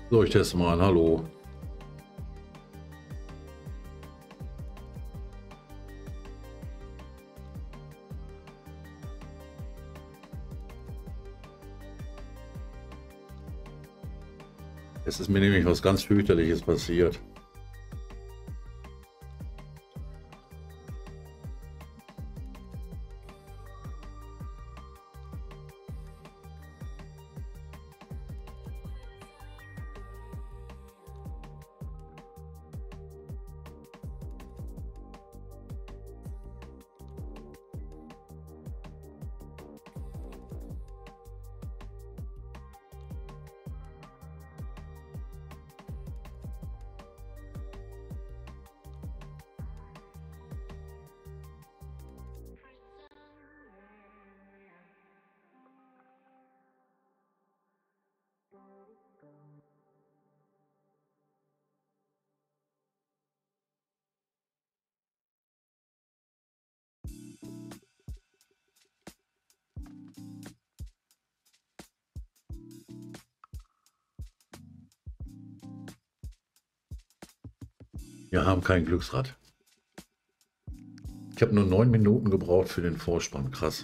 So, ich teste mal. Hallo. Es ist mir nämlich was ganz fürchterliches passiert. Wir haben kein Glücksrad. Ich habe nur 9 Minuten gebraucht für den Vorspann. Krass.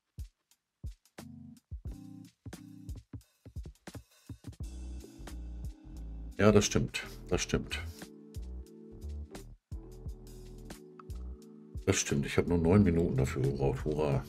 Ja, das stimmt. Das stimmt. Das stimmt. Ich habe nur 9 Minuten dafür gebraucht. Hurra.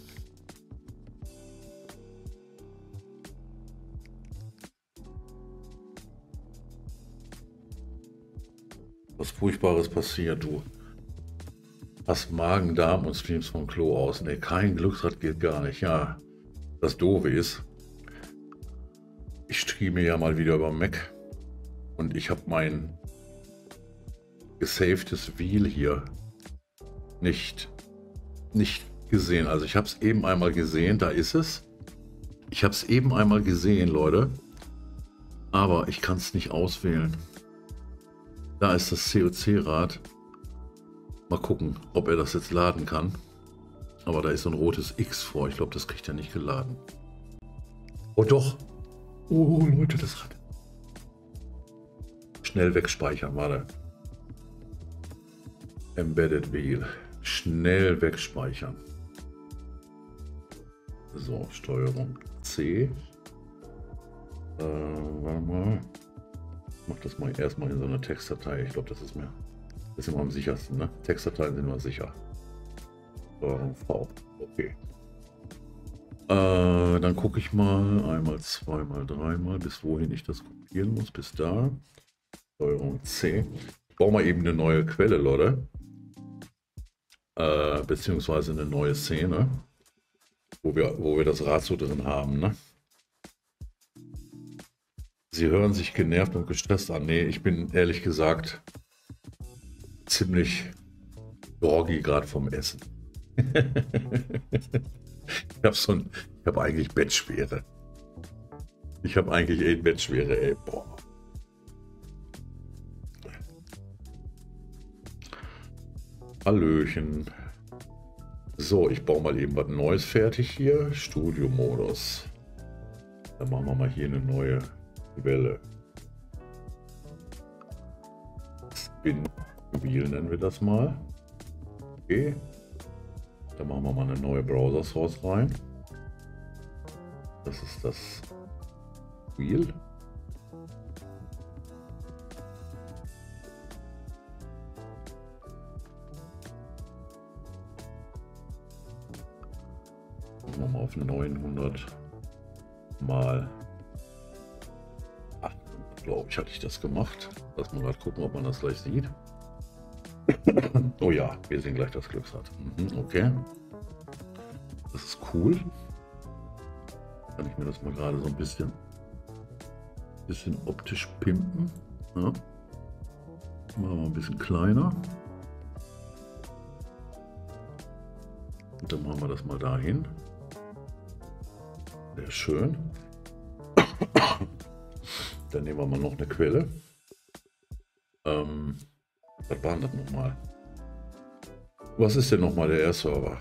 Was Furchtbares passiert, du. Hast Magen, Darm und streamst vom Klo aus. Ne, kein Glücksrad geht gar nicht. Ja, das Doofe ist, ich streame ja mal wieder über Mac und ich habe mein gesavedes Wheel hier nicht gesehen. Also ich habe es eben einmal gesehen, da ist es. Ich habe es eben einmal gesehen, Leute, aber ich kann es nicht auswählen. Da ist das COC-Rad. Mal gucken, ob er das jetzt laden kann. Aber da ist so ein rotes X vor. Ich glaube, das kriegt er nicht geladen. Oh doch. Oh Leute, das Rad. Schnell wegspeichern, warte. Embedded Wheel. Schnell wegspeichern. So, Steuerung C. Warte mal. Ich mach das mal erstmal in so einer Textdatei. Ich glaube, das ist immer am sichersten, ne? Textdateien sind immer sicher. Steuerung V. Okay. Dann gucke ich mal einmal, zweimal, dreimal, bis wohin ich das kopieren muss. Bis da. Steuerung C. Ich baue mal eben eine neue Quelle, Leute. Beziehungsweise eine neue Szene, wo wir das Rad so drin haben, ne? Sie hören sich genervt und gestresst an. Nee, ich bin ehrlich gesagt ziemlich groggy gerade vom Essen. Ich habe eigentlich Bettschwere. Ich habe eigentlich echt Bettschwere, ey. Boah. Hallöchen. So, ich baue mal eben was Neues fertig hier. Studio-Modus. Dann machen wir mal hier eine neue Quelle. Spin Wheel nennen wir das mal. Okay. Dann machen wir mal eine neue Browser Source rein. Das ist das Wheel. Machen wir mal auf 900 mal 8, glaube ich, hatte ich das gemacht. Lass mal gerade gucken, ob man das gleich sieht. Oh ja, wir sehen gleich das Glücksrad. Okay. Das ist cool. Kann ich mir das mal gerade so ein bisschen optisch pimpen. Ja. Machen wir ein bisschen kleiner. Und dann machen wir das mal dahin. Sehr schön. Dann nehmen wir mal noch eine Quelle. Was war das nochmal? Was ist denn nochmal der R-Server?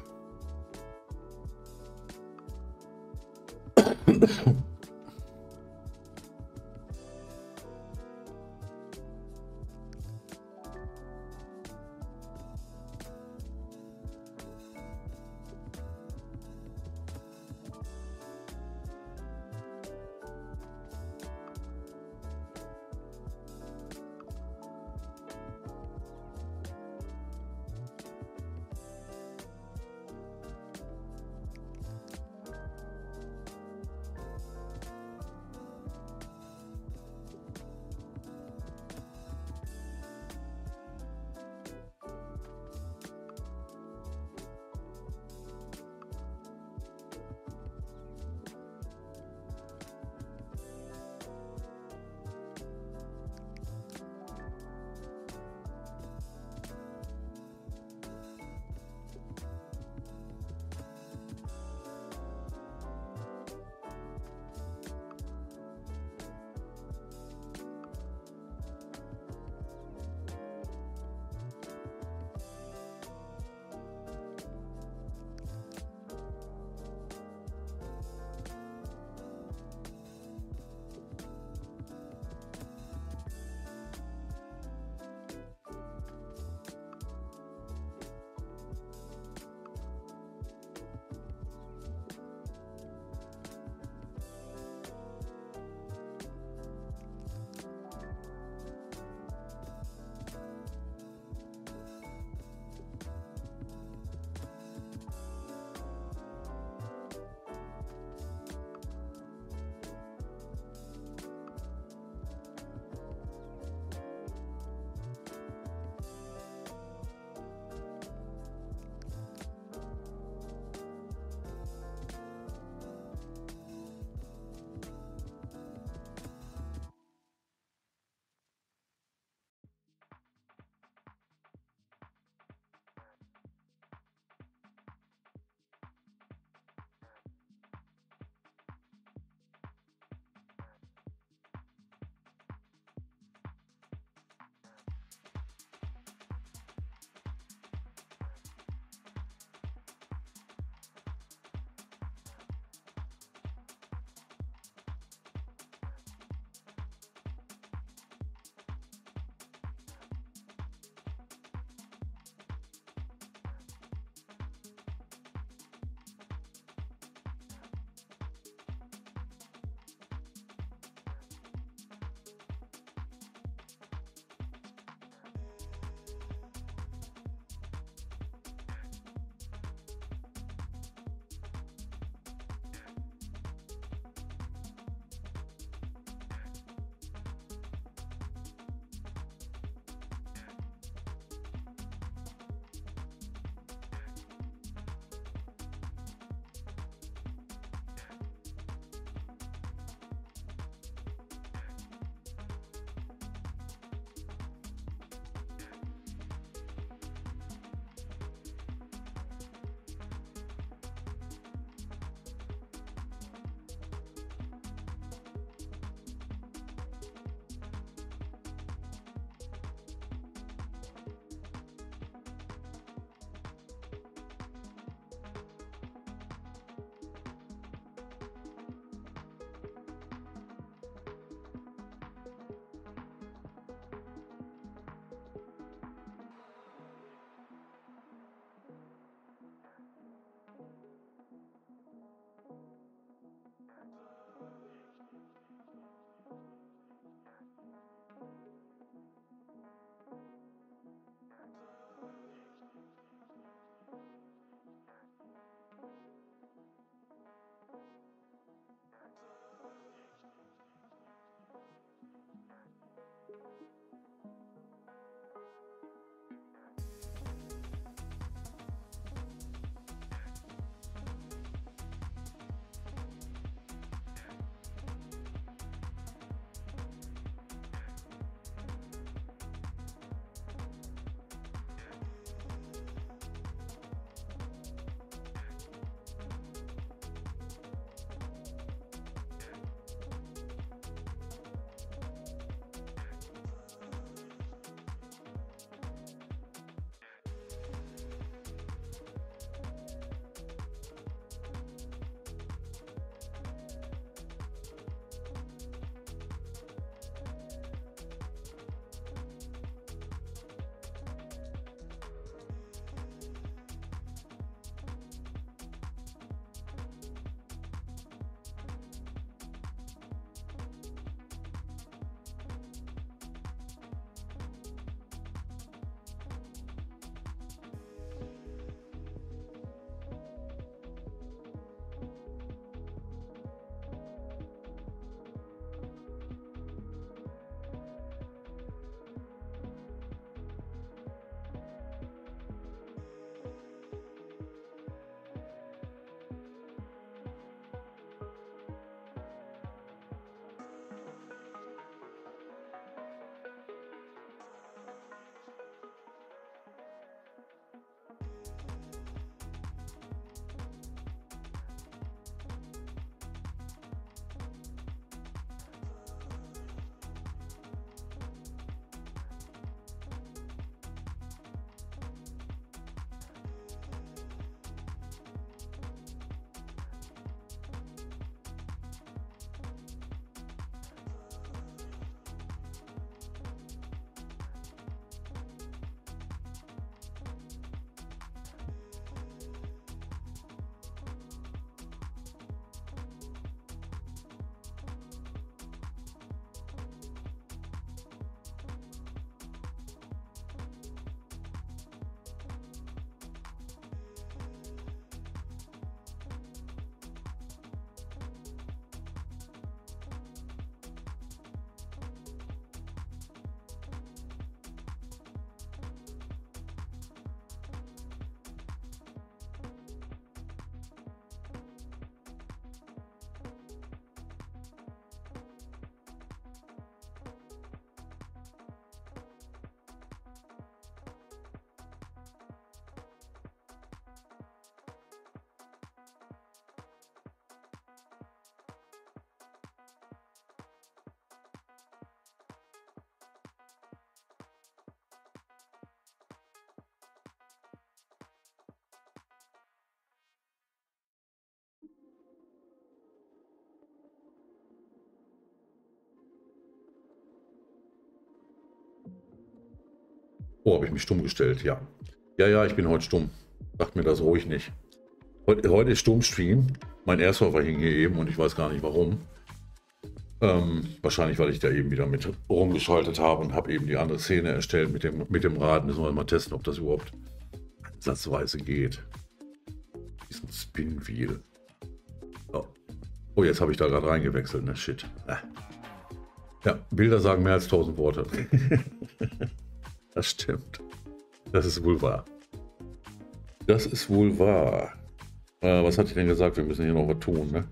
Oh, habe ich mich stumm gestellt, ja. Ja, ich bin heute stumm. Sagt mir das ruhig nicht. Heute ist Stummstream. Mein Airserver hing hier eben und ich weiß gar nicht warum. Wahrscheinlich, weil ich da eben wieder mit rumgeschaltet habe und habe eben die andere Szene erstellt mit dem Rad. Müssen wir mal testen, ob das überhaupt ansatzweise geht. Diesen Spin-Wheel. Oh, jetzt habe ich da gerade reingewechselt, ne? Shit. Ja, Bilder sagen mehr als 1000 Worte. Das stimmt. Das ist wohl wahr. Das ist wohl wahr. Was hat ich denn gesagt? Wir müssen hier noch was tun, ne?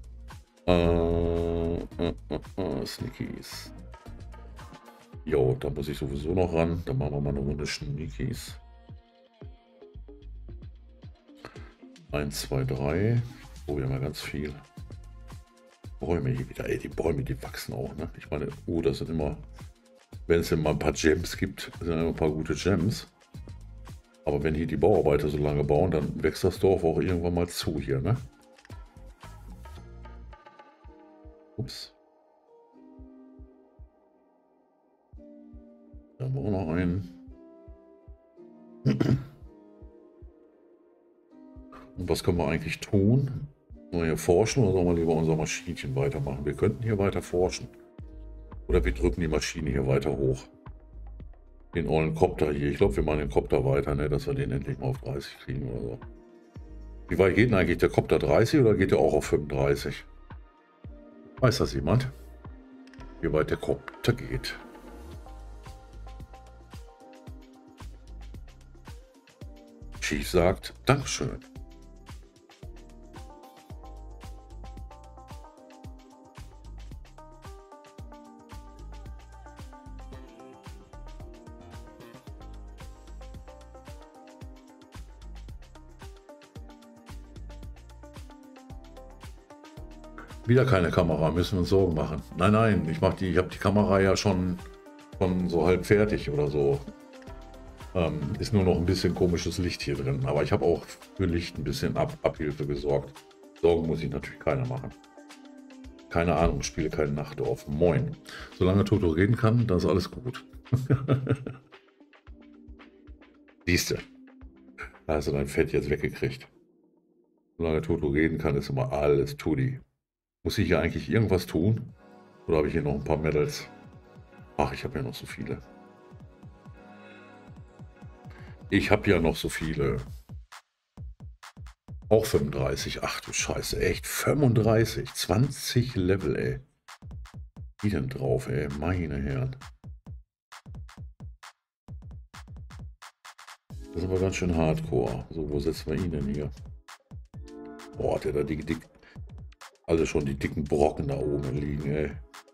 Sneakies. Jo, da muss ich sowieso noch ran. Dann machen wir mal eine Runde Sneakies. 1, 2, 3. Oh, wir haben ja ganz viel. Bäume hier wieder. Ey, die Bäume, die wachsen auch, ne? Ich meine, das sind immer, wenn es immer ein paar Gems gibt, sind immer ein paar gute Gems. Aber wenn hier die Bauarbeiter so lange bauen, dann wächst das Dorf auch irgendwann mal zu hier, ne? Ups. Da haben wir auch noch einen. Und was können wir eigentlich tun? Sollen wir hier forschen oder sollen wir lieber unser Maschinchen weitermachen? Wir könnten hier weiter forschen. Oder wir drücken die Maschine hier weiter hoch. Den ollen Kopter hier. Ich glaube, wir machen den Kopter weiter, ne, dass wir den endlich mal auf 30 kriegen oder so. Wie weit geht denn eigentlich der Kopter? 30 oder geht der auch auf 35? Weiß das jemand? Wie weit der Kopter geht? Chief sagt Dankeschön. Wieder keine Kamera, müssen wir uns Sorgen machen. Nein, ich habe die Kamera ja schon so halb fertig oder so. Ist nur noch ein bisschen komisches Licht hier drin. Aber ich habe auch für Licht ein bisschen Abhilfe gesorgt. Sorgen muss ich natürlich keiner machen. Keine Ahnung, spiele kein Nachtdorf. Moin. Solange Toto reden kann, dann ist alles gut. Siehste. Da hast du dein Fett jetzt weggekriegt. Solange Toto reden kann, ist immer alles Tutti. Muss ich hier eigentlich irgendwas tun? Oder habe ich hier noch ein paar Medals? Ach, ich habe ja noch so viele. Ich habe ja noch so viele. Auch 35. Ach du Scheiße, echt 35. 20 Level, ey. Wie denn drauf, ey? Meine Herren. Das ist aber ganz schön hardcore. So, wo setzen wir ihn denn hier? Boah, hat der da alle schon die dicken Brocken da oben liegen, ey.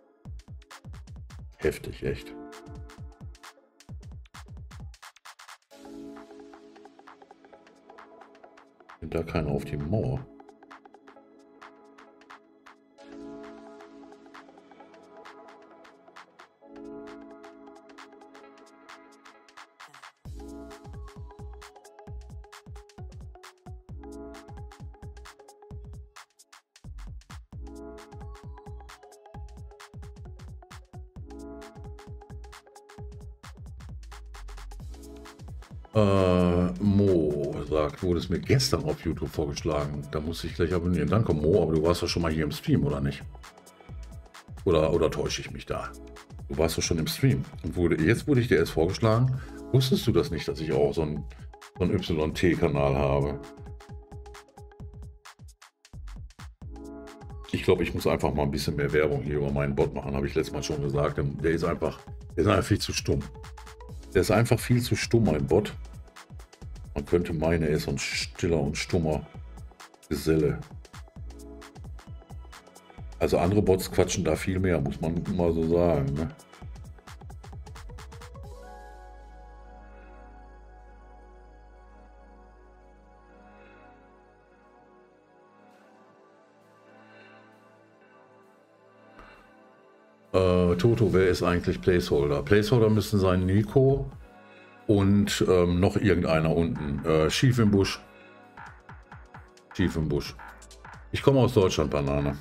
Heftig, echt. Sind da keiner auf die Mauer? Mo sagt, wurde es mir gestern auf YouTube vorgeschlagen. Da muss ich gleich abonnieren. Danke, Mo, aber du warst doch schon mal hier im Stream, oder nicht? Oder täusche ich mich da? Du warst doch schon im Stream. Und jetzt wurde ich dir erst vorgeschlagen. Wusstest du das nicht, dass ich auch so einen YT-Kanal habe? Ich glaube, ich muss einfach mal ein bisschen mehr Werbung hier über meinen Bot machen, habe ich letztes Mal schon gesagt. Der ist einfach viel zu stumm. Der ist einfach viel zu stumm, mein Bot. Man könnte meinen, er ist so ein stiller und stummer Geselle. Also andere Bots quatschen da viel mehr, muss man mal so sagen, ne? Toto, wer ist eigentlich Placeholder? Placeholder müssen sein Nico und noch irgendeiner unten. Schief im Busch. Schief im Busch. Ich komme aus Deutschland, Banane.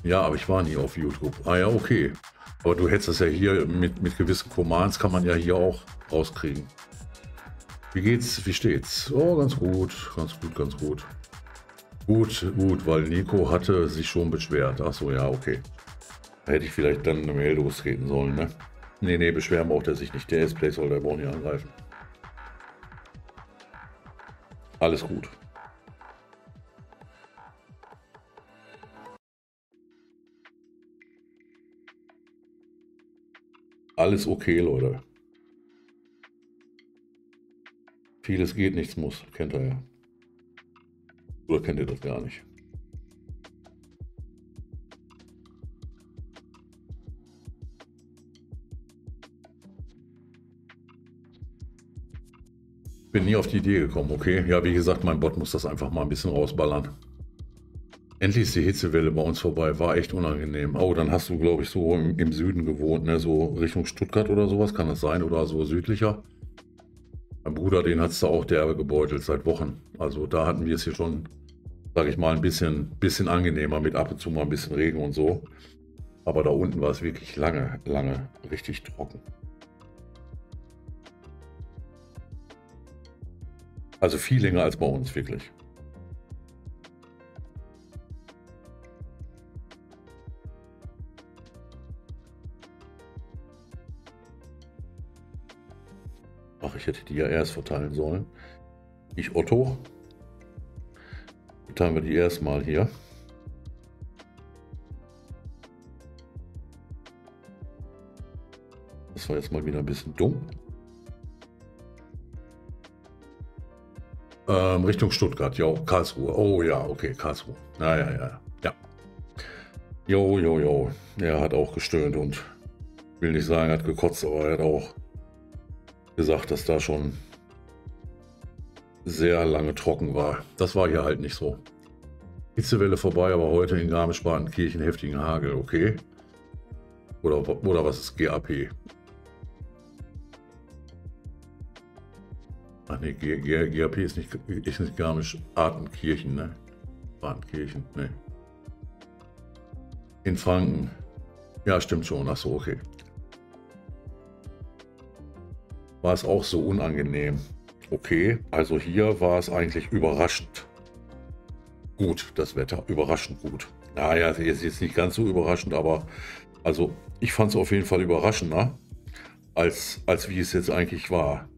Ja, aber ich war nie auf YouTube. Ah ja, okay. Aber du hättest das ja hier mit gewissen Commands, kann man ja hier auch rauskriegen. Wie geht's? Wie steht's? Oh, ganz gut, ganz gut, ganz gut. Gut, gut, weil Nico hatte sich schon beschwert. Ach so, ja, okay. Da hätte ich vielleicht dann eine Mail lostreten sollen, ne? Nee, nee, beschweren braucht er sich nicht. Der ist Placeholder, der braucht nicht angreifen. Alles gut. Alles okay, Leute. Vieles geht, nichts muss. Kennt ihr ja. Oder kennt ihr das gar nicht? Bin nie auf die Idee gekommen, okay? Ja, wie gesagt, mein Bot muss das einfach mal ein bisschen rausballern. Endlich ist die Hitzewelle bei uns vorbei, war echt unangenehm. Oh, dann hast du, glaube ich, so im Süden gewohnt, ne? So Richtung Stuttgart oder sowas, kann das sein? Oder so südlicher? Mein Bruder, den hat es da auch derbe gebeutelt seit Wochen. Also da hatten wir es hier schon, sage ich mal, ein bisschen angenehmer mit ab und zu mal ein bisschen Regen und so. Aber da unten war es wirklich lange, lange richtig trocken. Also viel länger als bei uns, wirklich. Ach, ich hätte die ja erst verteilen sollen. Ich, Otto. Verteilen wir die erstmal hier. Das war jetzt mal wieder ein bisschen dumm. Richtung Stuttgart, ja, Karlsruhe. Oh ja, okay, Karlsruhe. Ja. Jo. Er hat auch gestöhnt und will nicht sagen, er hat gekotzt, aber er hat auch gesagt, dass da schon sehr lange trocken war. Das war hier halt nicht so. Hitzewelle vorbei, aber heute in Garmisch-Partenkirchen heftigen Hagel, okay? Oder was ist GAP? Ach nee, GAP ist nicht Garmisch-Partenkirchen, ne? Partenkirchen, ne. In Franken. Ja, stimmt schon. Ach so, okay. War es auch so unangenehm? Okay, also hier war es eigentlich überraschend gut, das Wetter. Überraschend gut. Naja, ist jetzt nicht ganz so überraschend, aber also ich fand es auf jeden Fall überraschender, als wie es jetzt eigentlich war.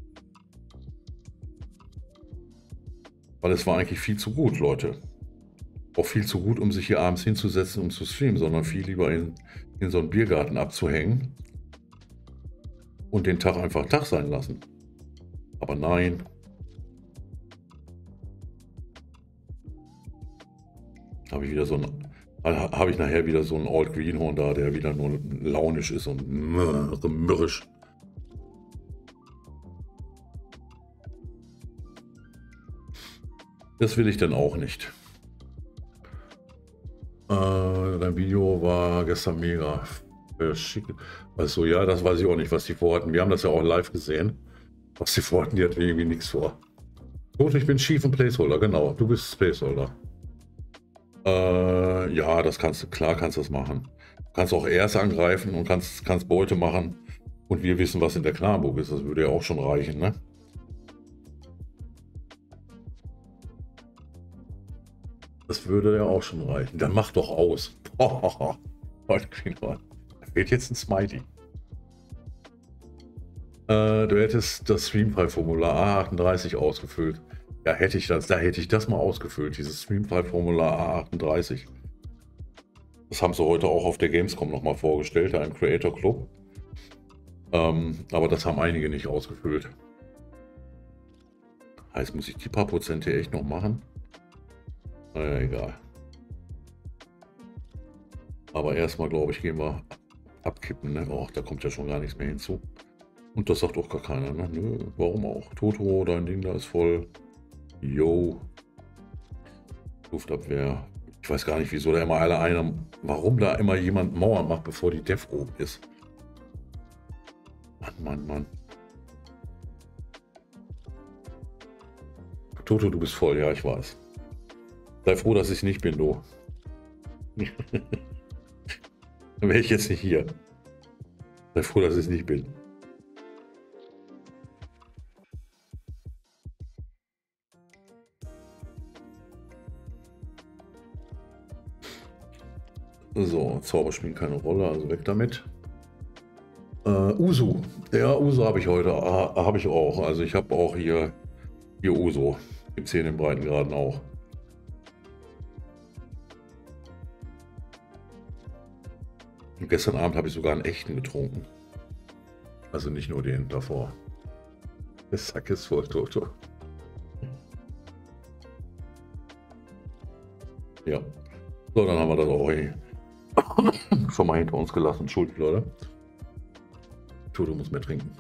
Weil es war eigentlich viel zu gut, Leute. Auch viel zu gut, um sich hier abends hinzusetzen und zu streamen, sondern viel lieber in so einen Biergarten abzuhängen und den Tag einfach Tag sein lassen. Aber nein. Habe ich nachher wieder so einen Old Greenhorn da, der wieder nur launisch ist und mürrisch. Das will ich dann auch nicht. Dein Video war gestern mega schick. Also ja, das weiß ich auch nicht, was die vorhatten. Wir haben das ja auch live gesehen. Was die vorhatten, die hatten irgendwie nichts vor. Gut, ich bin Chief und Placeholder, genau. Du bist Placeholder. Ja, das kannst du, klar kannst du das machen. Du kannst auch erst angreifen und kannst Beute machen. Und wir wissen, was in der Knarburg ist. Das würde ja auch schon reichen, ne? Das würde ja auch schon reichen. Dann mach doch aus. Da fehlt jetzt ein Smiley. Du hättest das Streamfile-Formular A38 ausgefüllt. Ja, hätte ich das mal ausgefüllt, dieses Streamfile-Formular A38. Das haben sie heute auch auf der Gamescom nochmal vorgestellt, da im Creator Club. Aber das haben einige nicht ausgefüllt. Heißt, muss ich die paar Prozente echt noch machen? Naja, egal. Aber erstmal, glaube ich, gehen wir abkippen. Ne? Oh, da kommt ja schon gar nichts mehr hinzu. Und das sagt auch gar keiner. Ne? Nö, warum auch? Toto, dein Ding da ist voll. Yo. Luftabwehr. Ich weiß gar nicht, wieso da immer warum da immer jemand Mauern macht, bevor die Def oben ist. Mann. Toto, du bist voll, ja, ich weiß. Sei froh, dass ich nicht bin, du. Dann wäre ich jetzt nicht hier. Sei froh, dass ich es nicht bin. So, Zauber spielen keine Rolle, also weg damit. Usu. Ja, Usu habe ich heute. Habe ich auch. Also ich habe auch hier Usu. Gibt es hier in den Breitengraden auch. Und gestern Abend habe ich sogar einen echten getrunken. Also nicht nur den davor. Der Sack ist voll, Toto. Ja. So, dann haben wir das auch hier schon mal hinter uns gelassen. Entschuldigt, Leute. Toto muss mehr trinken.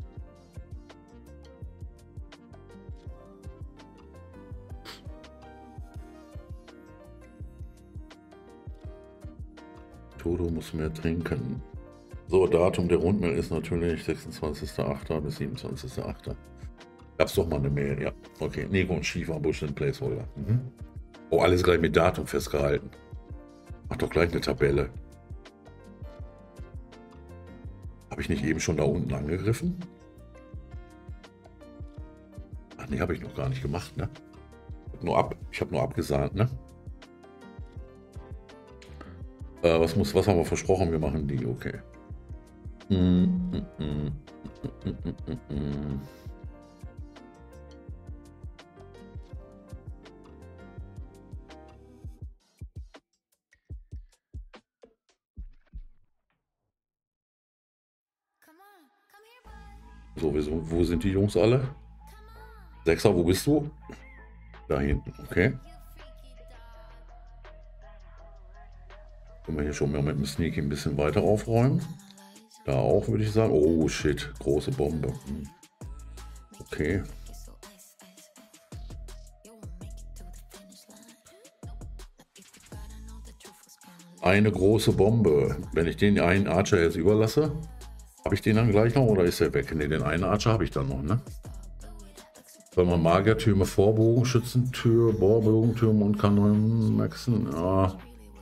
Toto muss mehr trinken. So, Datum der Rundmail ist natürlich 26.08. bis 27.08. Gab es doch mal eine Mail, ja. Okay, Nico und Schieferbusch sind Placeholder. Mhm. Oh, alles gleich mit Datum festgehalten. Mach doch gleich eine Tabelle. Habe ich nicht eben schon da unten angegriffen? Ach nee, habe ich noch gar nicht gemacht, ne? Ich habe nur abgesahnt, ne? Was haben wir versprochen? Wir machen die, okay. So, wo sind die Jungs alle? Sechser, wo bist du? Da hinten, okay. Können wir hier schon mal mit dem Sneaky ein bisschen weiter aufräumen. Da auch, würde ich sagen. Oh, shit, große Bombe. Okay. Eine große Bombe. Wenn ich den einen Archer jetzt überlasse, habe ich den dann gleich noch oder ist er weg? Ne, den einen Archer habe ich dann noch, ne? Soll man Magiertürme, Vorbogenschützentür, Bohrbogentürme und Kanonen maxen? Ja.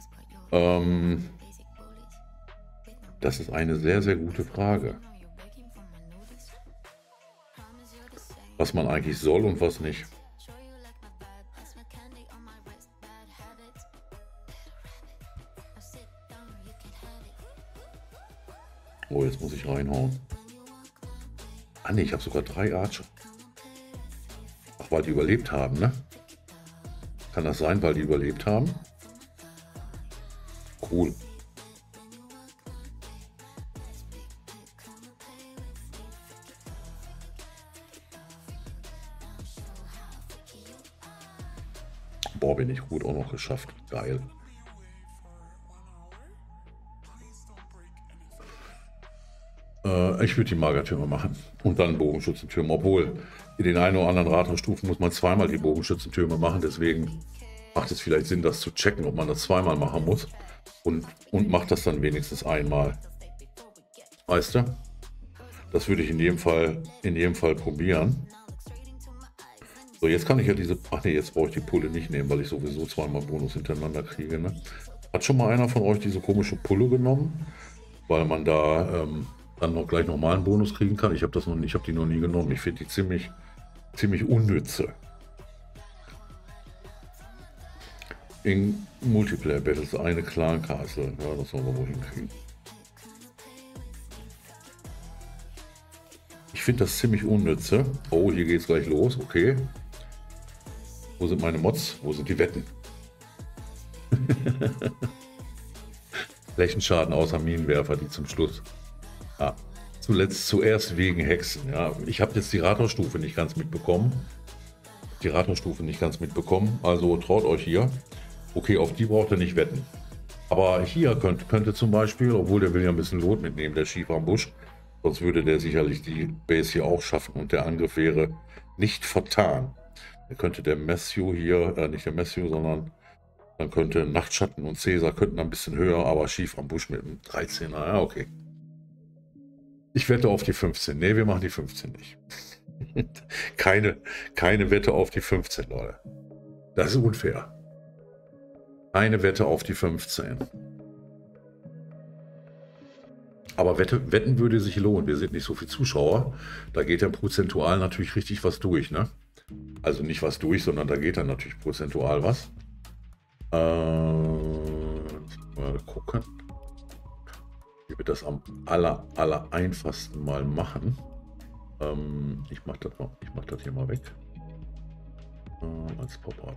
Das ist eine sehr, sehr gute Frage. Was man eigentlich soll und was nicht. Oh, jetzt muss ich reinhauen. Ah ne, ich habe sogar 3 Archer. Ach, weil die überlebt haben, ne? Kann das sein, weil die überlebt haben? Cool. Boah, bin ich gut auch noch geschafft. Geil. Ich würde die Magertürme machen und dann Bogenschützentürme, obwohl in den einen oder anderen Rathausstufen muss man zweimal die Bogenschützentürme machen, deswegen macht es vielleicht Sinn, das zu checken, ob man das zweimal machen muss und macht das dann wenigstens einmal. Weißt du? Das würde ich in jedem Fall probieren. So, jetzt kann ich ja diese... Ach nee, jetzt brauche ich die Pulle nicht nehmen, weil ich sowieso zweimal Bonus hintereinander kriege. Ne? Hat schon mal einer von euch diese komische Pulle genommen? Weil man da dann noch gleich normalen Bonus kriegen kann. Ich habe die noch nie genommen. Ich finde die ziemlich unnütze. In Multiplayer Battles eine Clan Castle. Ja, das sollen wir wohl hinkriegen. Ich finde das ziemlich unnütze. Oh, hier geht es gleich los. Okay. Wo sind meine Mods? Wo sind die Wetten? Flächenschaden außer Minenwerfer, die zum Schluss. Ah, zuerst wegen Hexen. Ja, ich habe jetzt die Rathausstufe nicht ganz mitbekommen. Also traut euch hier. Okay, auf die braucht ihr nicht wetten. Aber hier könnte zum Beispiel, obwohl der will ja ein bisschen Lot mitnehmen, der Schiefer am Busch. Sonst würde der sicherlich die Base hier auch schaffen und der Angriff wäre nicht vertan. Da könnte der Matthew hier, nicht der Matthew, sondern dann könnte Nachtschatten und Cäsar könnten ein bisschen höher, aber Schiefer am Busch mit einem 13er, ja okay. Ich wette auf die 15. Ne, wir machen die 15 nicht. keine Wette auf die 15, Leute. Das ist unfair. Eine Wette auf die 15. Aber Wetten würde sich lohnen. Wir sind nicht so viele Zuschauer. Da geht dann prozentual natürlich richtig was durch, ne? Also nicht was durch, sondern da geht dann natürlich prozentual was. Mal gucken. Wie wir das am aller einfachsten mal machen. Ich mach das hier mal weg. Als Pop-Art.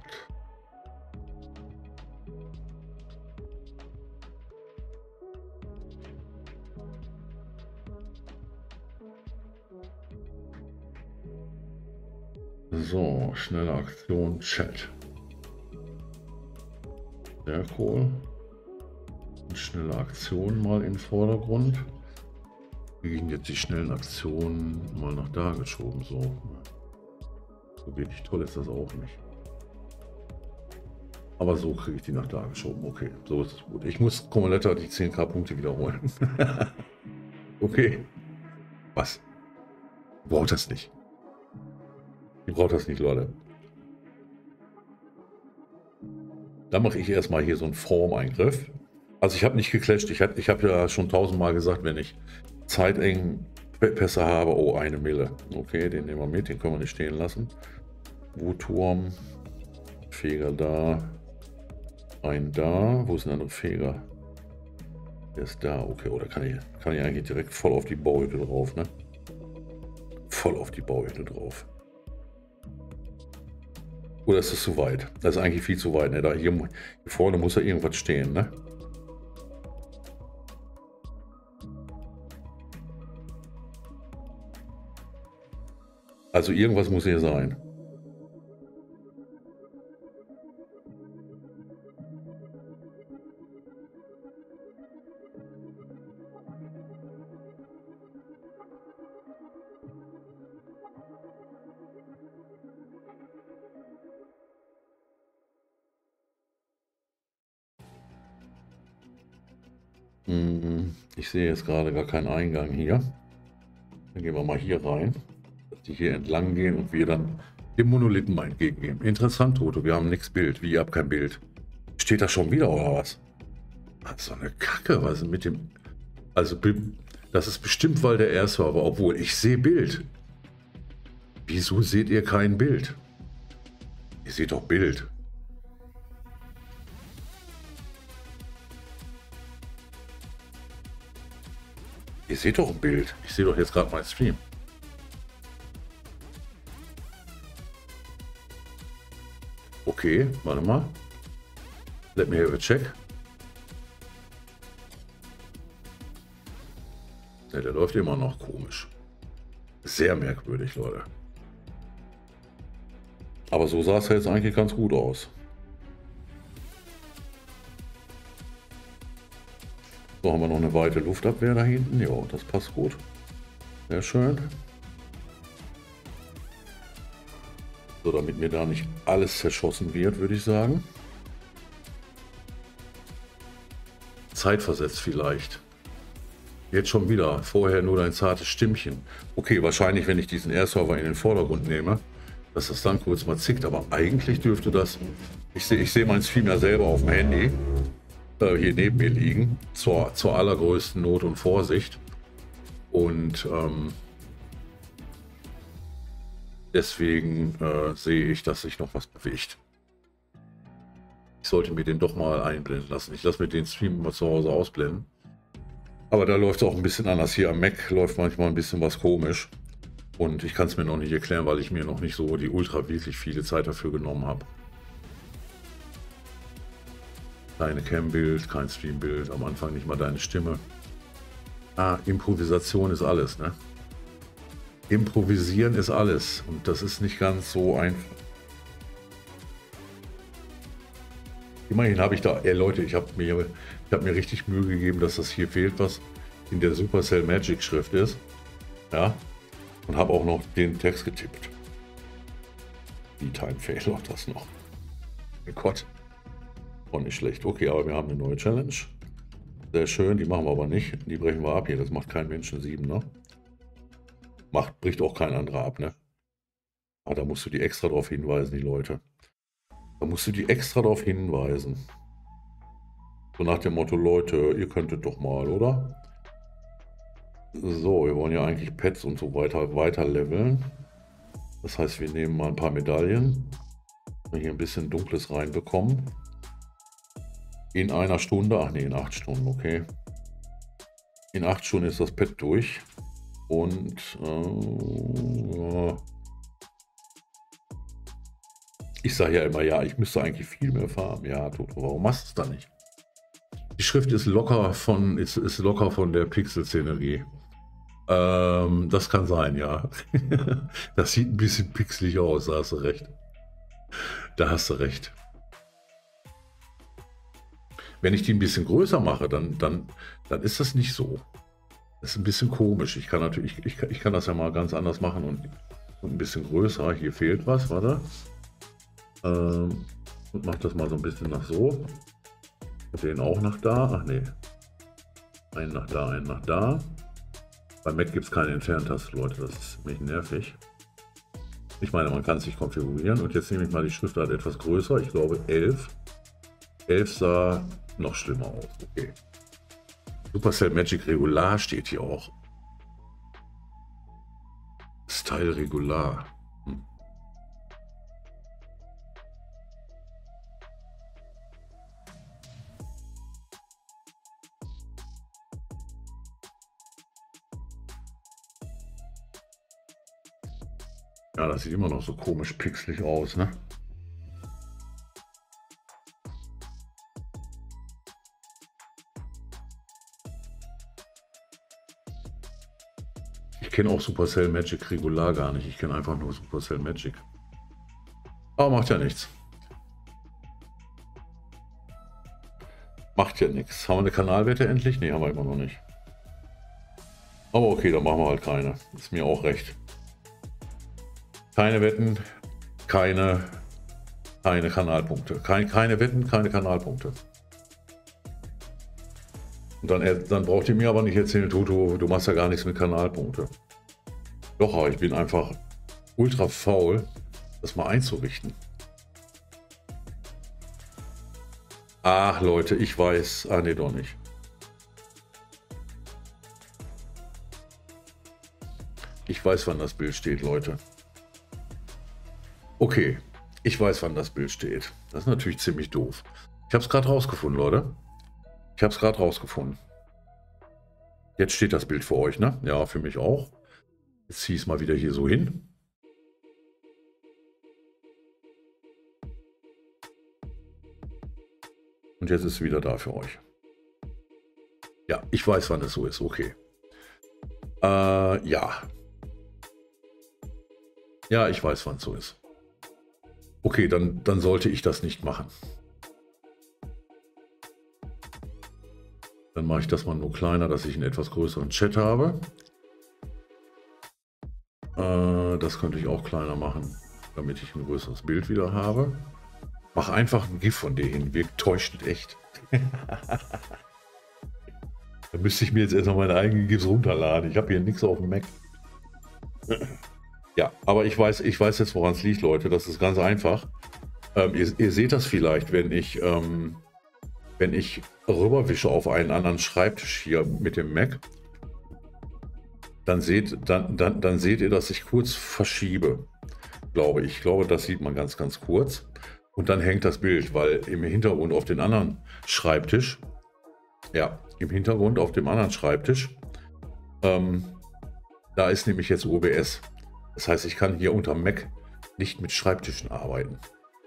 So, schnelle Aktion, Chat. Sehr cool. Schnelle Aktionen mal in den Vordergrund. Wir gehen jetzt die schnellen Aktionen mal nach da geschoben. So wirklich toll ist das auch nicht. Aber so kriege ich die nach da geschoben. Okay, so ist es gut. Ich muss Comoletta die 10.000 Punkte wiederholen. Okay. Was? Ich brauche das nicht. Ich brauche das nicht, Leute. Da mache ich erstmal hier so einen Formeingriff. Also ich habe nicht geclasht. Ich habe ja schon 1000-mal gesagt, wenn ich Zeitengpässe habe, oh, 1 Mille. Okay, den nehmen wir mit, den können wir nicht stehen lassen. Wuturm, Feger da, ein da. Wo ist ein anderer Feger? Der ist da, okay, oder kann ich eigentlich direkt voll auf die Bauhütte drauf, ne? Voll auf die Bauhütte drauf. Oder ist das zu weit? Das ist eigentlich viel zu weit, ne? Da hier vorne muss ja irgendwas stehen, ne? Also irgendwas muss hier sein. Ich sehe jetzt gerade gar keinen Eingang hier. Dann gehen wir mal hier rein, dass die hier entlang gehen und wir dann dem Monolithen mal entgegengehen. Interessant, Toto, wir haben nichts Bild. Wie, ihr habt kein Bild? Steht das schon wieder oder was? Was so eine Kacke, was ist mit dem... Also, das ist bestimmt, weil der R-Server, obwohl ich sehe Bild. Wieso seht ihr kein Bild? Ihr seht doch Bild. Ihr seht doch ein Bild. Ich sehe doch jetzt gerade meinen Stream. Okay, warte mal. Let me have a check. Ja, der läuft immer noch komisch. Sehr merkwürdig, Leute. Aber so sah es ja jetzt eigentlich ganz gut aus. So, haben wir noch eine weite Luftabwehr da hinten. Ja, das passt gut. Sehr schön. So, damit mir da nicht alles zerschossen wird, würde ich sagen. Zeitversetzt vielleicht. Jetzt schon wieder. Vorher nur ein zartes Stimmchen. Okay, wahrscheinlich, wenn ich diesen R-Server in den Vordergrund nehme, dass das dann kurz mal zickt. Aber eigentlich dürfte das... Ich sehe meinen Stream ja selber auf dem Handy. Hier neben mir liegen. Zur allergrößten Not und Vorsicht. Und deswegen sehe ich, dass sich noch was bewegt. Ich sollte mir den doch mal einblenden lassen. Ich lasse mir den Stream mal zu Hause ausblenden. Aber da läuft es auch ein bisschen anders. Hier am Mac läuft manchmal ein bisschen was komisch. Und ich kann es mir noch nicht erklären, weil ich mir noch nicht so die ultra wirklich viele Zeit dafür genommen habe. Keine Cam-Bild, kein Stream-Bild, am Anfang nicht mal deine Stimme. Ah, Improvisation ist alles, ne? Improvisieren ist alles. Und das ist nicht ganz so einfach. Immerhin habe ich da, Leute, ich habe mir richtig Mühe gegeben, dass das hier fehlt, was in der Supercell Magic Schrift ist. Ja. Und habe auch noch den Text getippt. Wie Time Fail auch das noch. Oh Gott. Auch nicht schlecht. Okay, aber wir haben eine neue Challenge. Sehr schön, die machen wir aber nicht. Die brechen wir ab hier. Das macht kein Mensch in 7, ne? Bricht auch kein anderer ab, ne? Ah, da musst du die extra drauf hinweisen, die Leute. Da musst du die extra darauf hinweisen. So nach dem Motto, Leute, ihr könntet doch mal, oder? So, wir wollen ja eigentlich Pets und so weiter leveln. Das heißt, wir nehmen mal ein paar Medaillen. Hier ein bisschen Dunkles reinbekommen. In einer Stunde, ach nee, in 8 Stunden, okay. In 8 Stunden ist das Pet durch. Und ich sage ja immer, ja, ich müsste eigentlich viel mehr farmen. Ja, Toto, warum machst du es dann nicht? Die Schrift ist locker von, ist locker von der Pixel-Szenerie. Das kann sein, ja. Das sieht ein bisschen pixelig aus, da hast du recht. Da hast du recht. Wenn ich die ein bisschen größer mache, dann ist das nicht so. Das ist ein bisschen komisch. Ich kann natürlich, ich kann das ja mal ganz anders machen und ein bisschen größer. Hier fehlt was, warte. Und mache das mal so ein bisschen nach so. Den auch nach da. Ach nee. Einen nach da, einen nach da. Bei Mac gibt es keine Entferntaste, Leute. Das ist ziemlich nervig. Ich meine, man kann es sich konfigurieren. Und jetzt nehme ich mal die Schriftart etwas größer. Ich glaube 11. 11 sah noch schlimmer aus. Okay. Supercell Magic Regular steht hier auch. Style Regular. Ja, das sieht immer noch so komisch pixelig aus, ne? Ich kenne auch Supercell Magic Regular gar nicht. Ich kenne einfach nur Supercell Magic. Aber macht ja nichts. Macht ja nichts. Haben wir eine Kanalwette endlich? Ne, haben wir immer noch nicht. Aber okay, dann machen wir halt keine. Ist mir auch recht. Keine Wetten, keine Kanalpunkte. Keine Wetten, keine Kanalpunkte. Und dann braucht ihr mir aber nicht erzählen, Toto, du machst ja gar nichts mit Kanalpunkte. Doch, aber ich bin einfach ultra faul, das mal einzurichten. Ach Leute, ich weiß. Ah ne, doch nicht. Ich weiß, wann das Bild steht, Leute. Okay, ich weiß, wann das Bild steht. Das ist natürlich ziemlich doof. Ich habe es gerade rausgefunden, Leute. Ich habe es gerade rausgefunden. Jetzt steht das Bild für euch, ne? Ja, für mich auch. Jetzt ziehe ich es mal wieder hier so hin. Und jetzt ist es wieder da für euch. Ja, ich weiß, wann es so ist. Okay. Ja. Ja, ich weiß, wann es so ist. Okay, dann sollte ich das nicht machen. Dann mache ich das mal nur kleiner, dass ich einen etwas größeren Chat habe. Das könnte ich auch kleiner machen, damit ich ein größeres Bild wieder habe. Mach einfach ein GIF von dir hin, wirkt täuschend echt. Da müsste ich mir jetzt erstmal meine eigenen GIFs runterladen. Ich habe hier nichts auf dem Mac. Ja, aber ich weiß jetzt, woran es liegt, Leute. Das ist ganz einfach. Ihr seht das vielleicht, wenn ich rüberwische auf einen anderen Schreibtisch hier mit dem Mac. Dann seht ihr, dass ich kurz verschiebe. Glaube ich. Ich glaube, das sieht man ganz, ganz kurz. Und dann hängt das Bild, weil im Hintergrund auf den anderen Schreibtisch, ja, im Hintergrund auf dem anderen Schreibtisch, da ist nämlich jetzt OBS. Das heißt, ich kann hier unter Mac nicht mit Schreibtischen arbeiten.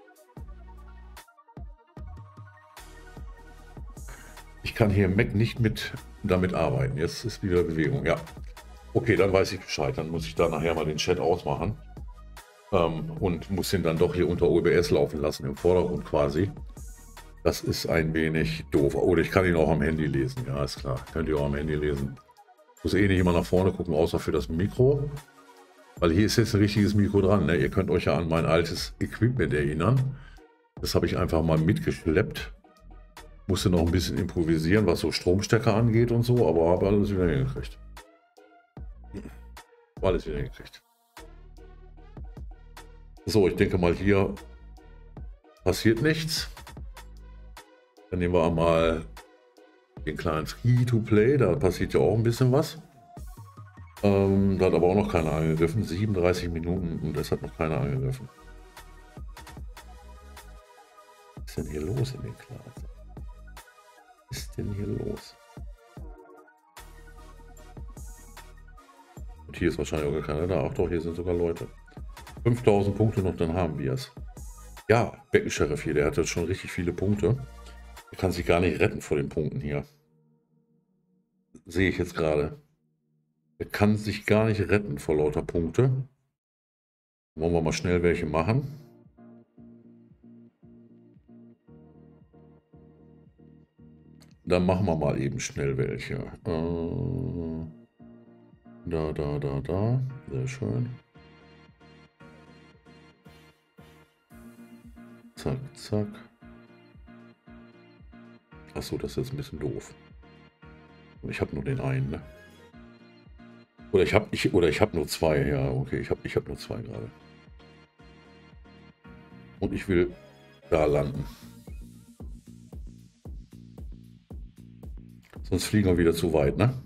Ich kann hier im Mac nicht damit arbeiten. Jetzt ist wieder Bewegung, ja. Okay, dann weiß ich Bescheid. Dann muss ich da nachher mal den Chat ausmachen. Und muss ihn dann doch hier unter OBS laufen lassen, im Vordergrund quasi. Das ist ein wenig doof. Oder ich kann ihn auch am Handy lesen. Ja, ist klar. Könnt ihr auch am Handy lesen. Muss eh nicht immer nach vorne gucken, außer für das Mikro. Weil hier ist jetzt ein richtiges Mikro dran. Ne? Ihr könnt euch ja an mein altes Equipment erinnern. Das habe ich einfach mal mitgeschleppt. Musste noch ein bisschen improvisieren, was so Stromstecker angeht und so, aber habe alles wieder hingekriegt. Alles wieder hingekriegt. So, ich denke mal, hier passiert nichts. Dann nehmen wir einmal Den kleinen Free-to-Play, da passiert ja auch ein bisschen was. Da hat aber auch noch keiner angegriffen. 37 Minuten und es hat noch keiner angegriffen. Was ist denn hier los in den Klassen? Was ist denn hier los? Und hier ist wahrscheinlich auch gar keiner da. Ach doch, hier sind sogar Leute. 5000 Punkte noch, dann haben wir es. Ja, Beckensheriff hier, der hat jetzt schon richtig viele Punkte. Er kann sich gar nicht retten vor den Punkten hier. Sehe ich jetzt gerade. Er kann sich gar nicht retten vor lauter Punkte. Wollen wir mal schnell welche machen. Dann machen wir mal eben schnell welche. Da. Sehr schön. Zack, zack. Achso, das ist jetzt ein bisschen doof. Ich habe nur den einen, ne? Oder ich habe nur zwei. Ja, okay, ich hab nur zwei gerade. Und ich will da landen. Sonst fliegen wir wieder zu weit, ne?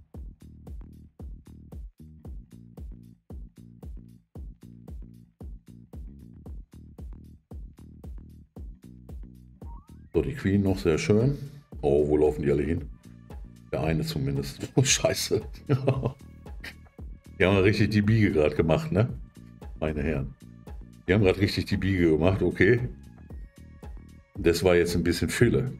So, die Queen noch, sehr schön. Oh, wo laufen die alle hin? Der eine zumindest. Oh, scheiße. Die haben richtig die Biege gerade gemacht, ne? Meine Herren. Die haben gerade richtig die Biege gemacht, okay. Das war jetzt ein bisschen Fülle.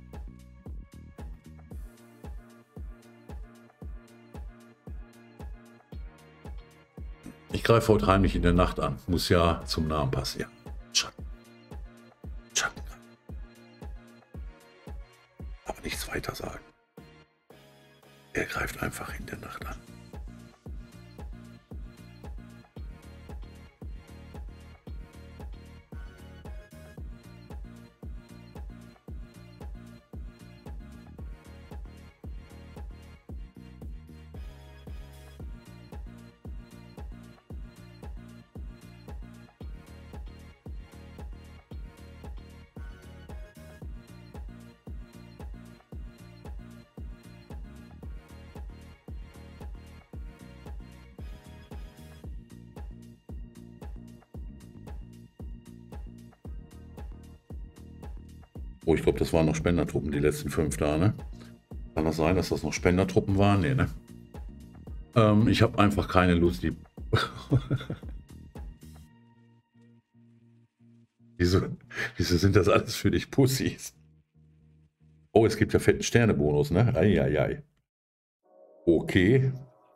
Ich greife heute heimlich in der Nacht an. Muss ja zum Namen passen. Ja. Schatten. Schatten. Aber nichts weiter sagen. Er greift einfach in der Nacht an. Oh, ich glaube, das waren noch Spendertruppen, die letzten 5 da, ne? Kann das sein, dass das noch Spendertruppen waren? Nee, ne? Ich habe einfach keine Lust, die... wieso sind das alles für dich Pussys? Oh, es gibt ja fetten Sternebonus, ne? Eieiei. Okay.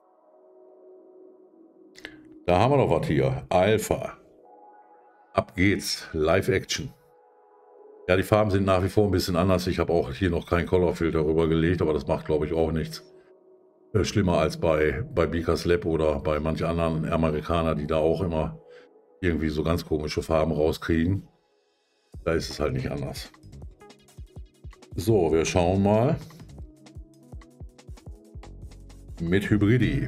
Da haben wir noch was hier. Alpha. Ab geht's. Live-Action. Ja, die Farben sind nach wie vor ein bisschen anders. Ich habe auch hier noch keinen Colorfilter rüber gelegt, aber das macht, glaube ich, auch nichts. Schlimmer als bei Beakers Lab oder bei manchen anderen Amerikanern, die da auch immer irgendwie so ganz komische Farben rauskriegen. Da ist es halt nicht anders. So, wir schauen mal. Mit Hybrid.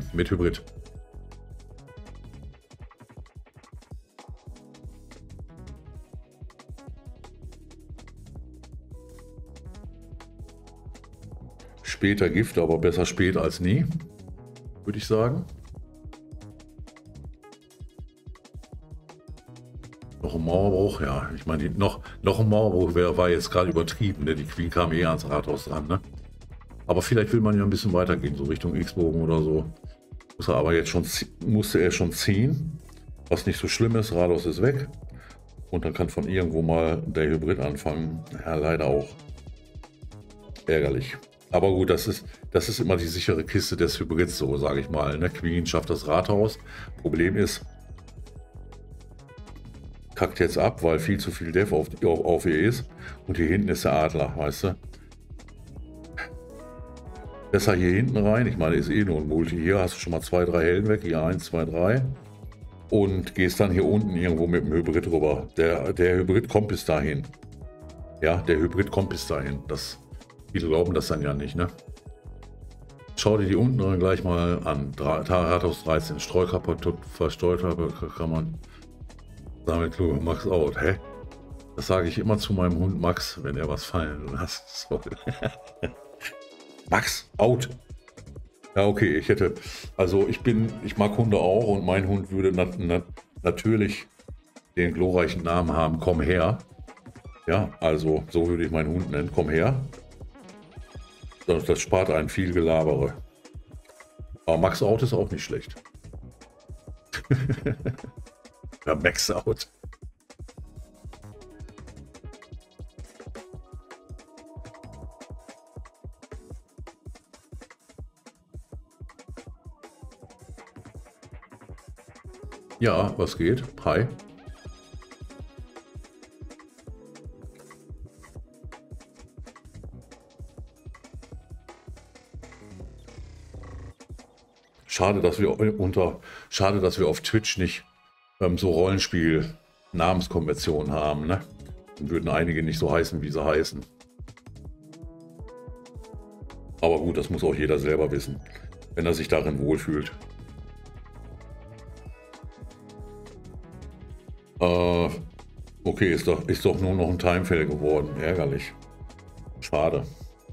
Später Gift, aber besser spät als nie, würde ich sagen. Noch ein Mauerbruch, ja. Ich meine, noch ein Mauerbruch war jetzt gerade übertrieben. Ne? Die Queen kam eh ans Rathaus dran. Ne? Aber vielleicht will man ja ein bisschen weitergehen, so Richtung X-Bogen oder so. Musste er schon ziehen. Was nicht so schlimm ist, Rathaus ist weg. Und dann kann von irgendwo mal der Hybrid anfangen. Ja, leider auch. Ärgerlich. Aber gut, das ist immer die sichere Kiste des Hybrids, so sage ich mal. Ne? Queen schafft das Rathaus. Problem ist, kackt jetzt ab, weil viel zu viel Dev auf ihr ist. Und hier hinten ist der Adler, weißt du. Besser hier hinten rein. Ich meine, ist eh nur ein Multi. Hier hast du schon mal 2, 3 Helden weg. Hier 1, 2, 3. Und gehst dann hier unten irgendwo mit dem Hybrid rüber. Der Hybrid kommt bis dahin. Ja, der Hybrid kommt bis dahin. Viele glauben das dann ja nicht, ne? Schau dir die unten drin gleich mal an. Rathaus 13, Streukaputt, versteuert kann man damit Max out. Hä? Das sage ich immer zu meinem Hund Max, wenn er was fallen lassen soll. Max, out. Ja, okay, ich mag Hunde auch und mein Hund würde natürlich den glorreichen Namen haben, komm her. Ja, also so würde ich meinen Hund nennen, komm her. Das spart einen viel Gelabere. Aber Max out ist auch nicht schlecht. Ja, Max out. Ja, was geht? Hi. Schade, schade, dass wir auf Twitch nicht so Rollenspiel-Namenskonventionen haben, ne? Dann würden einige nicht so heißen, wie sie heißen. Aber gut, das muss auch jeder selber wissen, wenn er sich darin wohlfühlt. Okay, ist doch nur noch ein Timefell geworden. Ärgerlich. Schade.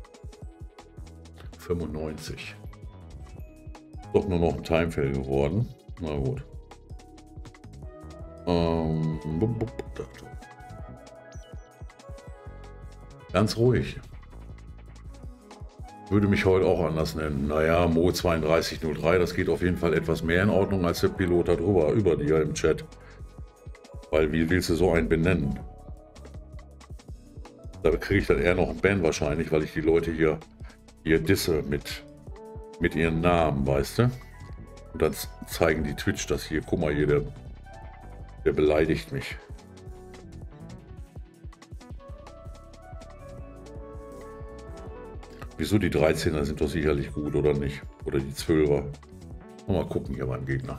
95. Doch nur noch ein Timefell geworden. Na gut. Ganz ruhig. Würde mich heute auch anders nennen. Naja, Mo3203, das geht auf jeden Fall etwas mehr in Ordnung als der Pilot da drüber, über dir im Chat. Weil wie willst du so einen benennen? Da kriege ich dann eher noch einen Ban wahrscheinlich, weil ich die Leute hier disse mit ihren Namen, weißt du? Und dann zeigen die Twitch das hier. Guck mal hier, der beleidigt mich. Wieso die 13er sind doch sicherlich gut, oder nicht? Oder die 12er. Mal gucken hier beim Gegner.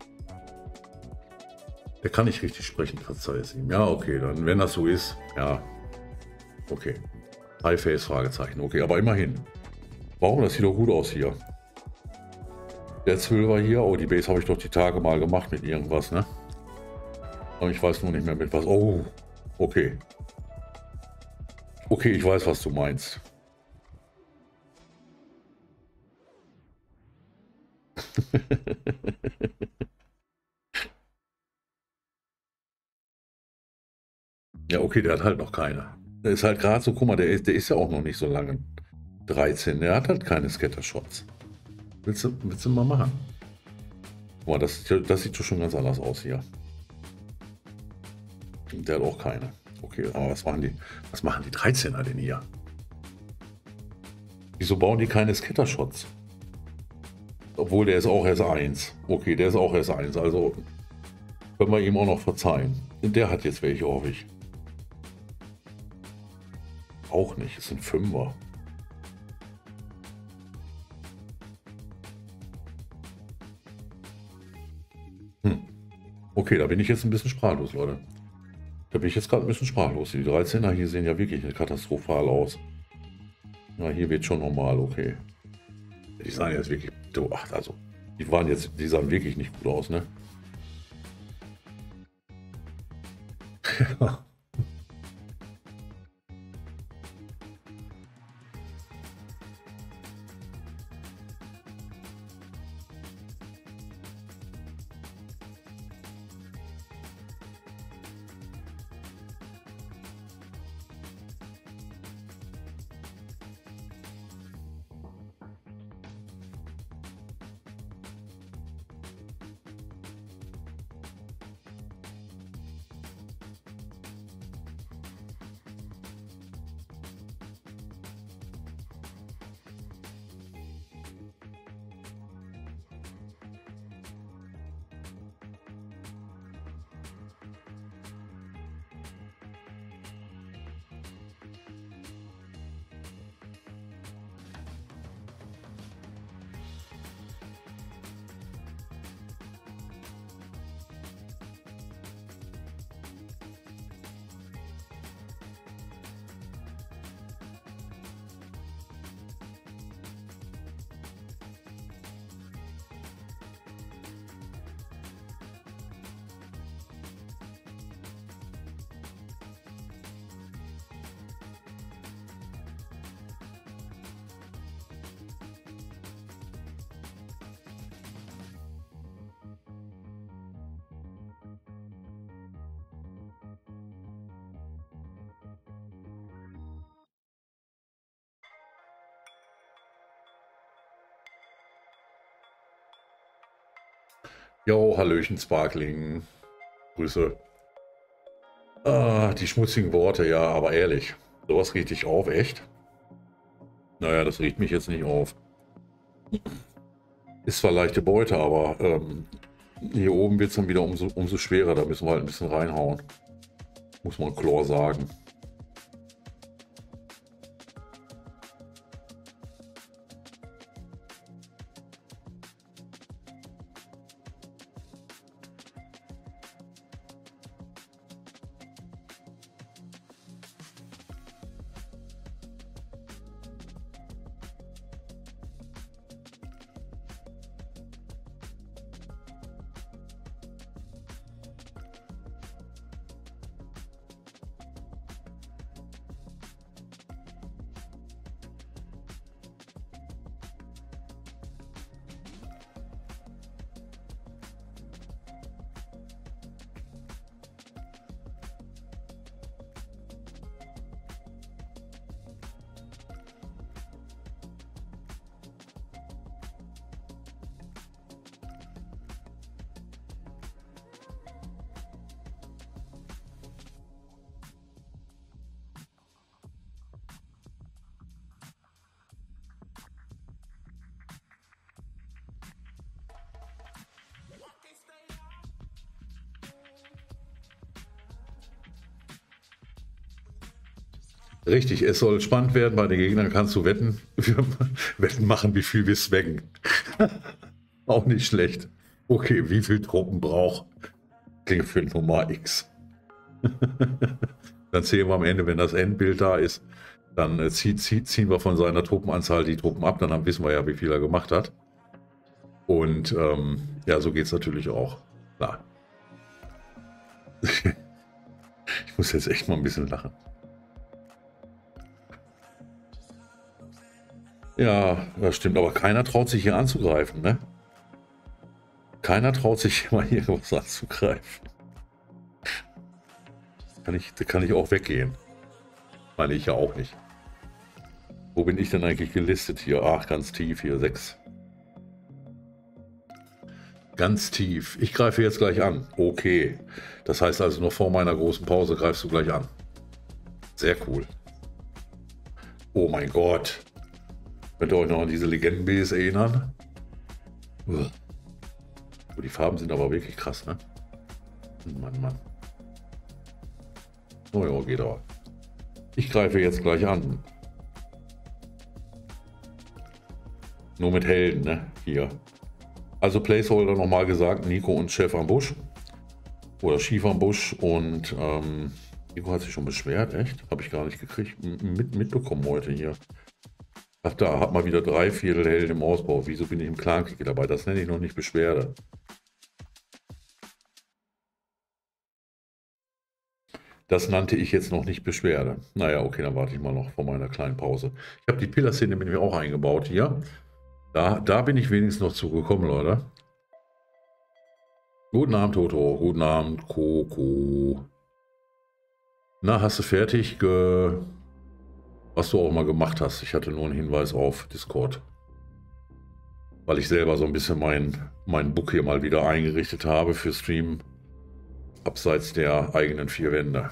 Der kann nicht richtig sprechen, verzeih es ihm. Ja, okay, dann wenn das so ist, ja. Okay. High Face, Fragezeichen. Okay, aber immerhin. Warum? Das sieht doch gut aus hier. Der 12er hier. Oh, die Base habe ich doch die Tage mal gemacht mit irgendwas, ne? Aber ich weiß nur nicht mehr mit was. Oh, okay. Okay, ich weiß, was du meinst. Ja, okay, der hat halt noch keine. Der ist halt gerade so, guck mal, der ist ja auch noch nicht so lange. 13, der hat halt keine Scattershots. Willst du mal machen? Guck mal, das sieht schon ganz anders aus hier. Der hat auch keine. Okay, aber was machen die 13er denn hier? Wieso bauen die keine Scattershots? Obwohl, der ist auch S1. Okay, der ist auch S1, also können wir ihm auch noch verzeihen. Der hat jetzt welche, hoffe ich. Auch nicht, es sind 5er. Okay, da bin ich jetzt ein bisschen sprachlos, Leute. Da bin ich jetzt gerade ein bisschen sprachlos. Die 13er hier sehen ja wirklich katastrophal aus. Na, hier wird schon normal, okay. Die sahen jetzt wirklich, also, die sahen wirklich nicht gut aus, ne? Jo, Hallöchen, Sparkling. Grüße. Ah, die schmutzigen Worte, ja, aber ehrlich. Sowas regt dich auf, echt? Naja, das regt mich jetzt nicht auf. Ist zwar leichte Beute, aber hier oben wird es dann wieder umso schwerer. Da müssen wir halt ein bisschen reinhauen. Muss man Chlor sagen. Richtig, es soll spannend werden. Bei den Gegnern kannst du wetten, Wetten machen, wie viel wir swaggen. Auch nicht schlecht. Okay, wie viel Truppen braucht klingt für Nummer X. Dann zählen wir am Ende, wenn das Endbild da ist, dann ziehen wir von seiner Truppenanzahl die Truppen ab. Dann wissen wir ja, wie viel er gemacht hat. Und ja, so geht es natürlich auch. Klar. Ich muss jetzt echt mal ein bisschen lachen. Ja, das stimmt, aber keiner traut sich hier anzugreifen, ne? Keiner traut sich mal hier was anzugreifen. Da kann ich auch weggehen. Meine ich ja auch nicht. Wo bin ich denn eigentlich gelistet hier? Ach, ganz tief hier, 6. Ganz tief. Ich greife jetzt gleich an. Okay. Das heißt also, noch vor meiner großen Pause greifst du gleich an. Sehr cool. Oh mein Gott. Könnt ihr euch noch an diese Legenden-Bs erinnern? Oh, die Farben sind aber wirklich krass, ne? Mann, Mann. Oh ja, geht aber. Ich greife jetzt gleich an. Nur mit Helden, ne? Hier. Also Placeholder nochmal gesagt, Nico und Chef am Busch. Oder Schief am Busch. Und Nico hat sich schon beschwert, echt? Habe ich gar nicht gekriegt, mitbekommen heute hier. Ach da, hat mal wieder 3/4 Helden im Ausbau. Wieso bin ich im Clankrieg dabei? Das nenne ich noch nicht Beschwerde. Das nannte ich jetzt noch nicht Beschwerde. Naja, okay, dann warte ich mal noch vor meiner kleinen Pause. Ich habe die Pillar-Szene mit mir auch eingebaut hier. Da bin ich wenigstens noch zugekommen, Leute. Guten Abend, Toto. Guten Abend, Coco. Na, hast du fertig, was du auch mal gemacht hast? Ich hatte nur einen Hinweis auf Discord. Weil ich selber so ein bisschen mein Book hier mal wieder eingerichtet habe für Stream. Abseits der eigenen 4 Wände.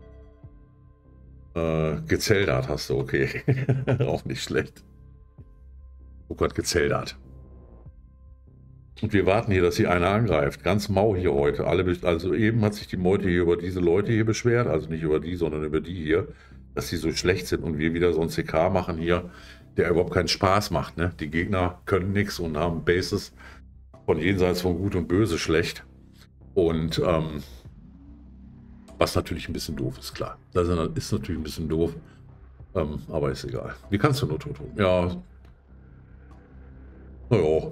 Gezeldert hast du, okay. Auch nicht schlecht. Oh Gott, gezeldert. Und wir warten hier, dass hier einer angreift. Ganz mau hier heute. Also eben hat sich die Meute hier über diese Leute hier beschwert. Also nicht über die, sondern über die hier. Dass die so schlecht sind und wir wieder so ein CK machen hier, der überhaupt keinen Spaß macht. Ne? Die Gegner können nichts und haben Bases von jenseits von Gut und Böse schlecht. Und was natürlich ein bisschen doof ist, klar. Das ist natürlich ein bisschen doof. Aber ist egal. Wie kannst du nur Toto? Ja. Naja.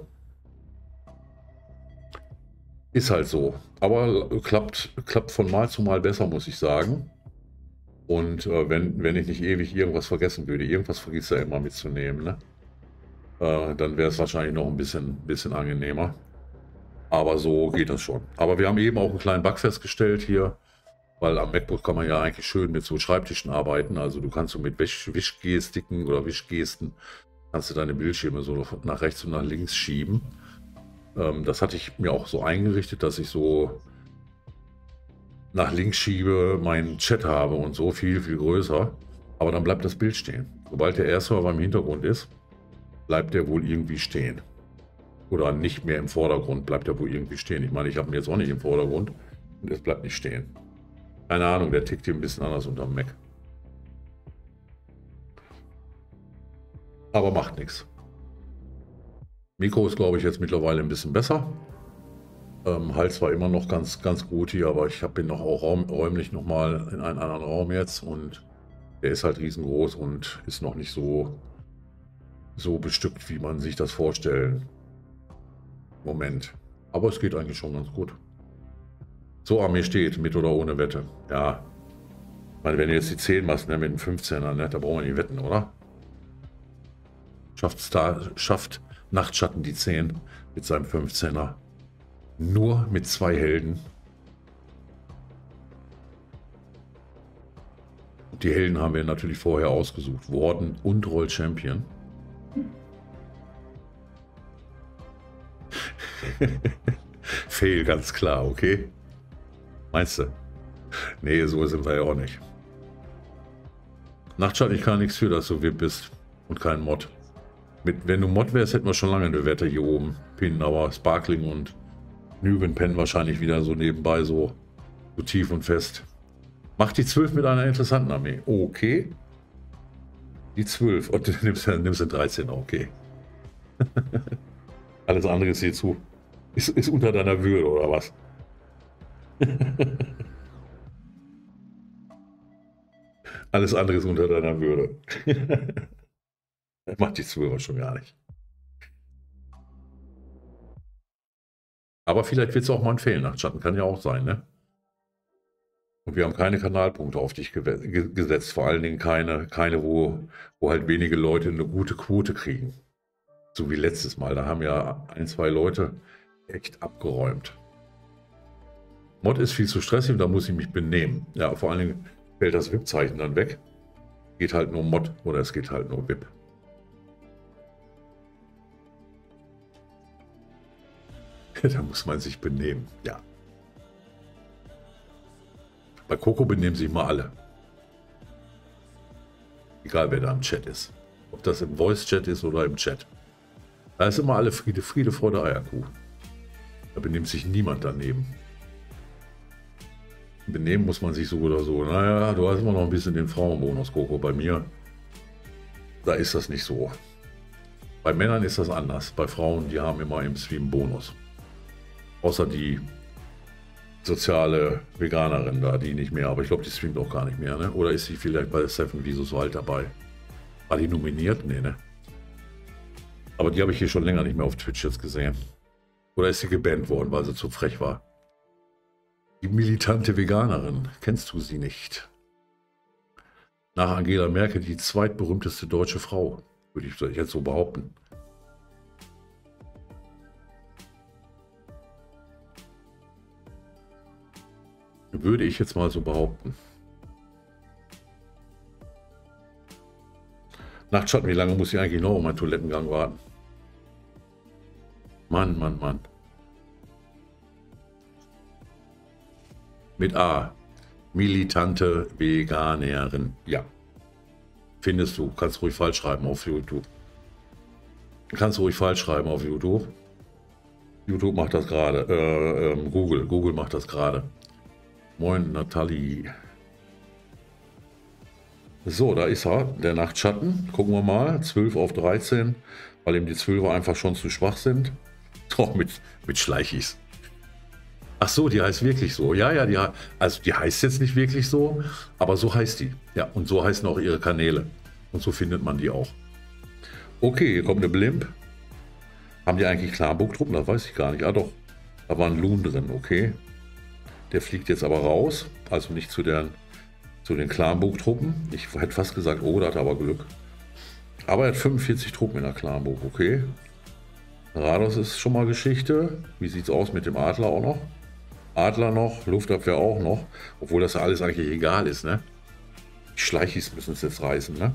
Ist halt so. Aber klappt von Mal zu Mal besser, muss ich sagen. Und wenn ich nicht ewig irgendwas vergessen würde, irgendwas vergisst er immer mitzunehmen, ne? Dann wäre es wahrscheinlich noch ein bisschen angenehmer. Aber so geht das schon. Aber wir haben eben auch einen kleinen Bug festgestellt hier, weil am MacBook kann man ja eigentlich schön mit so Schreibtischen arbeiten. Also du kannst so mit Wischgestiken oder Wischgesten, kannst du deine Bildschirme so nach rechts und nach links schieben. Das hatte ich mir auch so eingerichtet, dass ich so nach links schiebe, meinen Chat habe und so viel, viel größer. Aber dann bleibt das Bild stehen. Sobald der Air-Server im Hintergrund ist, bleibt der wohl irgendwie stehen. Oder nicht mehr im Vordergrund, bleibt er wohl irgendwie stehen. Ich meine, ich habe ihn jetzt auch nicht im Vordergrund und es bleibt nicht stehen. Keine Ahnung, der tickt hier ein bisschen anders unterm Mac. Aber macht nichts. Mikro ist, glaube ich, jetzt mittlerweile ein bisschen besser. Halt zwar immer noch ganz gut hier, aber ich habe ihn noch auch räumlich nochmal in einen anderen Raum jetzt und der ist halt riesengroß und ist noch nicht so bestückt, wie man sich das vorstellt. Moment. Aber es geht eigentlich schon ganz gut. So, an mir steht, mit oder ohne Wette. Ja. Ich meine, wenn du jetzt die 10 machst, ne, mit dem 15er, ne, da brauchen wir nicht wetten, oder? Schafft Nachtschatten die 10 mit seinem 15er. Nur mit 2 Helden. Die Helden haben wir natürlich vorher ausgesucht. Warden und Roll Champion. Fail, ganz klar, okay? Meinst du? Nee, so sind wir ja auch nicht. Nachtschatten, ich kann nichts für, dass du VIP bist und kein Mod. Wenn du Mod wärst, hätten wir schon lange eine Wette hier oben. Pinnen, aber Sparkling und Nüben pennen wahrscheinlich wieder so nebenbei so tief und fest. Mach die 12 mit einer interessanten Armee. Okay. Die 12. Und du nimmst den 13. Okay. Alles andere ist hier zu. Ist unter deiner Würde, oder was? Alles andere ist unter deiner Würde. Macht die 12er schon gar nicht. Aber vielleicht wird es auch mal ein Fehlnachtschatten. Kann ja auch sein, ne? Und wir haben keine Kanalpunkte auf dich gesetzt. Vor allen Dingen keine wo halt wenige Leute eine gute Quote kriegen. So wie letztes Mal. Da haben ja 1, 2 Leute echt abgeräumt. Mod ist viel zu stressig und da muss ich mich benehmen. Ja, vor allen Dingen fällt das VIP-Zeichen dann weg. Geht halt nur Mod oder es geht halt nur VIP. Da muss man sich benehmen, ja. Bei Coco benehmen sich mal alle. Egal wer da im Chat ist. Ob das im Voice-Chat ist oder im Chat. Da ist immer alle Friede, Freude, Eierkuh. Da benimmt sich niemand daneben. Benehmen muss man sich so oder so. Naja, du hast immer noch ein bisschen den Frauenbonus, Coco. Bei mir, da ist das nicht so. Bei Männern ist das anders. Bei Frauen, die haben immer im Stream Bonus. Außer die soziale Veganerin da, die nicht mehr. Aber ich glaube, die streamt auch gar nicht mehr, ne? Oder ist sie vielleicht bei Seven Visus Wald dabei? War die nominiert? Nee, ne? Aber die habe ich hier schon länger nicht mehr auf Twitch jetzt gesehen. Oder ist sie gebannt worden, weil sie zu frech war? Die militante Veganerin. Kennst du sie nicht? Nach Angela Merkel die zweitberühmteste deutsche Frau. Würde ich jetzt so behaupten. Würde ich jetzt mal so behaupten. Nachtschatten, wie lange muss ich eigentlich noch um meinen Toilettengang warten? Mann, Mann, Mann. Mit A. Militante Veganerin. Ja. Findest du. Kannst ruhig falsch schreiben auf YouTube. Kannst ruhig falsch schreiben auf YouTube. YouTube macht das gerade. Google macht das gerade. Moin, Nathalie. So, da ist er, der Nachtschatten. Gucken wir mal. 12 auf 13, weil ihm die 12er einfach schon zu schwach sind. Doch, mit Schleichis. Ach so, die heißt wirklich so. Ja, ja, die heißt jetzt nicht wirklich so, aber so heißt die. Ja, und so heißen auch ihre Kanäle. Und so findet man die auch. Okay, hier kommt eine Blimp. Haben die eigentlich Klarburg-Truppen? Das weiß ich gar nicht. Ah doch, da war ein Loon drin, okay. Der fliegt jetzt aber raus, also nicht zu den Clanburg-Truppen. Ich hätte fast gesagt, oh, da hat er aber Glück. Aber er hat 45 Truppen in der Clanburg, okay. Rados ist schon mal Geschichte. Wie sieht es aus mit dem Adler auch noch? Adler noch, Luftabwehr auch noch. Obwohl das ja alles eigentlich egal ist, ne? Die Schleichis müssen es jetzt reißen, ne?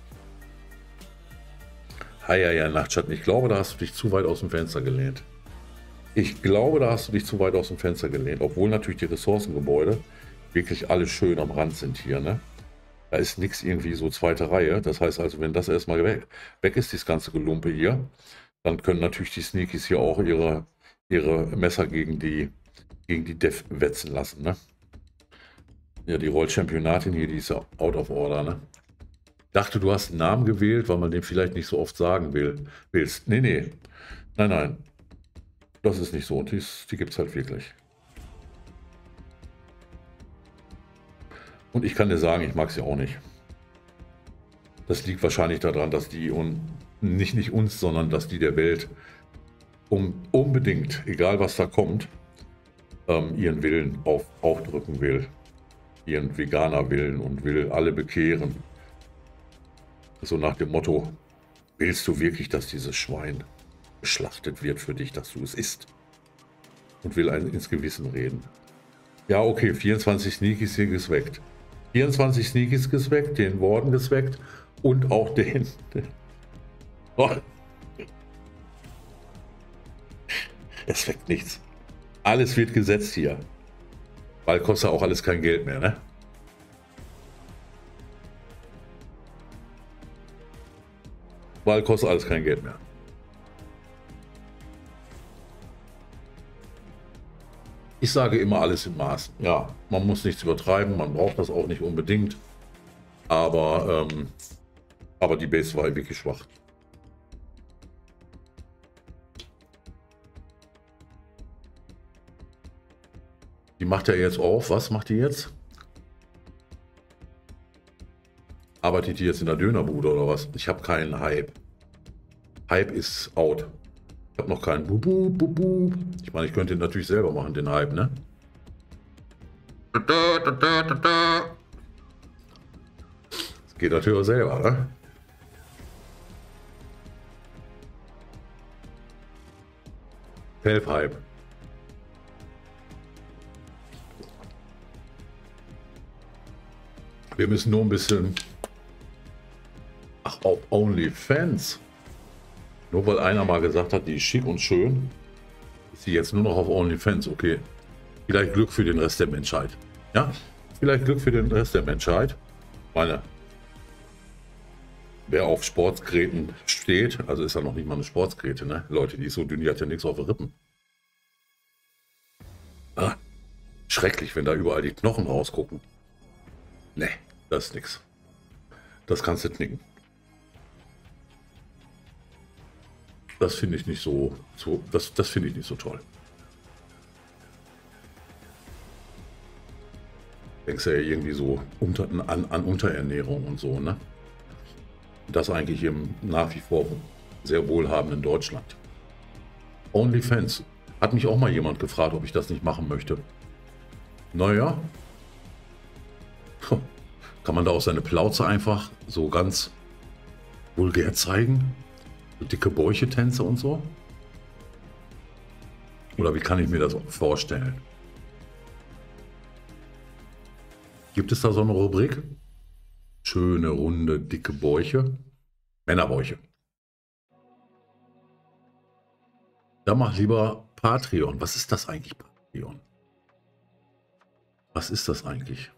Ja, Nachtschatten. Ich glaube, da hast du dich zu weit aus dem Fenster gelehnt. Ich glaube, da hast du dich zu weit aus dem Fenster gelehnt, obwohl natürlich die Ressourcengebäude wirklich alle schön am Rand sind hier, ne? Da ist nichts irgendwie so zweite Reihe. Das heißt also, wenn das erstmal weg ist, dieses ganze Gelumpe hier, dann können natürlich die Sneakies hier auch ihre Messer gegen die Def wetzen lassen, ne? Ja, die Roll-Championatin hier, die ist ja out of order, ne? Dachte, du hast einen Namen gewählt, weil man den vielleicht nicht so oft sagen willst. Nee, nee. Nein, nein. Das ist nicht so. Und die gibt es halt wirklich. Und ich kann dir sagen, ich mag sie auch nicht. Das liegt wahrscheinlich daran, dass die und nicht uns, sondern dass die der Welt unbedingt, egal was da kommt, ihren Willen aufdrücken will. Ihren Veganer-Willen und will alle bekehren. So nach dem Motto, willst du wirklich, dass dieses Schwein geschlachtet wird für dich, dass du es isst? Und will einen ins Gewissen reden. Ja, okay, 24 Sneakies hier gesweckt. 24 Sneakies gesweckt, den Warden gesweckt und auch den... Oh. Es weckt nichts. Alles wird gesetzt hier. Weil kostet auch alles kein Geld mehr, ne? Weil kostet alles kein Geld mehr. Ich sage immer alles im Maß. Ja, man muss nichts übertreiben, man braucht das auch nicht unbedingt. Aber die Base war wirklich schwach. Die macht ja jetzt auf. Was macht die jetzt? Arbeitet die jetzt in der Dönerbude oder was? Ich habe keinen Hype. Hype ist out. Ich habe noch keinen Bubu, Bubu. Ich meine, ich könnte ihn natürlich selber machen, den Hype, ne? Das geht natürlich auch selber, ne? Help-Hype. Wir müssen nur ein bisschen... Ach, auf OnlyFans. Nur weil einer mal gesagt hat, die ist schick und schön, ist sie jetzt nur noch auf OnlyFans. Okay, vielleicht Glück für den Rest der Menschheit. Ja, vielleicht Glück für den Rest der Menschheit. Meine, wer auf Sportsgeräten steht, also ist ja noch nicht mal eine Sportsgeräte, ne? Leute, die ist so dünn, die hat ja nichts auf den Rippen. Ah, schrecklich, wenn da überall die Knochen rausgucken. Ne, das ist nix. Das kannst du knicken. Das finde ich nicht das finde ich nicht so toll. Denkst du ja irgendwie so an Unterernährung und so, ne? Das eigentlich im nach wie vor sehr wohlhabenden Deutschland. OnlyFans. Hat mich auch mal jemand gefragt, ob ich das nicht machen möchte. Naja. Kann man da auch seine Plauze einfach so ganz vulgär zeigen? So dicke Bäuche-Tänze und so? Oder wie kann ich mir das vorstellen? Gibt es da so eine Rubrik? Schöne, runde, dicke Bäuche. Männerbäuche. Da mach lieber Patreon. Was ist das eigentlich, Patreon? Was ist das eigentlich?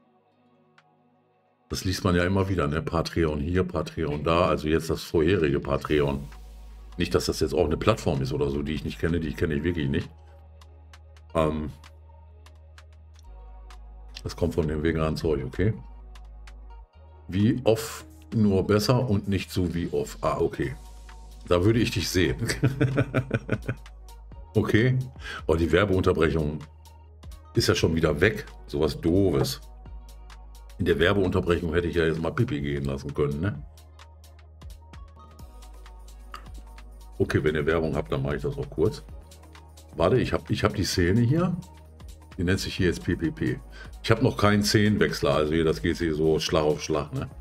Das liest man ja immer wieder, ne? Patreon hier, Patreon da. Also jetzt das vorherige Patreon. Nicht, dass das jetzt auch eine Plattform ist oder so, die ich nicht kenne. Die kenne ich wirklich nicht. Das kommt von dem veganen Zeug, okay? Wie oft nur besser und nicht so wie oft. Ah, okay. Da würde ich dich sehen. Okay. Oh, die Werbeunterbrechung ist ja schon wieder weg. Sowas Doofes. In der Werbeunterbrechung hätte ich ja jetzt mal Pipi gehen lassen können, ne? Okay, wenn ihr Werbung habt, dann mache ich das auch kurz. Warte, ich hab die Szene hier. Die nennt sich hier jetzt PPP. Ich habe noch keinen Szenenwechsler, also hier, das geht hier so Schlag auf Schlag, ne?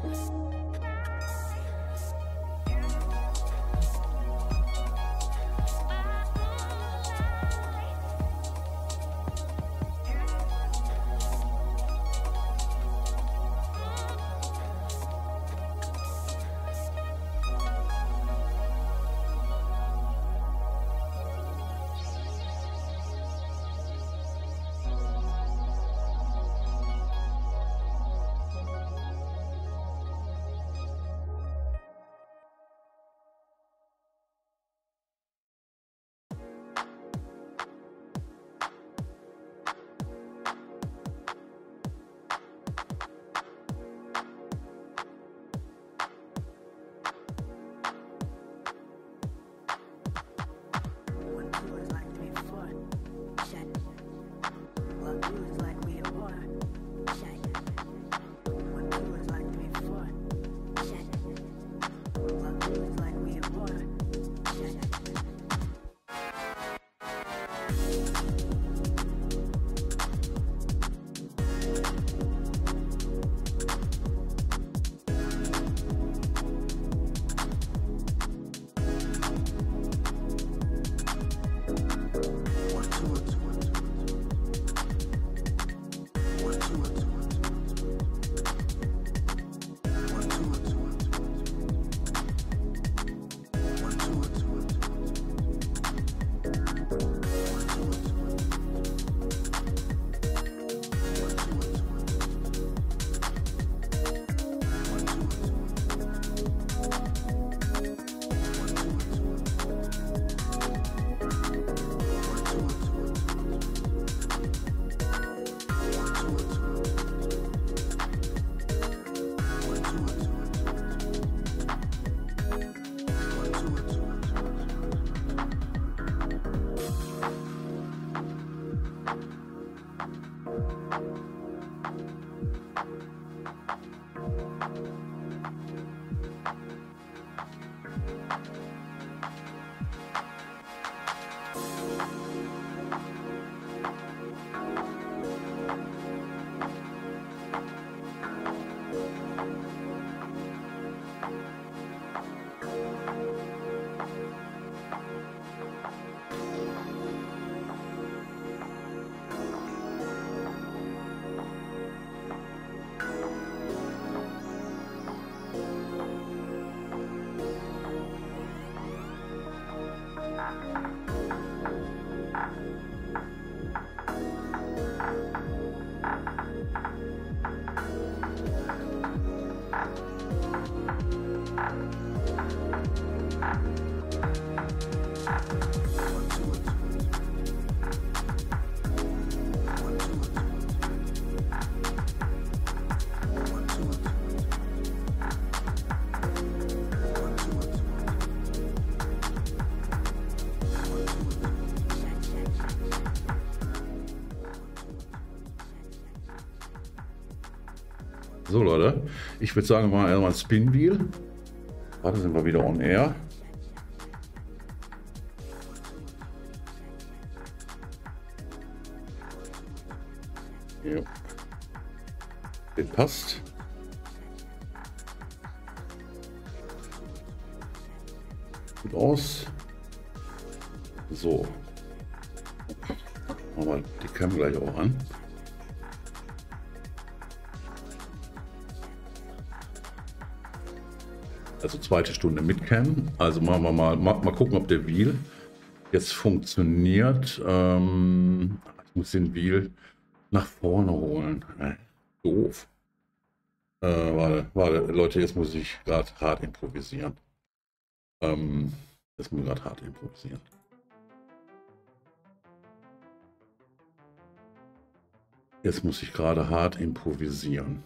So Leute, ich würde sagen, wir machen erstmal ein Spin Wheel. Gerade sind wir wieder on air. Ja. Den passt. Gut aus. So. Machen wir die Cam gleich auch an. Also zweite Stunde mit Cam. Also machen wir mal gucken, ob der Wheel jetzt funktioniert. Ich muss den Wheel nach vorne holen. Doof. Warte, Leute, jetzt muss ich gerade hart improvisieren. Jetzt muss ich gerade hart improvisieren. Jetzt muss ich gerade hart improvisieren.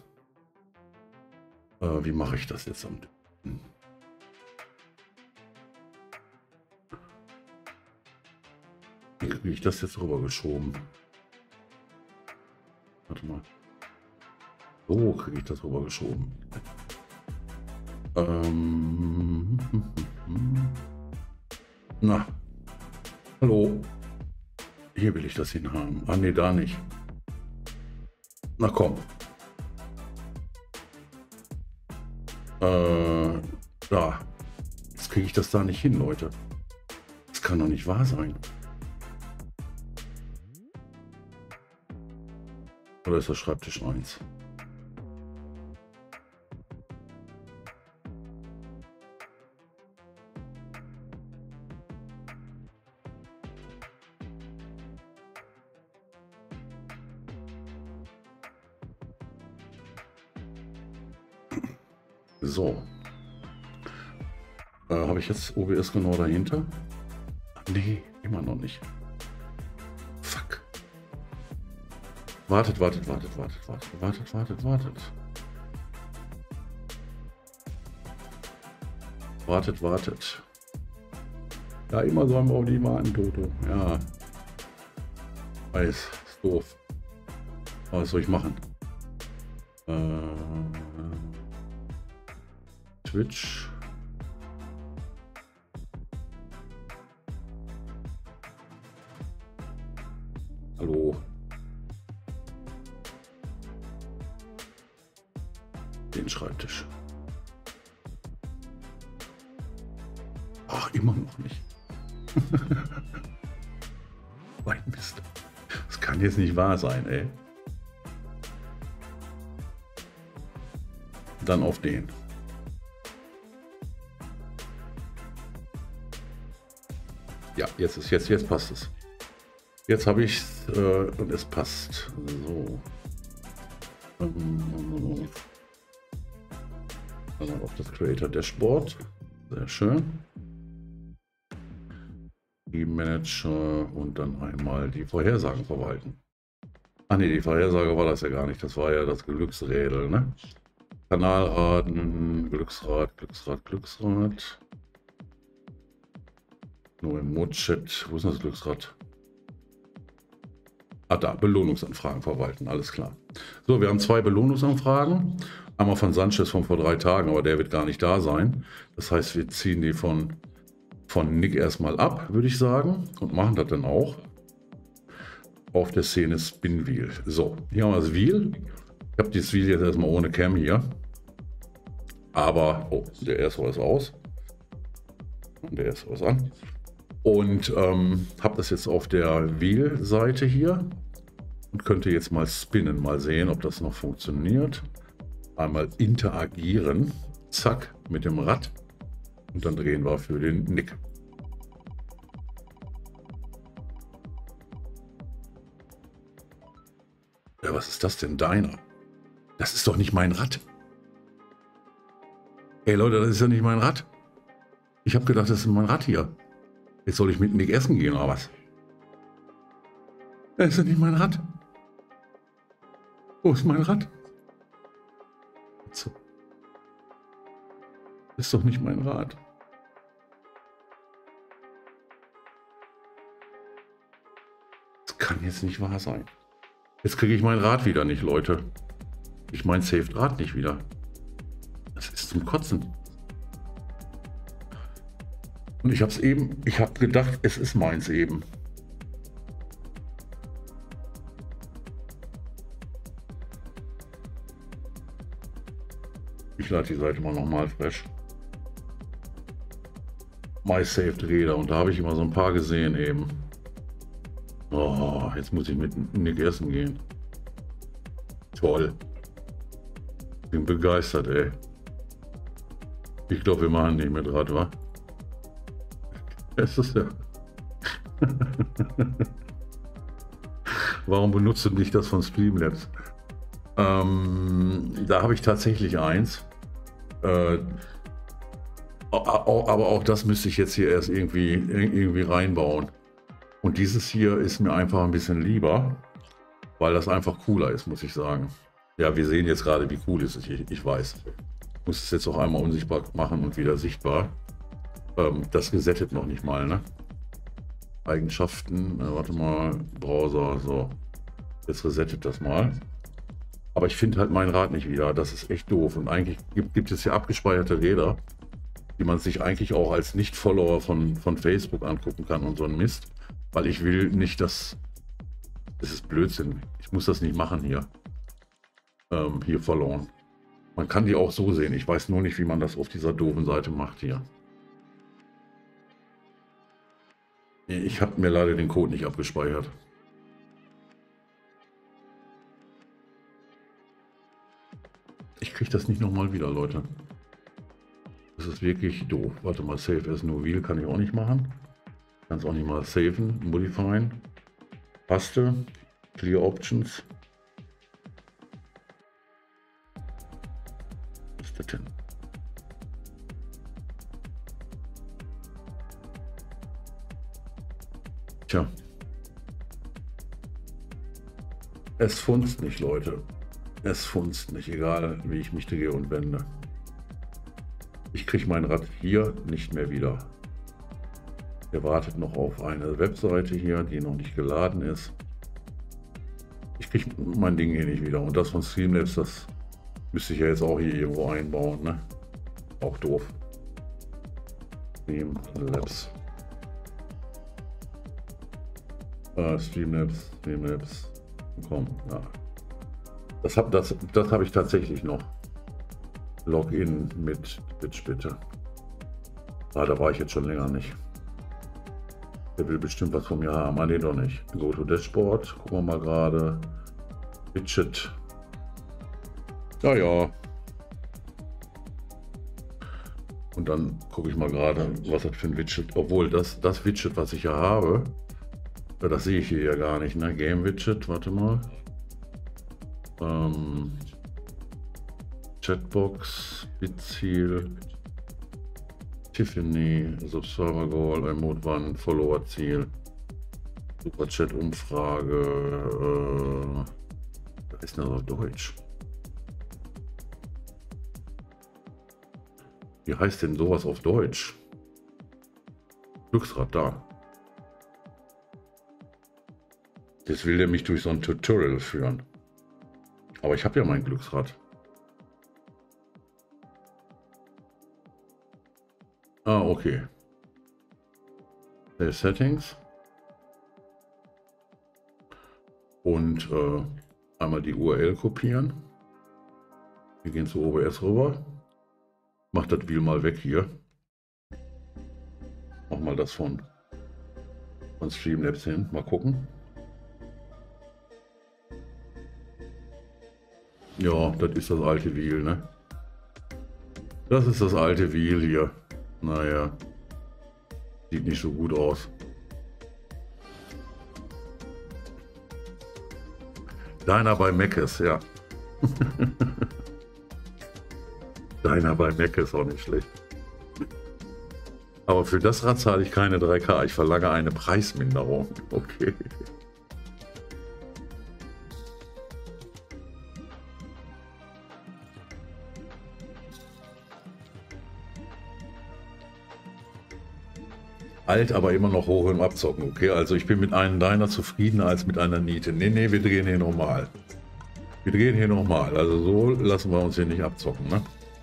Wie mache ich das jetzt am besten? Wie kriege ich das jetzt rübergeschoben? Warte mal. So kriege ich das rübergeschoben. Na. Hallo. Hier will ich das hinhaben. Ah ne, da nicht. Na komm. Da. Jetzt kriege ich das da nicht hin, Leute. Das kann doch nicht wahr sein. Oder ist das Schreibtisch 1? So. Habe ich jetzt OBS genau dahinter? Nee, immer noch nicht. Fuck. Wartet. Wartet. Ja, immer so am auf die warten, Toto. Ja. Weiß, ist doof. Aber was soll ich machen? Twitch. Hallo. Den Schreibtisch. Ach, immer noch nicht. Mein Mist. Das kann jetzt nicht wahr sein, ey. Dann auf den. Ja, jetzt passt es. Jetzt habe ich es und es passt. So. Dann auf das Creator Dashboard. Sehr schön. Die Manager und dann einmal die Vorhersagen verwalten. Ah ne, die Vorhersage war das ja gar nicht. Das war ja das Glücksrädel, ne? Kanalraten, Glücksrad. Nur im Mod-Chat. Wo ist das Glücksrad? Ah, da, Belohnungsanfragen verwalten, alles klar. So, wir haben 2 Belohnungsanfragen. Einmal von Sanchez von vor 3 Tagen, aber der wird gar nicht da sein. Das heißt, wir ziehen die von Nick erstmal ab, würde ich sagen, und machen das dann auch auf der Szene Spin Wheel. So, hier haben wir das Wheel. Ich habe dieses Wheel jetzt erstmal ohne Cam hier. Aber, oh, der erste ist aus. Und der erste ist an. Und habe das jetzt auf der Wheel-Seite hier und könnte jetzt mal spinnen, mal sehen, ob das noch funktioniert. Einmal interagieren, zack, mit dem Rad und dann drehen wir für den Nick. Ja, was ist das denn, deiner? Das ist doch nicht mein Rad. Ey Leute, das ist ja nicht mein Rad. Ich habe gedacht, das ist mein Rad hier. Jetzt soll ich mit Nick essen gehen, oder was? Das ist ja nicht mein Rad. Wo ist mein Rad? So. Das ist doch nicht mein Rad. Das kann jetzt nicht wahr sein. Jetzt kriege ich mein Rad wieder nicht, Leute. Ich mein Saved Rad nicht wieder. Das ist zum Kotzen. Und ich habe gedacht, es ist meins eben. Ich lade die Seite mal nochmal fresh. My Saved Räder und da habe ich immer so ein paar gesehen eben. Oh, jetzt muss ich mit Nick essen gehen. Toll. Bin begeistert, ey. Ich glaube, wir machen nicht mit Rad, wa? Es ist ja. Warum benutzt du nicht das von Streamlabs? Da habe ich tatsächlich eins. Aber auch das müsste ich jetzt hier erst irgendwie reinbauen. Und dieses hier ist mir einfach ein bisschen lieber, weil das einfach cooler ist, muss ich sagen. Ja, wir sehen jetzt gerade, wie cool es ist. Ich weiß. Ich muss es jetzt auch einmal unsichtbar machen und wieder sichtbar. Das resettet noch nicht mal, ne? Eigenschaften, warte mal, Browser, so. Jetzt resettet das mal. Aber ich finde halt mein Rad nicht wieder. Das ist echt doof. Und eigentlich gibt es ja abgespeicherte Räder, die man sich eigentlich auch als Nicht-Follower von Facebook angucken kann und so ein Mist. Weil ich will nicht, dass... Das ist Blödsinn. Ich muss das nicht machen hier. Hier verloren. Man kann die auch so sehen. Ich weiß nur nicht, wie man das auf dieser doofen Seite macht hier. Ich habe mir leider den Code nicht abgespeichert. Ich kriege das nicht nochmal wieder, Leute. Das ist wirklich doof. Warte mal, Save as No Wheel kann ich auch nicht machen. Kann es auch nicht mal saven, modifieren. Taste, Clear Options. Was ist das denn? Tja. Es funzt nicht, Leute. Es funzt nicht, egal wie ich mich drehe und wende. Ich kriege mein Rad hier nicht mehr wieder. Er wartet noch auf eine Webseite hier, die noch nicht geladen ist. Ich kriege mein Ding hier nicht wieder. Und das von Streamlabs, das müsste ich ja jetzt auch hier irgendwo einbauen, ne? Auch doof. Streamlabs. Streamlabs. Komm, ja. Das habe ich tatsächlich noch. Login mit Twitch bitte. Ah, da war ich jetzt schon länger nicht. Der will bestimmt was von mir haben. Ah, nee, doch nicht. Go to Dashboard. Gucken wir mal gerade. Widget. Ja, ja. Und dann gucke ich mal gerade, was das für ein Widget. Obwohl, das Widget, was ich ja habe, das sehe ich hier ja gar nicht. Ne? Game Widget, warte mal. Chatbox, Bitziel, Tiffany, Subscriber Goal, Emote One, Follower Ziel, Superchat Umfrage, da ist das auf Deutsch. Wie heißt denn sowas auf Deutsch? Glücksrad da. Jetzt will der mich durch so ein Tutorial führen. Aber ich habe ja mein Glücksrad. Ah, okay. Settings. Und einmal die URL kopieren. Wir gehen zu OBS rüber. Mach das Wheel mal weg hier. Mach mal das von Streamlabs hin. Mal gucken. Ja, das ist das alte Wheel, ne? Das ist das alte Wheel hier. Naja, sieht nicht so gut aus. Deiner bei Meckes, ja. Deiner bei Meckes auch nicht schlecht. Aber für das Rad zahle ich keine 3K. Ich verlange eine Preisminderung. Okay. Alt, aber immer noch hoch im Abzocken, okay? Also ich bin mit einem Deiner zufriedener als mit einer Niete. Nee, nee, wir drehen hier nochmal. Wir drehen hier nochmal. Also so lassen wir uns hier nicht abzocken, ne?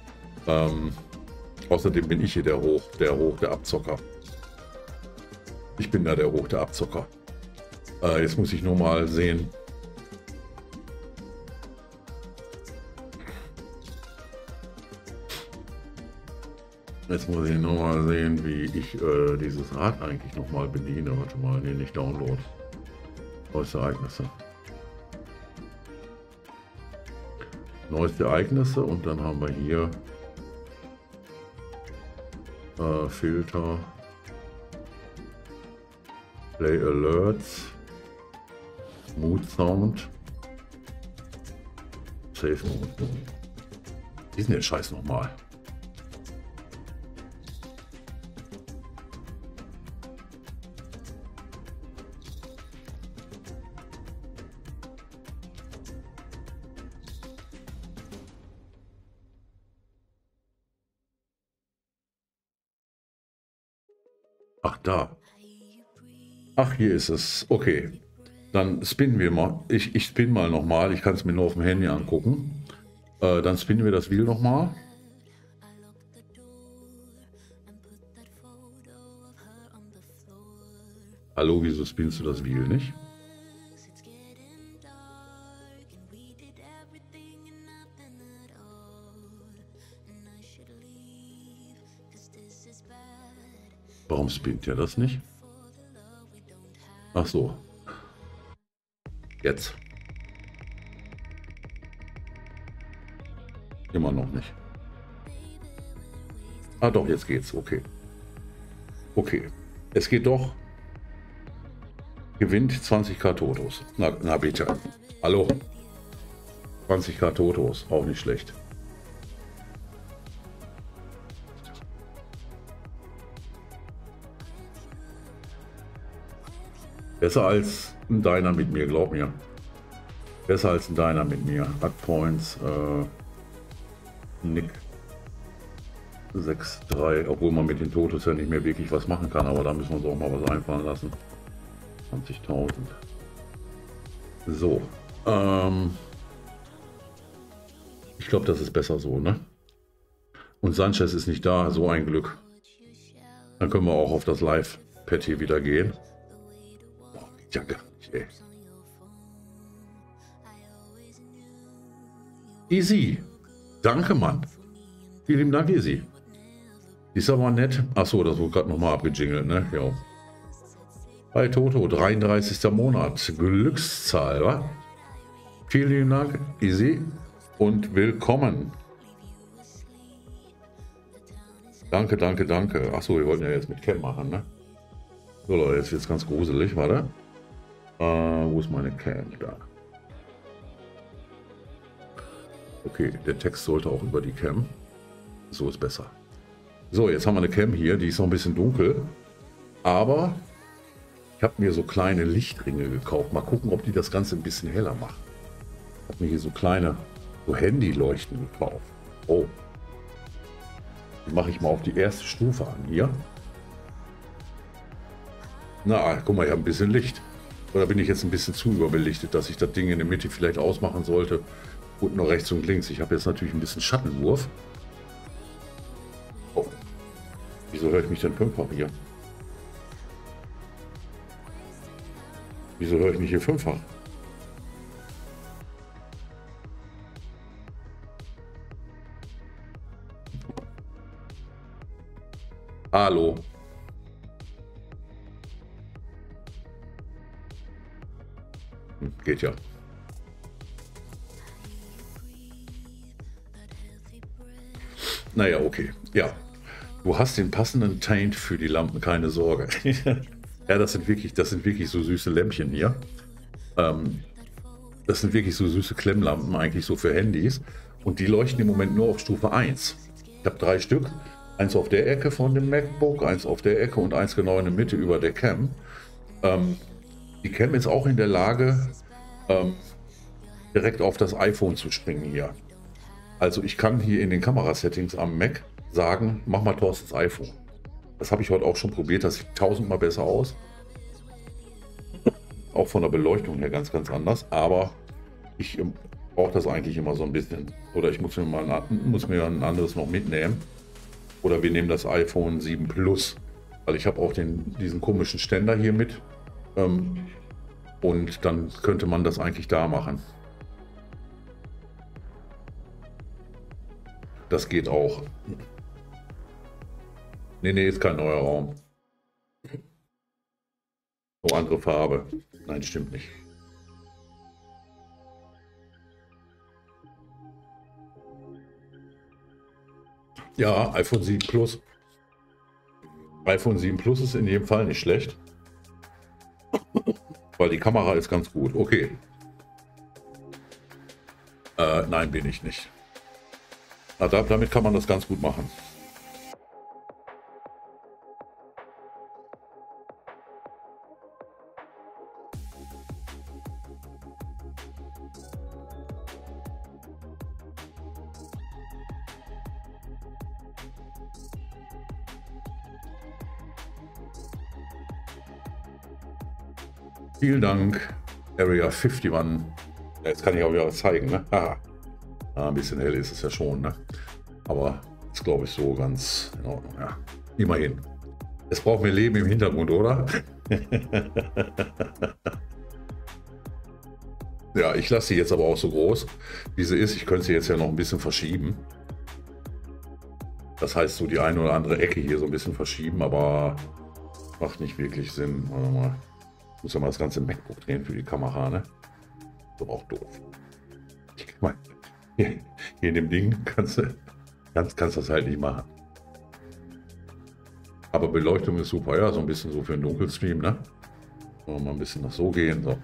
Außerdem bin ich hier der Abzocker. Ich bin da der Abzocker. Jetzt muss ich nur mal sehen. Jetzt muss ich nur mal sehen, wie ich dieses Rad eigentlich noch mal bediene. Warte mal, nee, nicht Download. Neueste Ereignisse. Neueste Ereignisse und dann haben wir hier Filter, Play Alerts, Mood Sound, Safe Mode. Diesen den Scheiß nochmal. Ach, da. Ach, hier ist es. Okay. Dann spinnen wir mal. Ich spinne mal nochmal. Ich kann es mir nur auf dem Handy angucken. Dann spinnen wir das Wheel nochmal. Hallo, wieso spinnst du das Wheel nicht? Warum spinnt der das nicht? Ach so. Jetzt. Immer noch nicht. Ah doch, jetzt geht's. Okay. Okay. Es geht doch. Gewinnt 20.000 Totos. Na bitte. Hallo. 20.000 Totos. Auch nicht schlecht. Besser als ein Deiner mit mir, glaub mir. Besser als ein Deiner mit mir. Points, Nick 6-3, obwohl man mit den Totos ja nicht mehr wirklich was machen kann, aber da müssen wir uns auch mal was einfallen lassen. 20.000. So. Ich glaube, das ist besser so, ne? Und Sanchez ist nicht da, so ein Glück. Dann können wir auch auf das Live-Pad hier wieder gehen. Ja, gar nicht, ey. Easy. Danke, Mann. Vielen lieben Dank, Easy. Ist aber nett. Achso, das wurde gerade nochmal abgejingelt, ne? Ja. Bei Toto, 33. Monat. Glückszahl, wa? Vielen lieben Dank, Easy. Und willkommen. Danke, danke, danke. Achso, wir wollten ja jetzt mit Cam machen, ne? So, Leute, jetzt wird es ganz gruselig, warte. Wo ist meine Cam? Da. Okay, der Text sollte auch über die Cam. So ist besser. So, jetzt haben wir eine Cam hier, die ist noch ein bisschen dunkel. Aber ich habe mir so kleine Lichtringe gekauft. Mal gucken, ob die das Ganze ein bisschen heller machen. Ich habe mir hier so kleine Handyleuchten gekauft. Oh. Die mache ich mal auf die erste Stufe an hier. Na, guck mal, ich habe ein bisschen Licht. Oder bin ich jetzt ein bisschen zu überbelichtet, dass ich das Ding in der Mitte vielleicht ausmachen sollte? Und nur rechts und links. Ich habe jetzt natürlich ein bisschen Schattenwurf. Oh. Wieso höre ich mich denn fünffach hier? Wieso höre ich mich hier fünffach? Hallo. Geht ja. Naja, okay. Ja. Du hast den passenden Taint für die Lampen, keine Sorge. Ja, das sind wirklich so süße Lämpchen hier. Das sind wirklich so süße Klemmlampen, eigentlich so für Handys. Und die leuchten im Moment nur auf Stufe 1. Ich habe 3 Stück. Eins auf der Ecke von dem MacBook, eins auf der Ecke und eins genau in der Mitte über der Cam. Die Cam ist auch in der Lage, direkt auf das iPhone zu springen hier. Also ich kann hier in den Kamerasettings am Mac sagen, mach mal Thorstens iPhone. Das habe ich heute auch schon probiert, das sieht 1000-mal besser aus. Auch von der Beleuchtung her ganz, ganz anders. Aber ich brauche das eigentlich immer so ein bisschen. Oder ich muss mir ein anderes noch mitnehmen. Oder wir nehmen das iPhone 7 Plus. Weil ich habe auch diesen komischen Ständer hier mit. Und dann könnte man das eigentlich da machen. Das geht auch. Nee, ist kein neuer Raum. Oh, andere Farbe. Nein, stimmt nicht. Ja, iPhone 7 Plus. iPhone 7 Plus ist in jedem Fall nicht schlecht. Weil die Kamera ist ganz gut. Okay. Nein, bin ich nicht. Damit kann man das ganz gut machen. Vielen Dank, Area 51. Jetzt kann ich auch wieder was zeigen, ne? Ein bisschen hell ist es ja schon, ne? Aber ist, glaube ich, so ganz in Ordnung, ja. Immerhin. Es braucht mehr Leben im Hintergrund, oder? Ja, ich lasse sie jetzt aber auch so groß, wie sie ist. Ich könnte sie jetzt ja noch ein bisschen verschieben. Das heißt, so die eine oder andere Ecke hier so ein bisschen verschieben, aber macht nicht wirklich Sinn. Warte mal. Ich muss ja mal das ganze MacBook drehen für die Kamera, ne? Ist doch auch doof. Ich meine, hier in dem Ding kannst du das halt nicht machen. Aber Beleuchtung ist super, ja, so ein bisschen so für einen Dunkelstream, ne? Mal ein bisschen noch so gehen, so.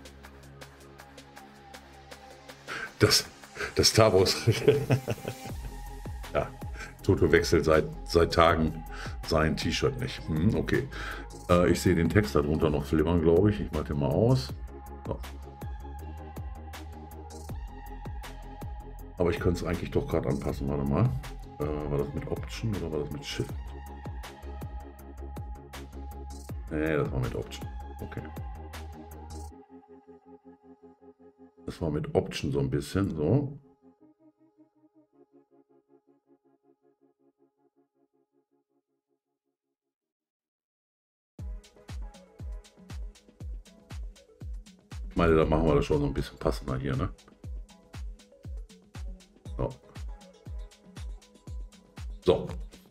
Das Star Wars. Ja, Toto wechselt seit Tagen sein T-Shirt nicht. Okay. Ich sehe den Text darunter noch flimmern, glaube ich. Ich mache den mal aus. So. Aber ich könnte es eigentlich doch gerade anpassen. Warte mal. War das mit Option oder war das mit Shift? Nee, das war mit Option. Okay. Das war mit Option so ein bisschen so. Ich meine, da machen wir das schon so ein bisschen passender hier, ne? So. So.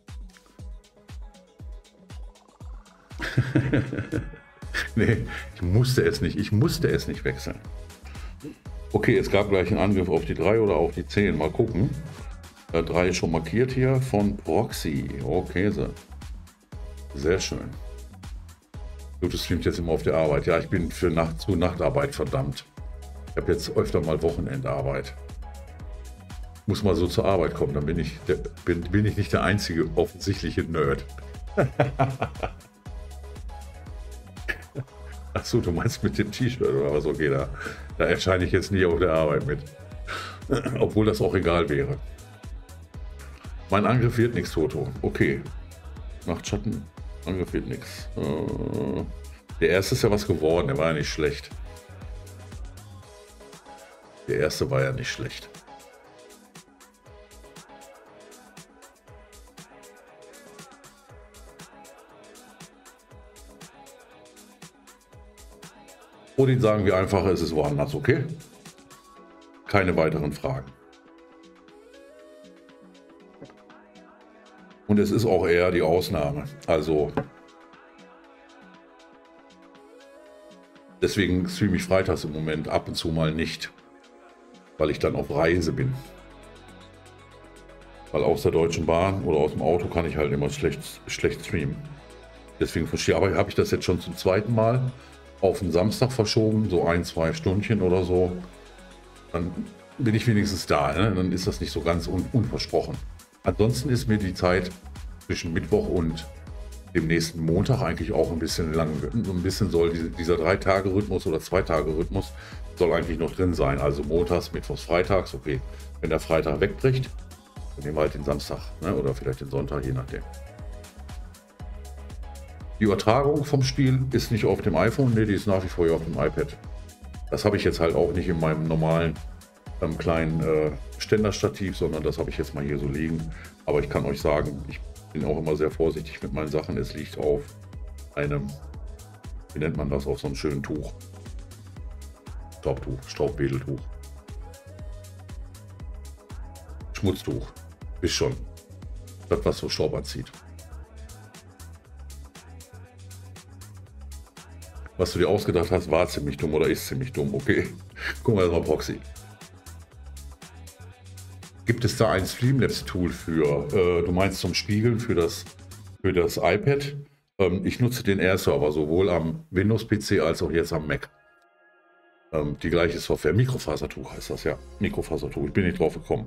Nee, ich musste es nicht wechseln. Okay, es gab gleich einen Angriff auf die 3 oder auf die 10. Mal gucken. 3 ist schon markiert hier von Proxy. Okay, so. Sehr schön. Du streamst jetzt immer auf der Arbeit. Ja, ich bin für Nachtarbeit verdammt. Ich habe jetzt öfter mal Wochenendarbeit. Muss mal so zur Arbeit kommen, dann bin ich nicht der einzige offensichtliche Nerd. Achso, du meinst mit dem T-Shirt oder was? Okay, da erscheine ich jetzt nie auf der Arbeit mit. Obwohl das auch egal wäre. Mein Angriff wird nichts, Toto. Okay. Nachtschatten, Angriff wird nichts. Der erste ist ja was geworden, der war ja nicht schlecht. Der erste war ja nicht schlecht. Odin, sagen wir einfach, es ist woanders, okay? Keine weiteren Fragen. Und es ist auch eher die Ausnahme. Also deswegen streame ich freitags im Moment ab und zu mal nicht, weil ich dann auf Reise bin. Weil aus der Deutschen Bahn oder aus dem Auto kann ich halt immer schlecht streamen. Deswegen verstehe ich, aber habe ich das jetzt schon zum zweiten Mal auf den Samstag verschoben, so 1-2 Stündchen oder so. Dann bin ich wenigstens da, ne? Dann ist das nicht so ganz unversprochen. Ansonsten ist mir die Zeit zwischen Mittwoch und dem nächsten Montag eigentlich auch ein bisschen lang. So ein bisschen soll dieser 3-Tage-Rhythmus oder 2-Tage-Rhythmus soll eigentlich noch drin sein. Also montags, mittwochs, freitags, okay. Wenn der Freitag wegbricht, dann nehmen wir halt den Samstag, ne? Oder vielleicht den Sonntag, je nachdem. Die Übertragung vom Spiel ist nicht auf dem iPhone, ne, die ist nach wie vor auf dem iPad. Das habe ich jetzt halt auch nicht in meinem normalen kleinen Ständerstativ, sondern das habe ich jetzt mal hier so liegen. Aber ich kann euch sagen, ich bin auch immer sehr vorsichtig mit meinen Sachen. Es liegt auf einem, wie nennt man das, auf so einem schönen Tuch. Staubwedeltuch. Schmutztuch. Ist schon. Das, was so Staub anzieht. Was du dir ausgedacht hast, war ziemlich dumm oder ist ziemlich dumm. Okay, gucken wir erstmal Proxy. Gibt es da ein Streamlabs-Tool für, du meinst zum Spiegeln für das iPad? Ich nutze den Air-Server sowohl am Windows-PC als auch jetzt am Mac. Die gleiche Software, Mikrofasertuch heißt das, ja. Mikrofasertuch, ich bin nicht drauf gekommen.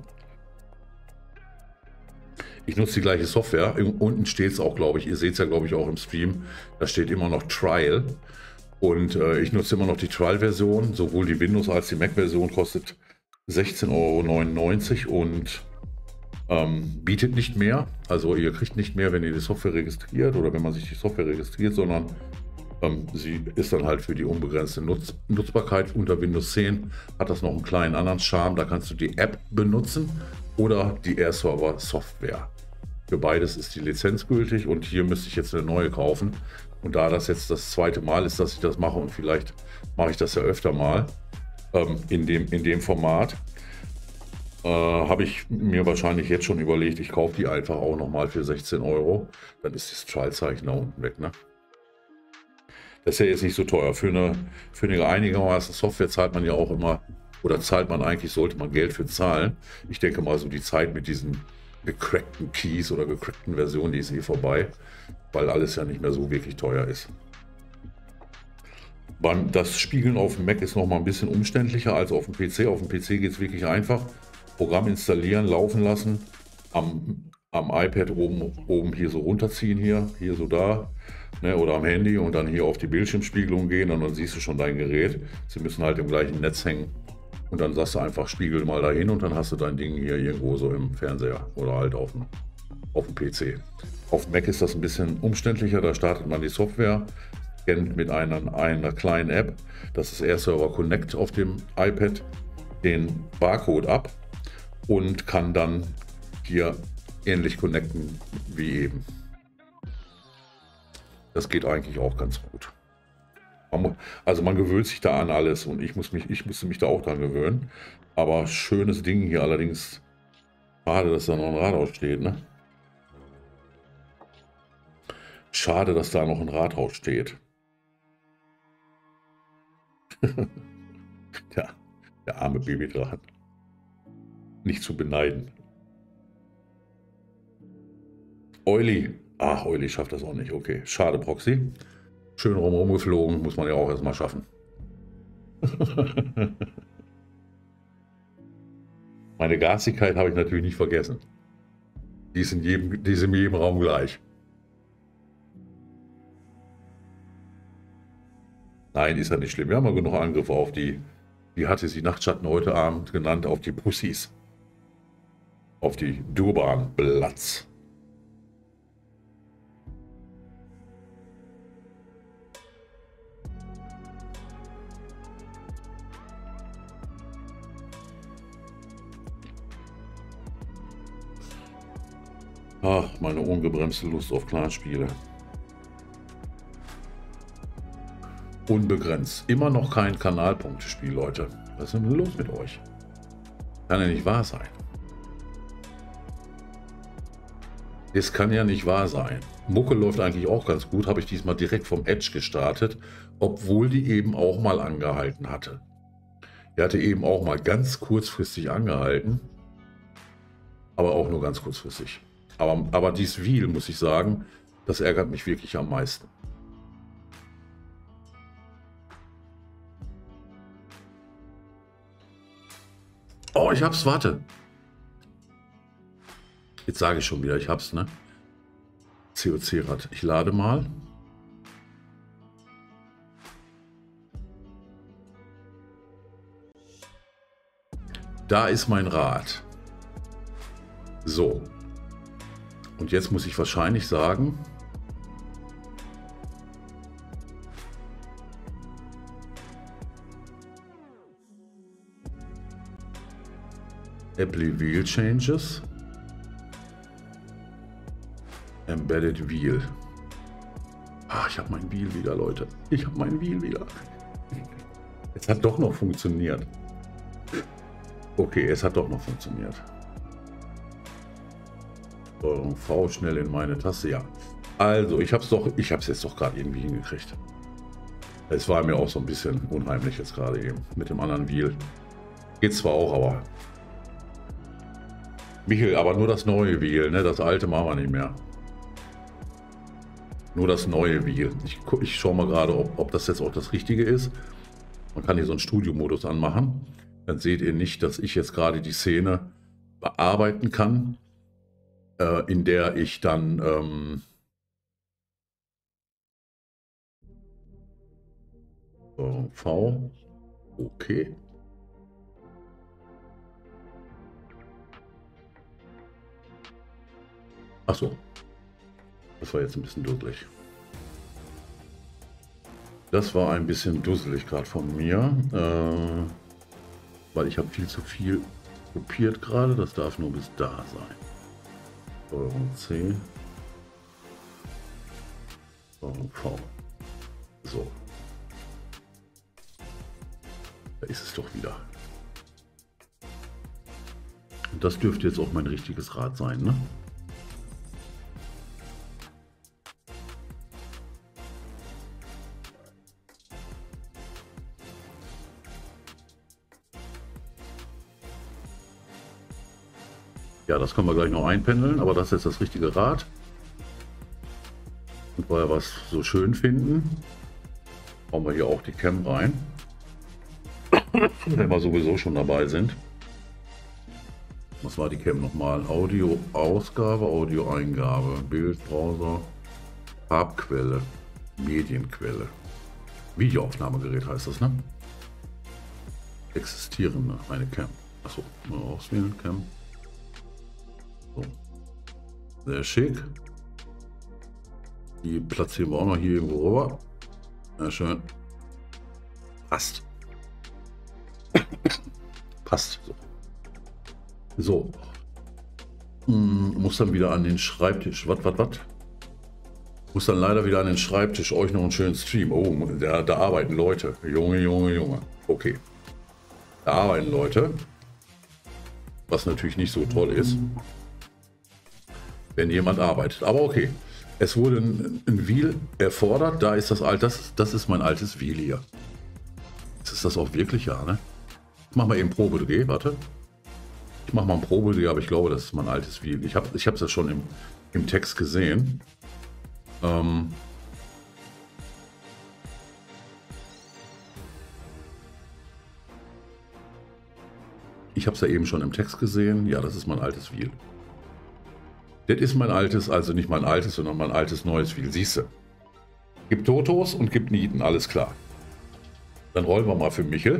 Ich nutze die gleiche Software, unten steht es auch, glaube ich, ihr seht es ja, glaube ich, auch im Stream, da steht immer noch Trial. Und ich nutze immer noch die Trial-Version, sowohl die Windows- als die Mac-Version kostet 16,99 € und bietet nicht mehr. Also ihr kriegt nicht mehr, wenn ihr die Software registriert oder wenn man sich die Software registriert, sondern sie ist dann halt für die unbegrenzte Nutzbarkeit unter Windows 10. Hat das noch einen kleinen anderen Charme, da kannst du die App benutzen oder die Air-Server Software. Für beides ist die Lizenz gültig und hier müsste ich jetzt eine neue kaufen. Und da das jetzt das zweite Mal ist, dass ich das mache und vielleicht mache ich das ja öfter mal in dem Format, Habe ich mir wahrscheinlich jetzt schon überlegt, ich kaufe die einfach auch nochmal für 16 Euro. Dann ist das Strahlzeichen da unten weg, ne? Das ist ja jetzt nicht so teuer. Für eine einigermaßen Software zahlt man ja auch immer, oder zahlt man eigentlich, sollte man Geld für zahlen. Ich denke mal, so die Zeit mit diesen gecrackten Keys oder gecrackten Versionen, die ist eh vorbei, weil alles ja nicht mehr so wirklich teuer ist. Das Spiegeln auf dem Mac ist noch mal ein bisschen umständlicher als auf dem PC. Auf dem PC geht es wirklich einfach. Programm installieren, laufen lassen, am iPad oben hier so runterziehen, hier so da, ne, oder am Handy und dann hier auf die Bildschirmspiegelung gehen und dann siehst du schon dein Gerät. Sie müssen halt im gleichen Netz hängen und dann sagst du einfach, spiegel mal dahin und dann hast du dein Ding hier irgendwo so im Fernseher oder halt auf dem PC. Auf Mac ist das ein bisschen umständlicher, da startet man die Software, scannt mit einer kleinen App, das ist AirServer Connect auf dem iPad, den Barcode ab und kann dann hier ähnlich connecten wie eben. Das geht eigentlich auch ganz gut. Also man gewöhnt sich da an alles und ich musste mich da auch dran gewöhnen. Aber schönes Ding hier, allerdings schade, dass da noch ein Rathaus steht, ne? Schade, dass da noch ein Rathaus steht. Ja, der arme Babydrachen. Nicht zu beneiden. Euli. Ach, Euli schafft das auch nicht. Okay, schade, Proxy. Schön rumgeflogen, muss man ja auch erstmal schaffen. Meine Gasigkeit habe ich natürlich nicht vergessen. Die ist in jedem Raum gleich. Nein, ist ja nicht schlimm. Wir haben ja genug Angriffe auf die, wie hatte sie Nachtschatten heute Abend genannt, auf die Pussys. Auf die Durban-Blatz. Ach, meine ungebremste Lust auf Clanspiele. Unbegrenzt. Immer noch kein Kanalpunktespiel, Leute. Was ist denn los mit euch? Kann ja nicht wahr sein. Es kann ja nicht wahr sein. Mucke läuft eigentlich auch ganz gut. Habe ich diesmal direkt vom Edge gestartet, obwohl die eben auch mal angehalten hatte. Die hatte eben auch mal ganz kurzfristig angehalten. Aber auch nur ganz kurzfristig. Aber dieses Wheel, muss ich sagen, das ärgert mich wirklich am meisten. Oh, ich hab's, warte. Jetzt sage ich schon wieder, ich hab's, ne? COC-Rad. Ich lade mal. Da ist mein Rad. So. Und jetzt muss ich wahrscheinlich sagen, Apply Wheel Changes, Embedded Wheel. Ah, ich habe mein Wheel wieder, Leute. Ich habe mein Wheel wieder. Es hat doch noch funktioniert. Okay, es hat doch noch funktioniert. Steuerung V schnell in meine Taste. Ja. Also, ich habe es jetzt doch gerade irgendwie hingekriegt. Es war mir auch so ein bisschen unheimlich jetzt gerade eben mit dem anderen Wheel. Geht zwar auch, aber Michael, aber nur das neue Wheel, ne? Das alte machen wir nicht mehr. Nur das neue Wheel. Ich schaue mal gerade, ob das jetzt auch das Richtige ist. Man kann hier so einen Studio-Modus anmachen. Dann seht ihr nicht, dass ich jetzt gerade die Szene bearbeiten kann, in der ich dann V, okay. Ach so, das war jetzt ein bisschen dusselig. Das war ein bisschen dusselig gerade von mir, weil ich habe viel zu viel kopiert gerade. Das darf nur bis da sein. Steuerung C, Steuerung V. So, da ist es doch wieder. Das dürfte jetzt auch mein richtiges Rad sein, ne? Ja, das können wir gleich noch einpendeln, aber das ist jetzt das richtige Rad. Und weil wir es so schön finden, bauen wir hier auch die Cam rein. Wenn wir sowieso schon dabei sind. Was war die Cam nochmal? Audio-Ausgabe, Audio-Eingabe, Bildbrowser, Farbquelle, Medienquelle. Videoaufnahmegerät heißt das, ne? Existierende, eine Cam. Achso, mal auswählen, Cam. So. Sehr schick. Die platzieren wir auch noch hier irgendwo rüber. Sehr schön. Passt. Passt. So. Muss dann wieder an den Schreibtisch. Was? Muss dann leider wieder an den Schreibtisch. Euch noch einen schönen Stream. Oh, da arbeiten Leute. Junge. Okay. Da arbeiten Leute. Was natürlich nicht so toll ist, wenn jemand arbeitet. Aber okay. Es wurde ein Wheel erfordert. Da ist das alte. Das ist mein altes Wheel hier. Ist das auch wirklich? Ja, ne? Ich mach mal eben Probe-Dreh. Warte. Ich mache mal ein Probe-Dreh, aber ich glaube, das ist mein altes Wheel. Ich habe es ja schon im Text gesehen. Ich habe es ja eben schon im Text gesehen. Ja, das ist mein altes Wheel. Das ist mein altes, also nicht mein altes, sondern mein altes neues Wheel. Siehst du? Gibt Totos und gibt Nieten, alles klar. Dann rollen wir mal für Michel.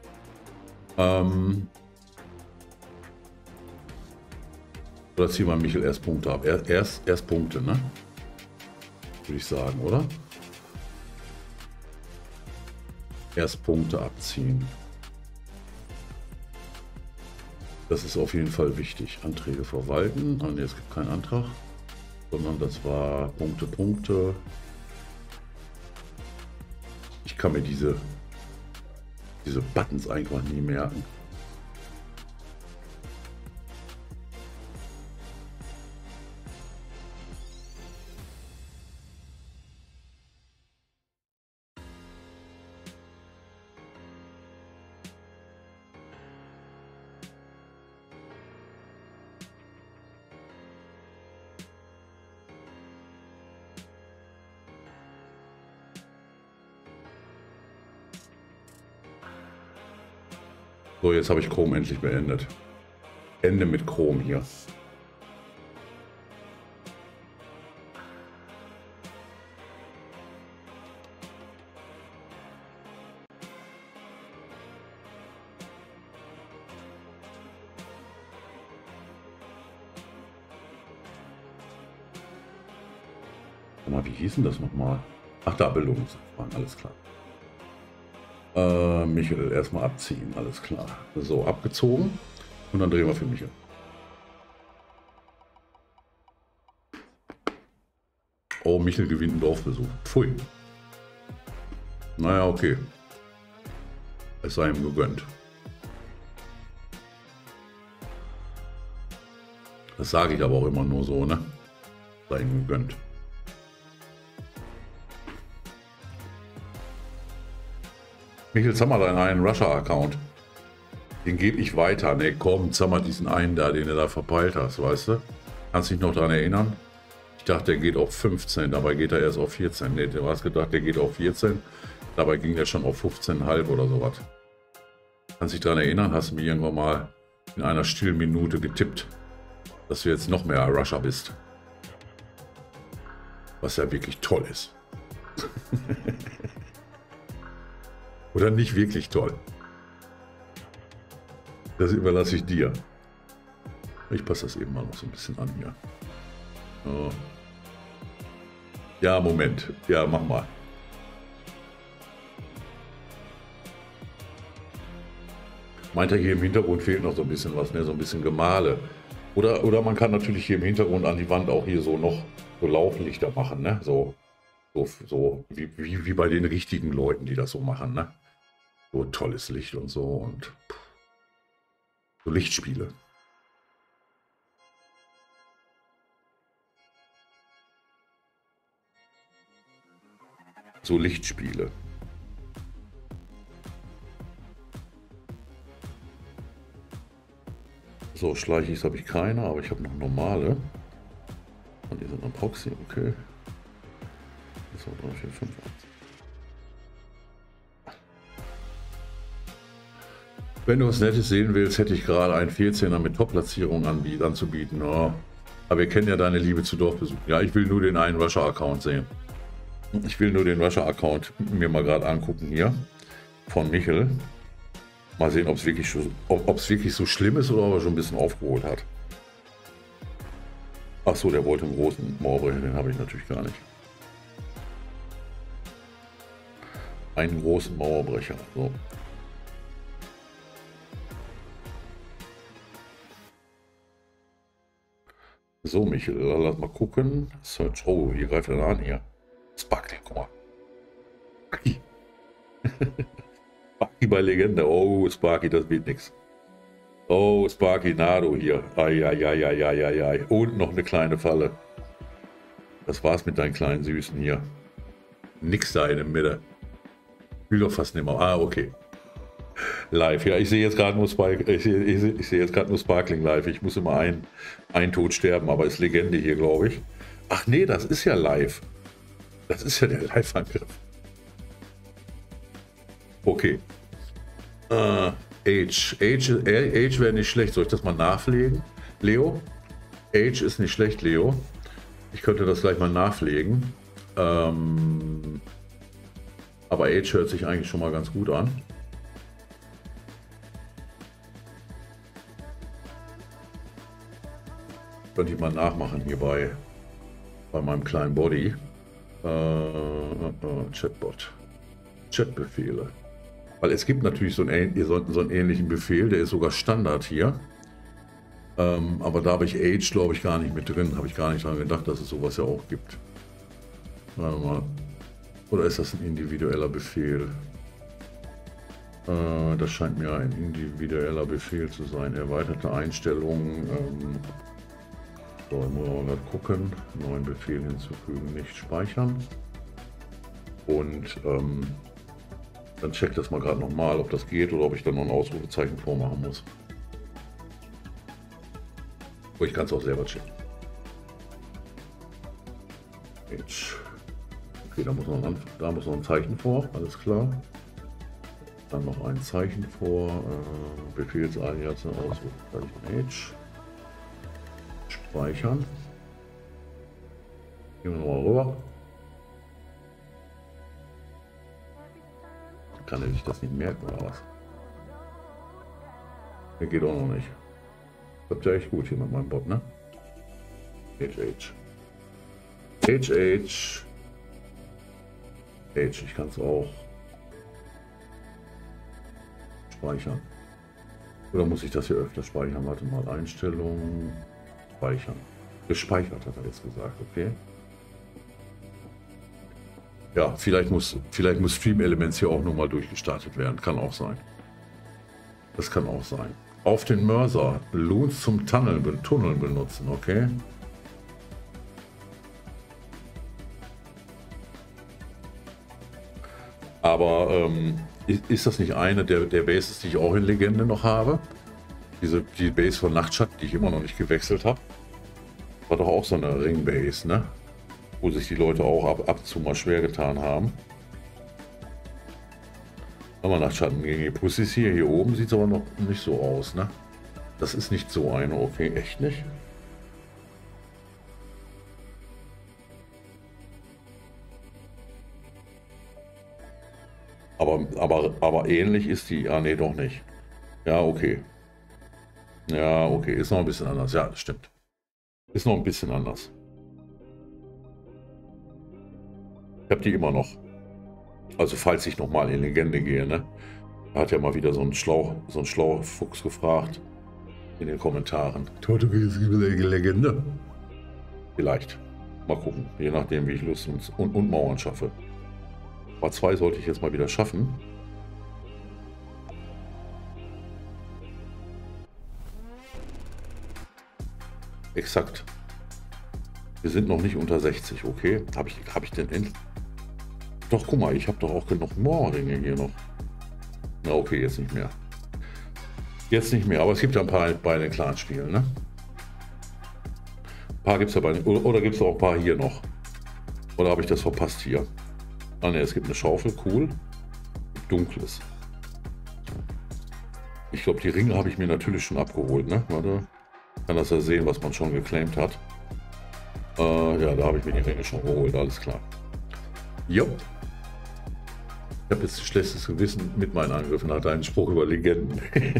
Oder ziehen wir Michel erst Punkte ab? Erst Punkte, ne? Würde ich sagen, oder? Erst Punkte abziehen. Das ist auf jeden Fall wichtig. Anträge verwalten. Ah, nee, es gibt keinen Antrag, sondern das war Punkte. Ich kann mir diese Buttons einfach nie merken. So, jetzt habe ich Chrome endlich beendet. Ende mit Chrome hier. Wie hieß denn das nochmal? Ach, da, Bildungsverfahren, alles klar. Michel erstmal abziehen, alles klar. So, abgezogen. Und dann drehen wir für Michel. Oh, Michel gewinnt einen Dorfbesuch. Pfui. Naja, okay. Es sei ihm gegönnt. Das sage ich aber auch immer nur so, ne? Sei ihm gegönnt. Michel, sag mal deinen einen Russia-Account. Den gebe ich weiter. Ne, komm, sag mal diesen einen da, den du da verpeilt hast, weißt du? Kannst dich noch daran erinnern? Ich dachte, der geht auf 15, dabei geht er erst auf 14. Ne, du hast gedacht, der geht auf 14, dabei ging der schon auf 15,5 oder sowas. Kannst dich daran erinnern? Hast du mir irgendwann mal in einer stillen Minute getippt, dass du jetzt noch mehr Russia bist. Was ja wirklich toll ist. Oder nicht wirklich toll. Das überlasse ich dir. Ich passe das eben mal noch so ein bisschen an hier. Oh. Ja, Moment. Ja, mach mal. Meint er, hier im Hintergrund fehlt noch so ein bisschen was, ne? So ein bisschen Gemale. Oder man kann natürlich hier im Hintergrund an die Wand auch hier so noch so Lauflichter machen, ne? So wie bei den richtigen Leuten, die das so machen, ne? So tolles Licht und so und so Lichtspiele. So Lichtspiele. So, Schleichis habe ich keine, aber ich habe noch normale. Und die sind ein Proxy, okay. 1, 2, 3, 4, 5, 1. Wenn du was Nettes sehen willst, hätte ich gerade einen 14er mit Top-Platzierung anzubieten. Oh. Aber wir kennen ja deine Liebe zu Dorfbesuch. Ja, ich will nur den einen Rusher-Account sehen. Ich will nur den Rusher-Account mir mal gerade angucken hier. Von Michel. Mal sehen, ob es wirklich so schlimm ist oder ob er schon ein bisschen aufgeholt hat. Achso, der wollte einen großen Mauerbrecher, den habe ich natürlich gar nicht. Einen großen Mauerbrecher. So. So, Michel, lass mal gucken. Search. Oh, hier greift er an hier. Sparkling, guck mal. Sparky. Sparky bei Legende. Oh, Sparky, das wird nix. Oh, Sparky, Nado hier. Ai. Und noch eine kleine Falle. Das war's mit deinen kleinen Süßen hier. Nix da in der Mitte. Will doch fast nicht mehr. Ah, okay. Live, ja, ich sehe jetzt gerade nur Sparkling live. Ich muss immer einen Tod sterben, aber ist Legende hier, glaube ich. Ach nee, das ist ja live. Das ist ja der Live-Angriff. Okay. Age wäre nicht schlecht. Soll ich das mal nachlegen? Leo? Age ist nicht schlecht, Leo. Ich könnte das gleich mal nachlegen. Aber Age hört sich eigentlich schon mal ganz gut an. Könnte ich mal nachmachen hier bei meinem kleinen Body. Chatbot. Chatbefehle. Weil es gibt natürlich so einen ähnlichen Befehl, der ist sogar Standard hier. Aber da habe ich Age, glaube ich, gar nicht mit drin. Habe ich gar nicht daran gedacht, dass es sowas ja auch gibt. Warte mal. Oder ist das ein individueller Befehl? Das scheint mir ein individueller Befehl zu sein. Erweiterte Einstellungen. So, muss man mal gucken. Neuen Befehl hinzufügen, nicht speichern. Und dann check das mal gerade nochmal, ob das geht oder ob ich dann noch ein Ausrufezeichen vormachen muss. Oh, ich kann es auch selber checken. Okay, da muss noch ein Zeichen vor, alles klar. Dann noch ein Zeichen vor. Befehlsalias Ausrufezeichen Age. Speichern. Gehen wir nochmal rüber. Kann er sich das nicht merken oder was? Der geht auch noch nicht. Klappt ja echt gut hier mit meinem Bot, ne? Age. Ich kann es auch speichern. Oder muss ich das hier öfter speichern? Warte mal, Einstellungen, speichern. Gespeichert hat er jetzt gesagt, okay. Ja, vielleicht muss Stream Elements hier auch nochmal durchgestartet werden. Kann auch sein. Das kann auch sein. Auf den Mörser. Loons zum Tunneln benutzen, okay. Aber ist das nicht eine der Bases, die ich auch in Legende noch habe? Die Base von Nachtschatten, die ich immer noch nicht gewechselt habe. War doch auch so eine Ring-Base, ne? Wo sich die Leute auch ab und zu mal schwer getan haben. Aber Nachtschatten gegen die Pussys hier oben sieht es aber noch nicht so aus, ne? Das ist nicht so eine, okay, echt nicht? Aber ähnlich ist die, ah ne, doch nicht. Ja, okay. Ja, okay, ist noch ein bisschen anders, ja, das stimmt. Ist noch ein bisschen anders. Ich habe die immer noch. Also falls ich nochmal in Legende gehe, ne? Da hat ja mal wieder so ein schlauer Fuchs gefragt in den Kommentaren. Legende? Vielleicht. Mal gucken. Je nachdem, wie ich Lust und Mauern schaffe. Aber 2 sollte ich jetzt mal wieder schaffen. Exakt. Wir sind noch nicht unter 60, okay? Habe ich denn endlich? Doch, guck mal, ich habe doch auch genug Moorringe hier noch. Na okay, jetzt nicht mehr. Jetzt nicht mehr, aber es gibt ja ein paar bei den Clan-Spielen, ne? Ein paar gibt es ja bei den, oder gibt es auch ein paar hier noch? Oder habe ich das verpasst hier? Ah ne, es gibt eine Schaufel, cool. Dunkles. Ich glaube, die Ringe habe ich mir natürlich schon abgeholt, ne? Warte. Kann das ja sehen, was man schon geclaimt hat. Ja, da habe ich mir die Ringe schon geholt, alles klar. Jo. Ich habe jetzt ein schlechtes Gewissen mit meinen Angriffen nach deinem Spruch über Legenden.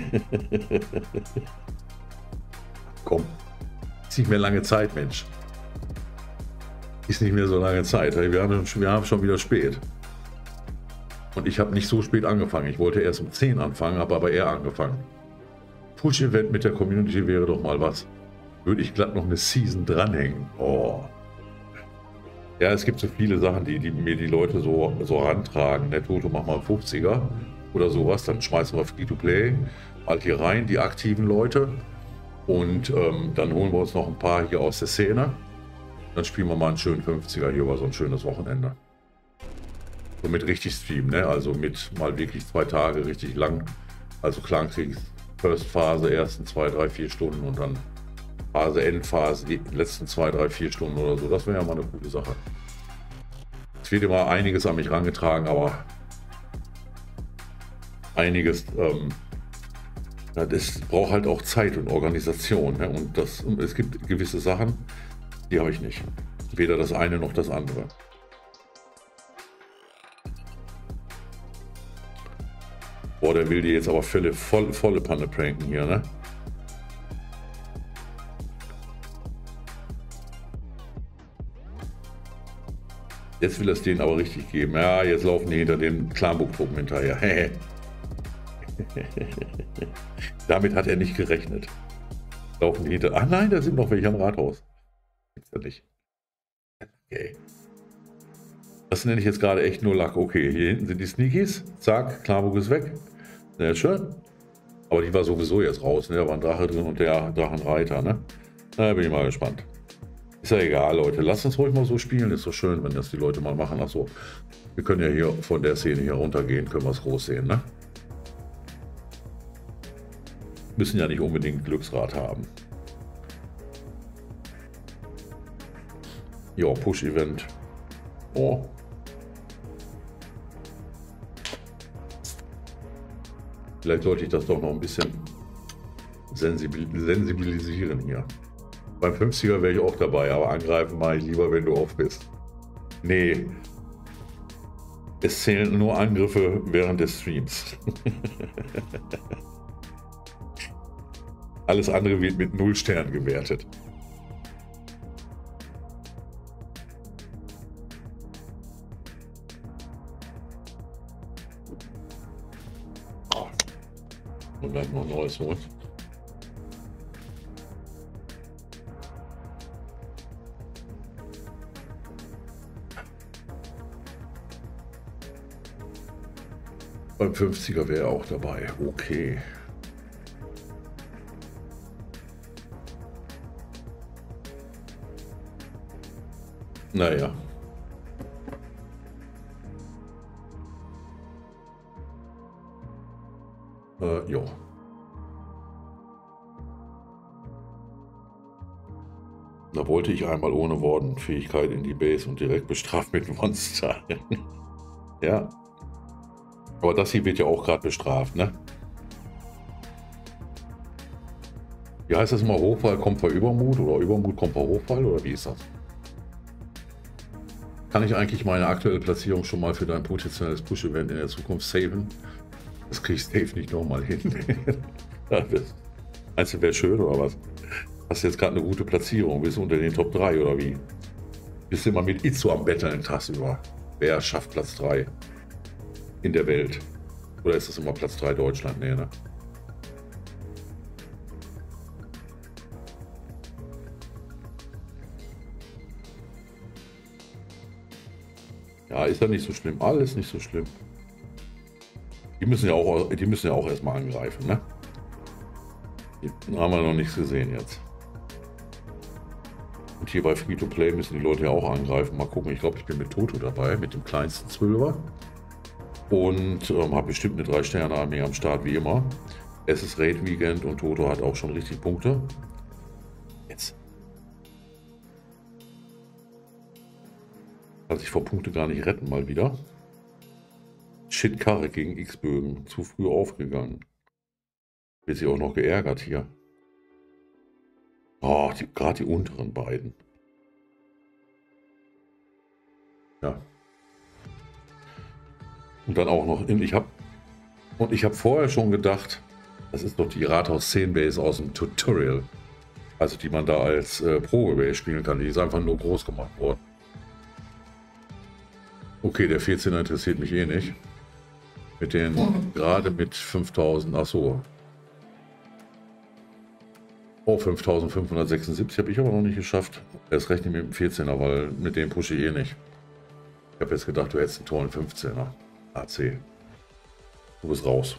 Komm. Ist nicht mehr lange Zeit, Mensch. Ist nicht mehr so lange Zeit. Wir haben schon wieder spät. Und ich habe nicht so spät angefangen. Ich wollte erst um 10 anfangen, habe aber eher angefangen. Push-Event mit der Community wäre doch mal was. Würde ich glatt noch eine Season dranhängen. Oh. Ja, es gibt so viele Sachen, die mir die Leute so rantragen. Ne, Toto, mach mal einen 50er oder sowas. Dann schmeißen wir Free-to-Play halt hier rein, die aktiven Leute. Und dann holen wir uns noch ein paar hier aus der Szene. Dann spielen wir mal einen schönen 50er hier über so ein schönes Wochenende. So mit richtig Stream, ne? Also mit mal wirklich 2 Tage richtig lang. Also Clankrieg, First Phase, ersten 2, 3, 4 Stunden und dann Phase, Endphase, die letzten 2, 3, 4 Stunden oder so. Das wäre ja mal eine gute Sache. Es wird immer einiges an mich herangetragen, aber einiges, das braucht halt auch Zeit und Organisation. Ne? Und es gibt gewisse Sachen, die habe ich nicht. Weder das eine noch das andere. Boah, der will die jetzt aber volle Panne pranken hier, ne? Jetzt will er es denen aber richtig geben. Ja, jetzt laufen die hinter den Clanburg-Truppen hinterher. Damit hat er nicht gerechnet. Laufen die hinter... Ach nein, da sind noch welche am Rathaus. Gibt's ja nicht. Okay. Das nenne ich jetzt gerade echt nur Lack. Okay, hier hinten sind die Sneakies. Zack, Clanburg ist weg. Sehr schön. Aber die war sowieso jetzt raus. Ne? Da war ein Drache drin und der Drachenreiter. Ne? Da bin ich mal gespannt. Ist ja egal, Leute. Lasst uns ruhig mal so spielen. Ist so schön, wenn das die Leute mal machen. Achso, wir können ja hier von der Szene hier runtergehen. Können wir es groß sehen, ne? Müssen ja nicht unbedingt Glücksrad haben. Ja, Push-Event. Oh. Vielleicht sollte ich das doch noch ein bisschen sensibilisieren hier. Beim 50er wäre ich auch dabei, aber angreifen mache ich lieber, wenn du off bist. Nee. Es zählen nur Angriffe während des Streams. Alles andere wird mit 0 Sternen gewertet. Und dann noch ein neues holen. Beim 50er wäre er auch dabei. Okay. Naja. Jo. Da wollte ich einmal ohne Wortenfähigkeit in die Base und direkt bestraft mit Monster. Ja. Aber das hier wird ja auch gerade bestraft, ne? Wie heißt das immer? Hochfall kommt vor Übermut oder Übermut kommt vor Hochfall oder wie ist das? Kann ich eigentlich meine aktuelle Platzierung schon mal für dein potenzielles Push-Event in der Zukunft saven? Das kriege ich safe nicht nochmal hin. Meinst du, wäre schön oder was? Hast du jetzt gerade eine gute Platzierung? Bist du unter den Top 3 oder wie? Bist du immer mit Itzo am Betteln tagsüber? Wer schafft Platz 3 in der Welt? Oder ist das immer Platz 3 Deutschland? Nee, ne? Ja, ist ja nicht so schlimm. Alles nicht so schlimm. Die müssen ja auch erstmal angreifen, ne? Die haben wir noch nichts gesehen jetzt. Und hier bei Free-to-Play müssen die Leute ja auch angreifen. Mal gucken, ich glaube, ich bin mit Toto dabei, mit dem kleinsten 12er. Und habe bestimmt eine 3-Sterne-Armee am Start, wie immer. Es ist Raid-Weekend und Toto hat auch schon richtig Punkte. Jetzt. Kann sich vor Punkte gar nicht retten, mal wieder. Shit, Karre gegen X-Bögen. Zu früh aufgegangen. Wird sich auch noch geärgert hier. Oh, gerade die unteren beiden. Ja. Und dann auch noch, ich habe vorher schon gedacht, das ist doch die Rathaus 10 Base aus dem Tutorial. Also die man da als Probe-Base spielen kann. Die ist einfach nur groß gemacht worden. Okay, der 14er interessiert mich eh nicht. Mit den, gerade mit 5000, achso. Oh, 5576 habe ich aber noch nicht geschafft. Erst rechne mit dem 14er, weil mit dem pushe ich eh nicht. Ich habe jetzt gedacht, du hättest einen tollen 15er. AC. Du bist raus.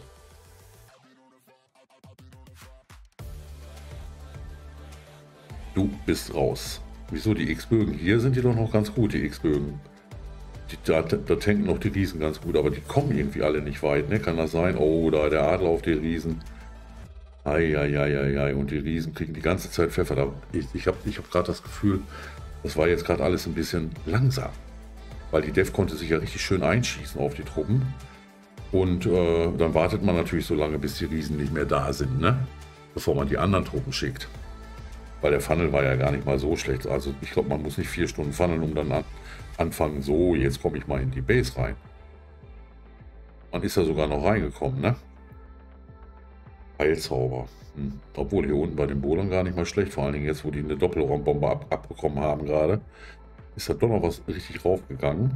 Du bist raus. Wieso, die X-Bögen? Hier sind die doch noch ganz gut, die X-Bögen. Da tanken noch die Riesen ganz gut, aber die kommen irgendwie alle nicht weit, ne? Kann das sein? Oh, da der Adler auf die Riesen. Eieieiei, und die Riesen kriegen die ganze Zeit Pfeffer. Ich hab gerade das Gefühl, das war jetzt gerade alles ein bisschen langsam. Weil die Dev konnte sich ja richtig schön einschießen auf die Truppen. Und dann wartet man natürlich so lange, bis die Riesen nicht mehr da sind, ne? Bevor man die anderen Truppen schickt. Weil der Funnel war ja gar nicht mal so schlecht. Also ich glaube, man muss nicht 4 Stunden funneln, um dann anfangen, so, jetzt komme ich mal in die Base rein. Man ist ja sogar noch reingekommen, ne? Heilzauber. Obwohl hier unten bei den Bowlern gar nicht mal schlecht, vor allen Dingen jetzt, wo die eine Doppelraumbombe abbekommen haben gerade, ist da doch noch was richtig raufgegangen.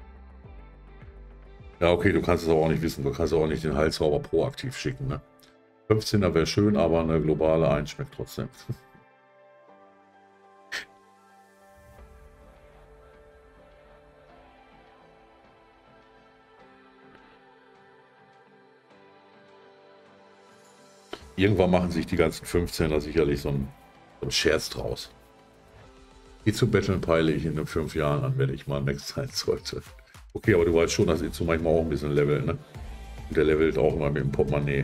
Ja, okay, du kannst es aber auch nicht wissen, du kannst auch nicht den Heilzauber proaktiv schicken, ne? 15er wäre schön, aber eine globale 1 schmeckt trotzdem. Irgendwann machen sich die ganzen 15er sicherlich so einen Scherz draus. Itzu Battlen peile ich in den 5 Jahren an, wenn ich mal Max sein sollte. Okay, aber du weißt schon, dass Itzu manchmal auch ein bisschen levelt, ne? Und der levelt auch immer mit dem Portemonnaie.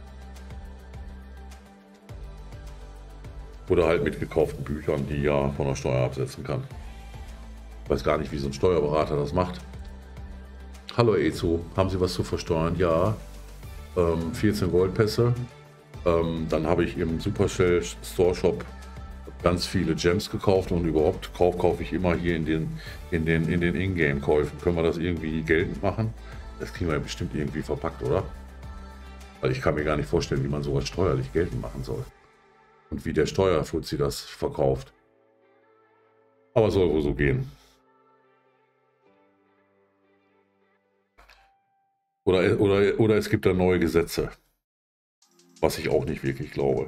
Oder halt mit gekauften Büchern, die ja von der Steuer absetzen kann. Ich weiß gar nicht, wie so ein Steuerberater das macht. Hallo Itzu, haben Sie was zu versteuern? Ja. 14 Goldpässe. Dann habe ich im Supercell Store Shop ganz viele Gems gekauft und überhaupt kaufe ich immer hier in den Ingame-Käufen. Können wir das irgendwie geltend machen? Das kriegen wir ja bestimmt irgendwie verpackt, oder? Weil ich kann mir gar nicht vorstellen, wie man sowas steuerlich geltend machen soll. Und wie der Steuerfuzzi das verkauft. Aber soll wohl so gehen. Oder es gibt da neue Gesetze. Was ich auch nicht wirklich glaube.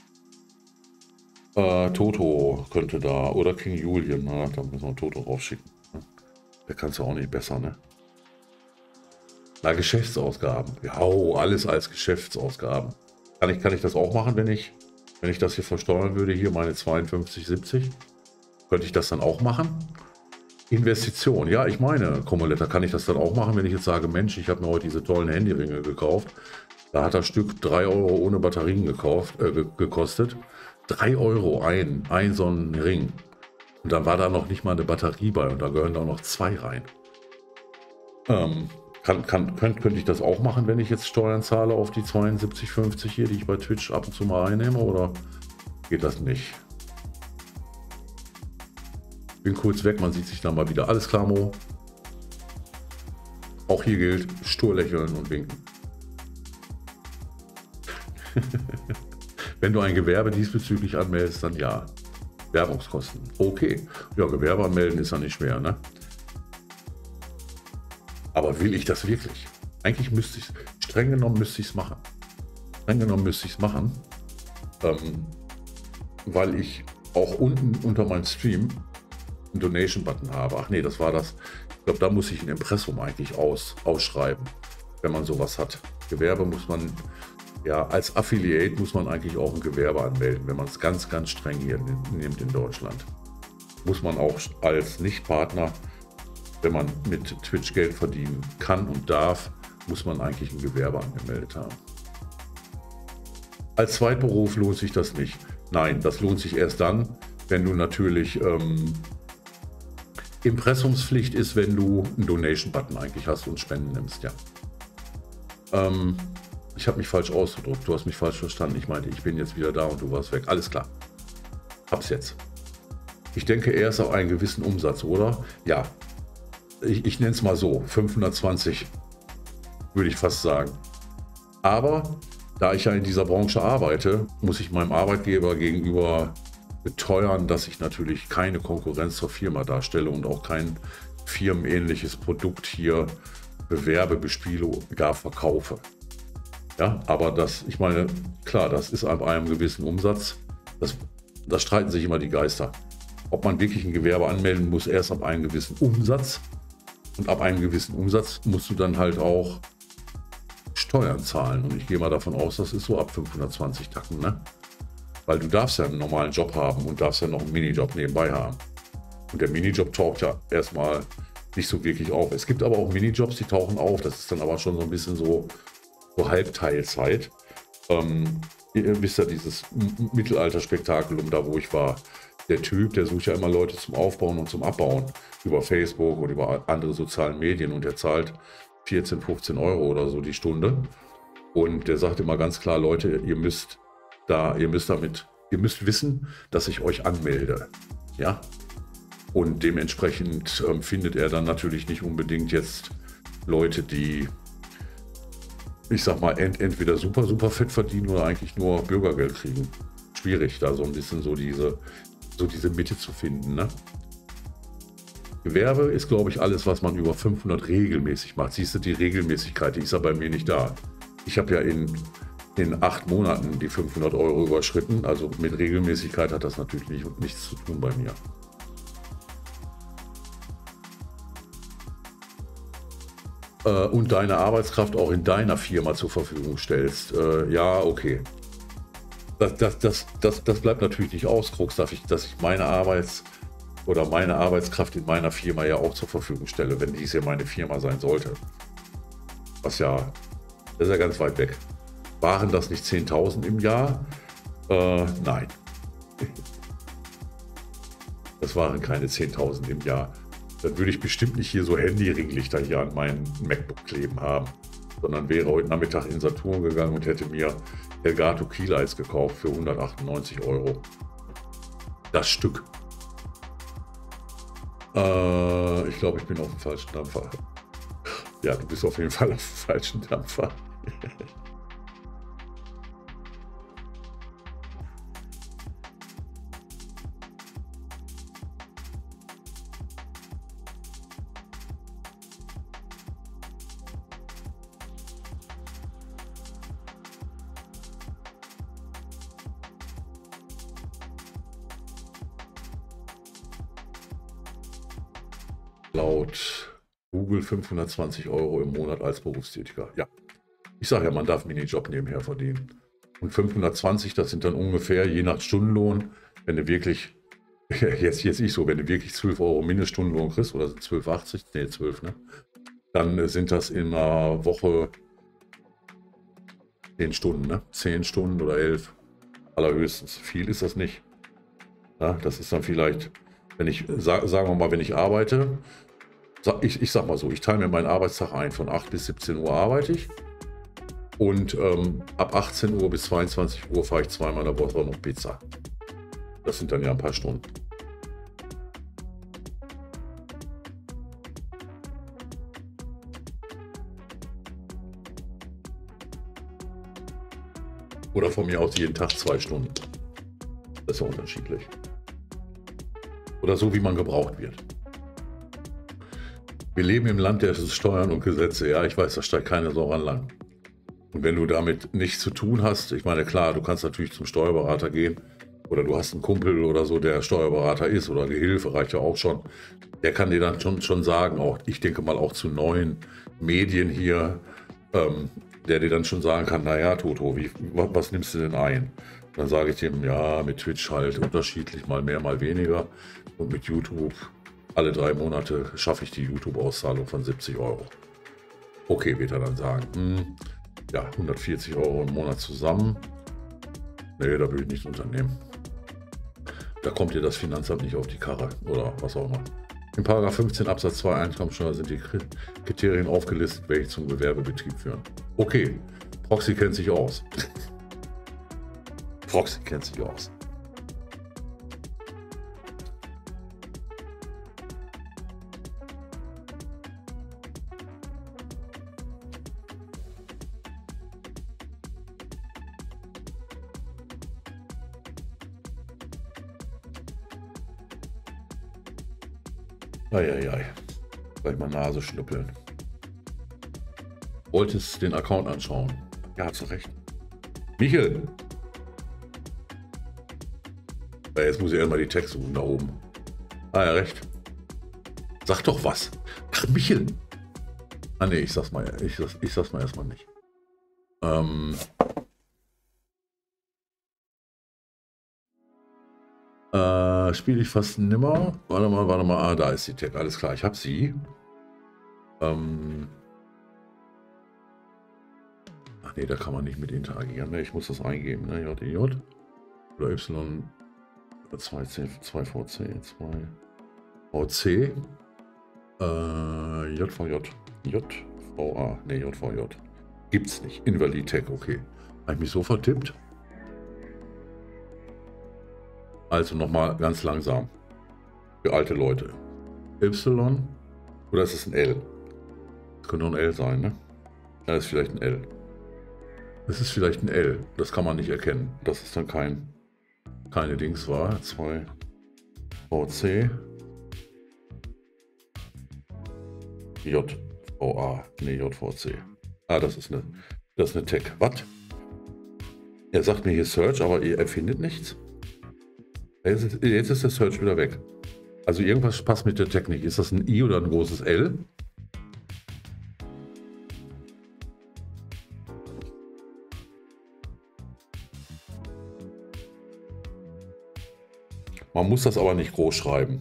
Toto könnte da. Oder King Julian. Na, da müssen wir Toto raufschicken. Der kannst du auch nicht besser, ne? Na, Geschäftsausgaben. Ja, oh, alles als Geschäftsausgaben. Kann ich das auch machen, wenn ich das hier versteuern würde? Hier meine 52,70. Könnte ich das dann auch machen? Investition. Ja, ich meine, Komoletta, kann ich das dann auch machen, wenn ich jetzt sage, Mensch, ich habe mir heute diese tollen Handyringe gekauft. Da hat das Stück 3 Euro ohne Batterien gekostet. 3 Euro ein so ein Ring. Und dann war da noch nicht mal eine Batterie bei und da gehören da noch 2 rein. Könnte ich das auch machen, wenn ich jetzt Steuern zahle auf die 72,50 hier, die ich bei Twitch ab und zu mal einnehme, oder geht das nicht? Bin kurz weg, man sieht sich dann mal wieder. Alles klar, Mo. Auch hier gilt, stur lächeln und winken. Wenn du ein Gewerbe diesbezüglich anmeldest, dann ja. Werbungskosten. Okay. Ja, Gewerbe anmelden ist ja nicht schwer, ne? Aber will ich das wirklich? Eigentlich müsste ich es, streng genommen müsste ich es machen. Weil ich auch unten unter meinem Stream einen Donation-Button habe. Ach nee, das war das. Ich glaube, da muss ich ein Impressum eigentlich ausschreiben, wenn man sowas hat. Gewerbe muss man, ja, als Affiliate muss man eigentlich auch ein Gewerbe anmelden, wenn man es ganz, ganz streng hier nimmt in Deutschland. muss man auch als Nichtpartner, wenn man mit Twitch Geld verdienen kann und darf, muss man eigentlich ein Gewerbe angemeldet haben. Als Zweitberuf lohnt sich das nicht. Nein, das lohnt sich erst dann, wenn du natürlich Impressumspflicht ist, wenn du einen Donation-Button eigentlich hast und Spenden nimmst, ja. Ich habe mich falsch ausgedrückt, du hast mich falsch verstanden. Ich meinte, ich bin jetzt wieder da und du warst weg. Alles klar, hab's jetzt. Ich denke erst auf einen gewissen Umsatz, oder? Ja, ich nenne es mal so, 520 würde ich fast sagen. Aber da ich ja in dieser Branche arbeite, muss ich meinem Arbeitgeber gegenüber beteuern, dass ich natürlich keine Konkurrenz zur Firma darstelle und auch kein firmenähnliches Produkt hier bewerbe, bespiele, gar verkaufe. Ja, aber das, ich meine, klar, das ist ab einem gewissen Umsatz, da streiten sich immer die Geister. Ob man wirklich ein Gewerbe anmelden muss, erst ab einem gewissen Umsatz. Und ab einem gewissen Umsatz musst du dann halt auch Steuern zahlen. Und ich gehe mal davon aus, das ist so ab 520 Tacken, ne? Weil du darfst ja einen normalen Job haben und darfst ja noch einen Minijob nebenbei haben. Und der Minijob taucht ja erstmal nicht so wirklich auf. Es gibt aber auch Minijobs, die tauchen auf. Das ist dann aber schon so ein bisschen so Halbteilzeit. Ihr wisst ja, dieses Mittelalter-Spektakel, da wo ich war. Der Typ, der sucht ja immer Leute zum Aufbauen und zum Abbauen über Facebook oder über andere sozialen Medien und der zahlt 14, 15 Euro oder so die Stunde. Und der sagt immer ganz klar, Leute, ihr müsst wissen, dass ich euch anmelde. Ja? Und dementsprechend findet er dann natürlich nicht unbedingt jetzt Leute, die, ich sag mal, entweder super, super fett verdienen oder eigentlich nur Bürgergeld kriegen. Schwierig, da so ein bisschen so diese Mitte zu finden. Ne? Gewerbe ist, glaube ich, alles, was man über 500 regelmäßig macht. Siehst du, die Regelmäßigkeit, die ist ja bei mir nicht da. Ich habe ja in 8 Monaten die 500 Euro überschritten. Also mit Regelmäßigkeit hat das natürlich nichts zu tun bei mir. Und deine Arbeitskraft auch in deiner Firma zur Verfügung stellst. Ja, okay. Das bleibt natürlich nicht aus, Krux, dass ich meine Arbeitskraft in meiner Firma ja auch zur Verfügung stelle, wenn dies ja meine Firma sein sollte. Das ist ja ganz weit weg. Waren das nicht 10.000 im Jahr? Nein. Das waren keine 10.000 im Jahr. Dann würde ich bestimmt nicht hier so Handy-Ringlichter hier an meinem MacBook kleben haben, sondern wäre heute Nachmittag in Saturn gegangen und hätte mir Elgato Keylights gekauft für 198 Euro. Das Stück. Ich glaube, ich bin auf dem falschen Dampfer. Ja, du bist auf jeden Fall auf dem falschen Dampfer. Laut Google 520 Euro im Monat als Berufstätiger. Ja, ich sage ja, man darf Minijob nebenher verdienen. Und 520, das sind dann ungefähr, je nach Stundenlohn, wenn du wirklich, jetzt ich so, wenn du wirklich 12 Euro Mindeststundenlohn kriegst, oder 12,80, nee 12, ne? Dann sind das in einer Woche 10 Stunden, ne? 10 Stunden oder 11, allerhöchstens. Viel ist das nicht. Ja, das ist dann vielleicht, wenn ich, sagen wir mal, wenn ich arbeite, ich sag mal so, ich teile mir meinen Arbeitstag ein, von 8 bis 17 Uhr arbeite ich und ab 18 Uhr bis 22 Uhr fahre ich zweimal in der Woche noch Pizza. Das sind dann ja ein paar Stunden. Oder von mir aus jeden Tag 2 Stunden. Das ist ja unterschiedlich. Oder so, wie man gebraucht wird. Wir leben im Land der Steuern und Gesetze. Ja, ich weiß, da steigt keine Sau ran lang. Und wenn du damit nichts zu tun hast, ich meine, klar, du kannst natürlich zum Steuerberater gehen oder du hast einen Kumpel oder so, der Steuerberater ist oder eine Hilfe, reicht ja auch schon. Der kann dir dann schon sagen, auch ich denke mal auch zu neuen Medien hier, der dir dann schon sagen kann, naja, Toto, was nimmst du denn ein? Dann sage ich dem, ja, mit Twitch halt unterschiedlich, mal mehr, mal weniger. Und mit YouTube alle 3 Monate schaffe ich die YouTube-Auszahlung von 70 Euro. Okay, wird er dann sagen, ja, 140 Euro im Monat zusammen. Nee, da würde ich nichts unternehmen. Da kommt dir das Finanzamt nicht auf die Karre oder was auch immer. In § 15 Absatz 2 Einkommensteuer sind die Kriterien aufgelistet, welche zum Gewerbebetrieb führen. Okay, Proxy kennt sich aus. Proxy kennt sich aus. Eieiei. Gleich mal Nase schnüppeln. Wolltest den Account anschauen? Ja, hast du recht. Michel! Ja, jetzt muss ich erstmal die Text suchen da oben. Ah ja, recht. Sag doch was. Ach, Michel! Ah ne, ich sag's mal erstmal nicht. Spiele ich fast nimmer. Warte mal. Ah, da ist die Tech. Alles klar, ich habe sie. Ach nee, da kann man nicht mit interagieren. Ne? Ich muss das eingeben. Ne? JDJ oder Y 2C, 2VC, 2VC, JVJ, JVA, ne, JVJ. Gibt's nicht. Invalid-Tech, okay. Habe ich mich so vertippt? Also nochmal ganz langsam. Für alte Leute. Y oder ist es ein L? Das könnte auch ein L sein, ne? Ja, das ist vielleicht ein L. Das ist vielleicht ein L. Das kann man nicht erkennen. Das ist dann keine Dings war. 2VC. JVA. Ne, JVC. Ah, das ist eine Tech. Was? Er sagt mir hier Search, aber er findet nichts. Jetzt ist der Search wieder weg. Also irgendwas passt mit der Tech nicht. Ist das ein I oder ein großes L? Man muss das aber nicht groß schreiben.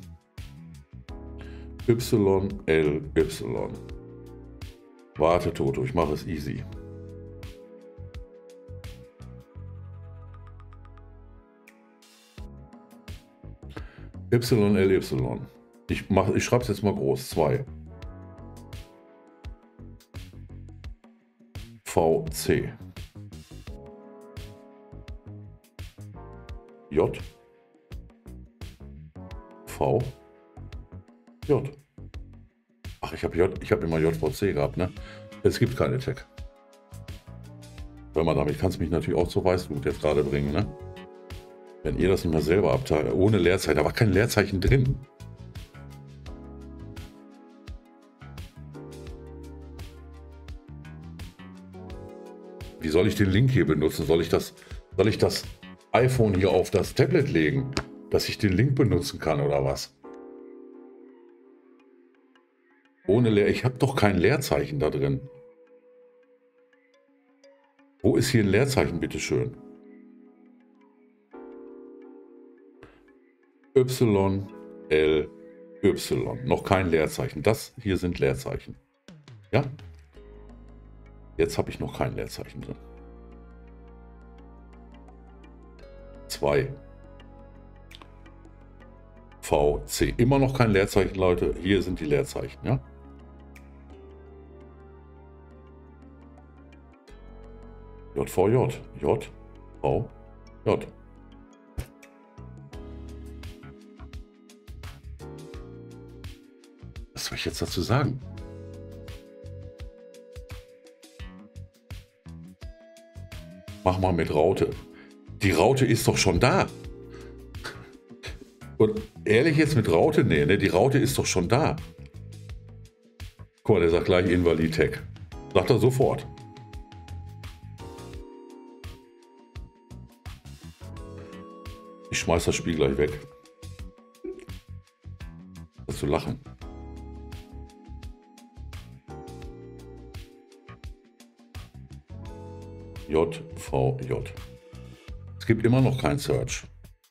YLY. Warte, Toto, ich mache es easy. YLY. Ich schreibe es jetzt mal groß. 2. VC. J. V. J. Ach, ich habe immer JVC gehabt, ne? Es gibt keine Tech. Wenn man damit kannst du mich natürlich auch zur Weißglut jetzt gerade bringen, ne? Wenn ihr das nicht mehr selber habt, ohne Leerzeichen, da war kein Leerzeichen drin. Wie soll ich den Link hier benutzen? Soll ich das iPhone hier auf das Tablet legen, dass ich den Link benutzen kann oder was? Ich habe doch kein Leerzeichen da drin. Wo ist hier ein Leerzeichen, bitteschön? Y, L, Y. Noch kein Leerzeichen. Das hier sind Leerzeichen. Ja? Jetzt habe ich noch kein Leerzeichen drin. 2. VC. Immer noch kein Leerzeichen, Leute. Hier sind die Leerzeichen, ja? JVJ. JVJ. Was soll ich jetzt dazu sagen? Mach mal mit Raute. Die Raute ist doch schon da. Und ehrlich jetzt mit Raute? Nee, ne? Die Raute ist doch schon da. Guck mal, der sagt gleich Invalid-Tech. Sagt er sofort. Ich schmeiß das Spiel gleich weg. Das zu lachen. JVJ. Es gibt immer noch kein Search.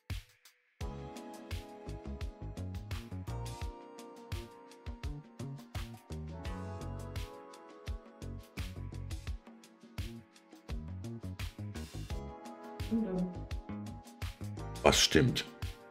Was stimmt?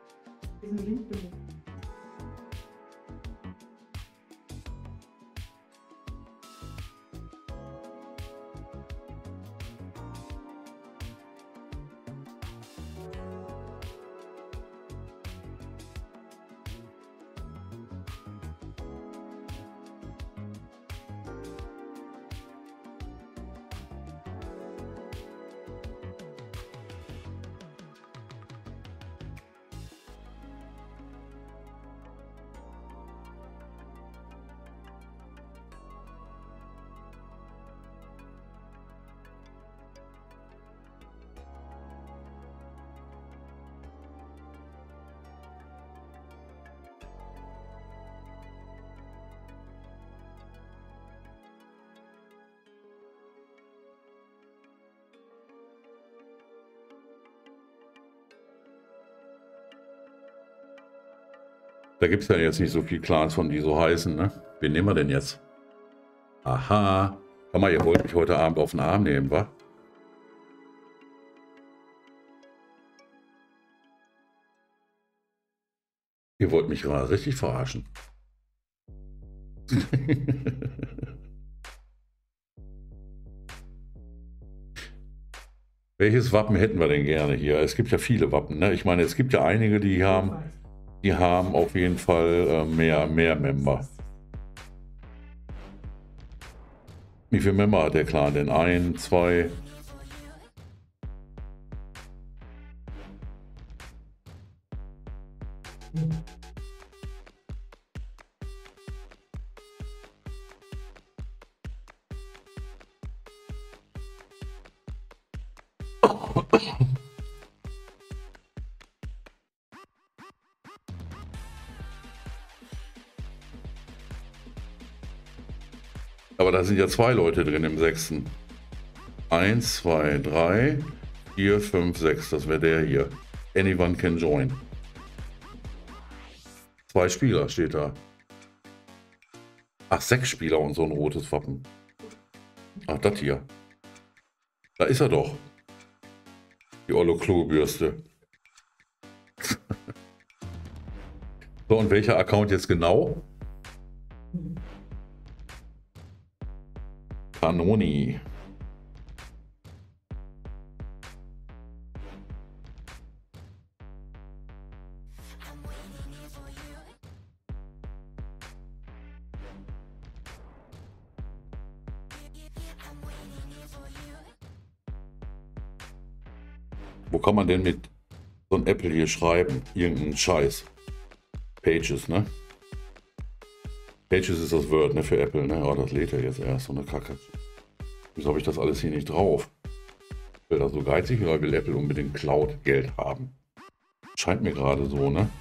Da gibt es ja jetzt nicht so viele Clans von, die so heißen, ne? Wen nehmen wir denn jetzt? Aha. Komm mal, ihr wollt mich heute Abend auf den Arm nehmen, wa? Ihr wollt mich mal richtig verarschen. Welches Wappen hätten wir denn gerne hier? Es gibt ja viele Wappen, ne? Ich meine, es gibt ja einige, die haben auf jeden Fall mehr Member. Wie viele Member hat der Clan denn? 1, 2... Aber da sind ja 2 Leute drin im 6. 1, 2, 3, 4, 5, 6. Das wäre der hier. Anyone can join. 2 Spieler steht da. Ach, 6 Spieler und so ein rotes Wappen. Ach, das hier. Da ist er doch. Die olle Klobürste. So, und welcher Account jetzt genau? Kanoni. Wo kann man denn mit so einem Apple hier schreiben? Irgendeinen Scheiß. Pages, ne? Pages ist das Word, ne, für Apple, ne? Oh, das lädt ja jetzt erst, so eine Kacke. Wieso habe ich das alles hier nicht drauf? Will das so geizig oder will Apple unbedingt Cloud-Geld haben? Scheint mir gerade so, ne?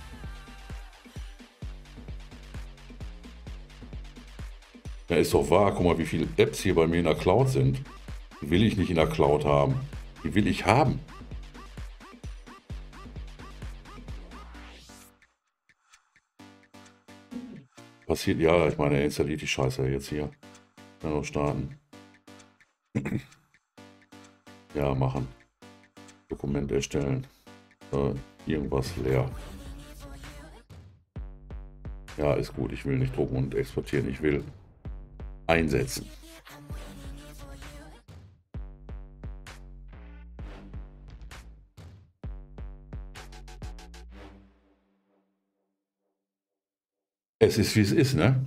Ja, ist doch wahr. Guck mal, wie viele Apps hier bei mir in der Cloud sind. Die will ich nicht in der Cloud haben. Die will ich haben. Passiert, ja, ich meine, er installiert die Scheiße jetzt hier. Kann noch starten. Ja, machen. Dokument erstellen. Irgendwas leer. Ja, ist gut. Ich will nicht drucken und exportieren. Ich will einsetzen. Es ist, wie es ist, ne?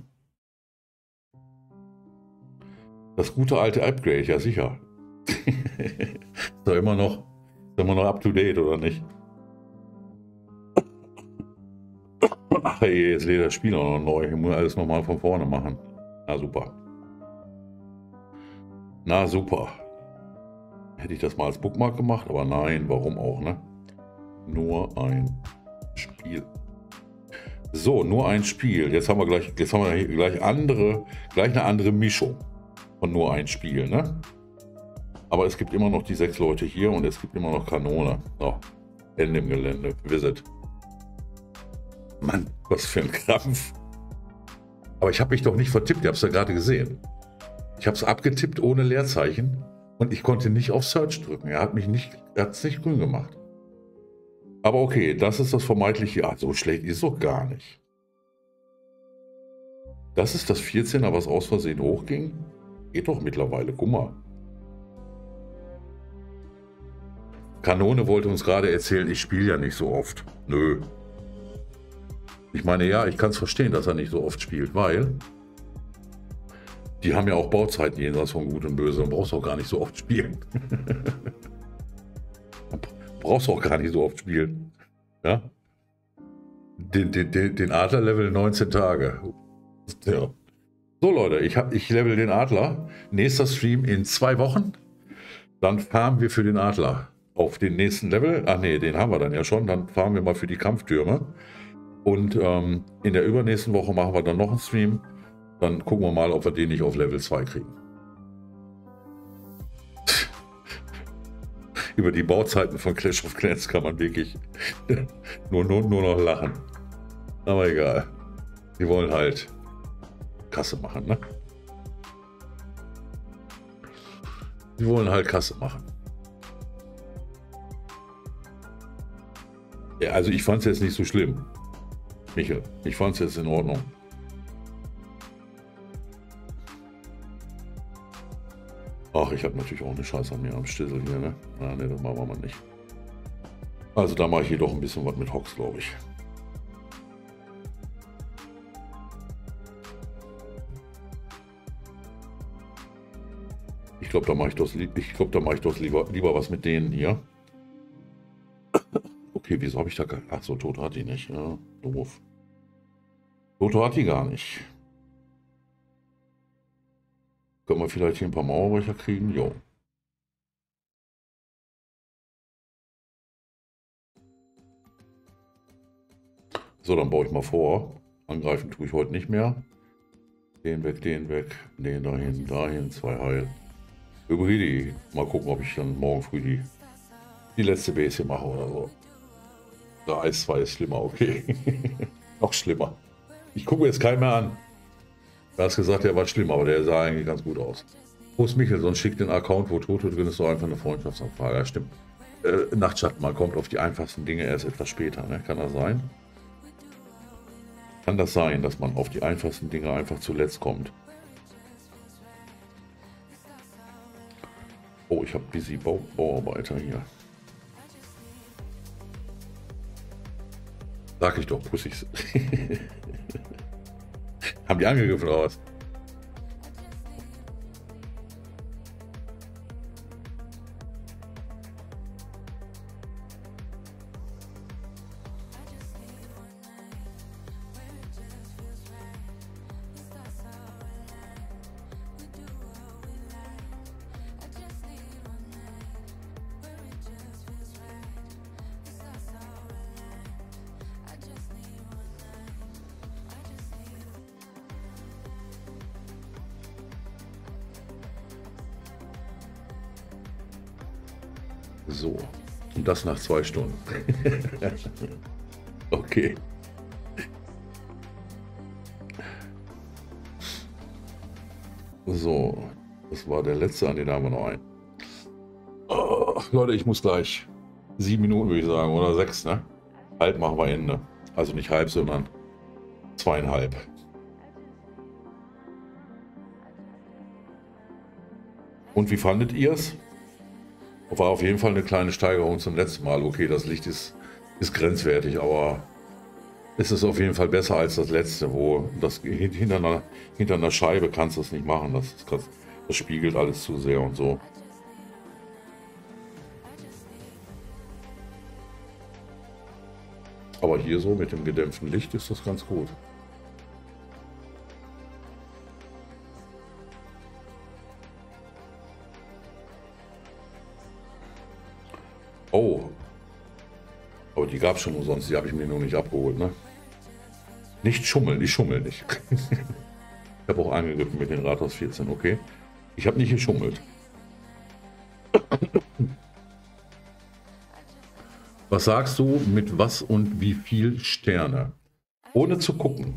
Das gute alte Upgrade, ja sicher. Ist doch immer noch up to date, oder nicht? Ach ey, jetzt lädt das Spiel auch noch neu. Ich muss alles nochmal von vorne machen. Na super. Na super. Hätte ich das mal als Bookmark gemacht, aber nein, warum auch, ne? Nur ein Spiel. So, nur ein Spiel. Jetzt haben wir gleich eine andere Mischung von nur ein Spiel, ne? Aber es gibt immer noch die 6 Leute hier und es gibt immer noch Kanone. So, Ende im Gelände. Visit. Mann, was für ein Krampf. Aber ich habe mich doch nicht vertippt, ihr habt es ja gerade gesehen. Ich habe es abgetippt ohne Leerzeichen und ich konnte nicht auf Search drücken. Er hat es nicht grün gemacht. Aber okay, das ist das vermeintliche. Ja, so schlecht ist es doch gar nicht. Das ist das 14er, was aus Versehen hochging. Geht doch mittlerweile, guck mal. Kanone wollte uns gerade erzählen, ich spiele ja nicht so oft. Nö. Ich meine, ja, ich kann es verstehen, dass er nicht so oft spielt, weil die haben ja auch Bauzeiten jenseits von Gut und Böse. Dann brauchst du auch gar nicht so oft spielen. Brauchst du auch gar nicht so oft spielen. Ja? Den Adler Level 19 Tage. Ja. So Leute, ich level den Adler. Nächster Stream in 2 Wochen. Dann farmen wir für den Adler auf den nächsten Level. Ach nee, den haben wir dann ja schon. Dann fahren wir mal für die Kampftürme. Und in der übernächsten Woche machen wir dann noch einen Stream. Dann gucken wir mal, ob wir den nicht auf Level 2 kriegen. Über die Bauzeiten von Clash of Clans kann man wirklich nur noch lachen. Aber egal. Die wollen halt Kasse machen, ne? Die wollen halt Kasse machen. Ja, also ich fand es jetzt nicht so schlimm. Michael, ich fand es jetzt in Ordnung. Ach, ich habe natürlich auch eine Scheiße an mir am Stissel hier, ne? Ah, ne, das machen wir mal nicht. Also da mache ich hier doch ein bisschen was mit Hox, glaube ich. Ich glaube, da mache ich doch lieber was mit denen hier. Okay, wieso habe ich da gar... Ach so, Toto hat die nicht. Ja, doof. Toto hat die gar nicht. Können wir vielleicht hier ein paar Mauerbrecher kriegen? Jo. So, dann baue ich mal vor. Angreifen tue ich heute nicht mehr. Den weg, den dahin, 2 Heil. Hybridi. Mal gucken, ob ich dann morgen früh die letzte Base hier mache oder so. Der Eis 2 ist schlimmer, okay. Noch schlimmer. Ich gucke jetzt keinen mehr an. Du hast gesagt, der war schlimm, aber der sah eigentlich ganz gut aus. Wo ist Michael? Sonst schickt den Account, wo Toto drin ist, so einfach eine Freundschaftsanfrage. Ja, stimmt. Nachtschatten, man kommt auf die einfachsten Dinge erst etwas später. Ne? Kann das sein? Kann das sein, dass man auf die einfachsten Dinge einfach zuletzt kommt? Oh, ich habe busy Bauarbeiter hier. Sag ich doch, Pussys. Haben die angegriffen oder was? So, und das nach 2 Stunden. Okay. So, das war der letzte, an den haben wir noch einen. Oh, Leute, ich muss gleich 7 Minuten, würde ich sagen, oder 6, ne? Halb machen wir Ende. Also nicht halb, sondern 2,5. Und wie fandet ihr es? War auf jeden Fall eine kleine Steigerung zum letzten Mal. Okay, das Licht ist grenzwertig, aber es ist auf jeden Fall besser als das letzte, wo das hinter einer Scheibe kannst du es nicht machen. Das spiegelt alles zu sehr und so. Aber hier so mit dem gedämpften Licht ist das ganz gut. Oh, aber die gab es schon umsonst, die habe ich mir noch nicht abgeholt, ne? Nicht schummeln, ich schummel nicht. Ich habe auch angegriffen mit den Rathaus 14, okay? Ich habe nicht geschummelt. Was sagst du, mit was und wie viel Sterne? Ohne zu gucken.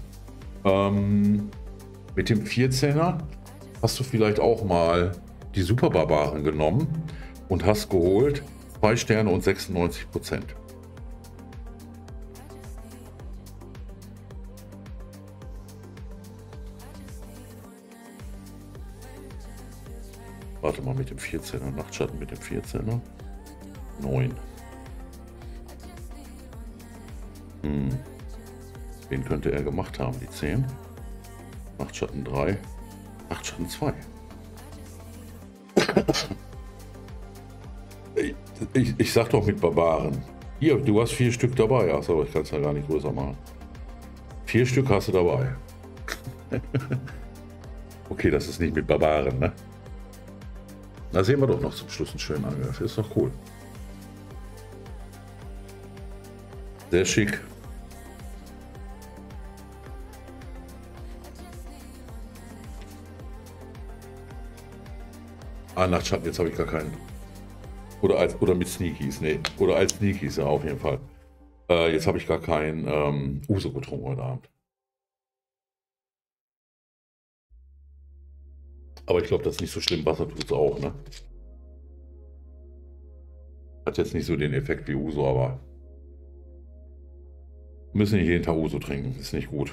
Mit dem 14er hast du vielleicht auch mal die Superbarbaren genommen und hast geholt 2 Sterne und 96%. Warte mal, mit dem 14er, Nachtschatten mit dem 14er. 9. Wen könnte er gemacht haben? Die 10. Nachtschatten 3. Nachtschatten 2. Ich sag doch mit Barbaren. Hier, du hast 4 Stück dabei. Achso, ich kann es ja gar nicht größer machen. 4 Stück hast du dabei. Okay, das ist nicht mit Barbaren, ne? Da sehen wir doch noch zum Schluss einen schönen Angriff. Ist doch cool. Sehr schick. Ah, Nachtschatten, jetzt habe ich gar keinen. Oder mit Sneakies, nee. Oder als Sneakies, ja, auf jeden Fall. Jetzt habe ich gar keinen Uso getrunken heute Abend. Aber ich glaube, das ist nicht so schlimm. Wasser tut es auch, ne? Hat jetzt nicht so den Effekt wie Uso, aber müssen nicht jeden Tag Uso trinken. Ist nicht gut.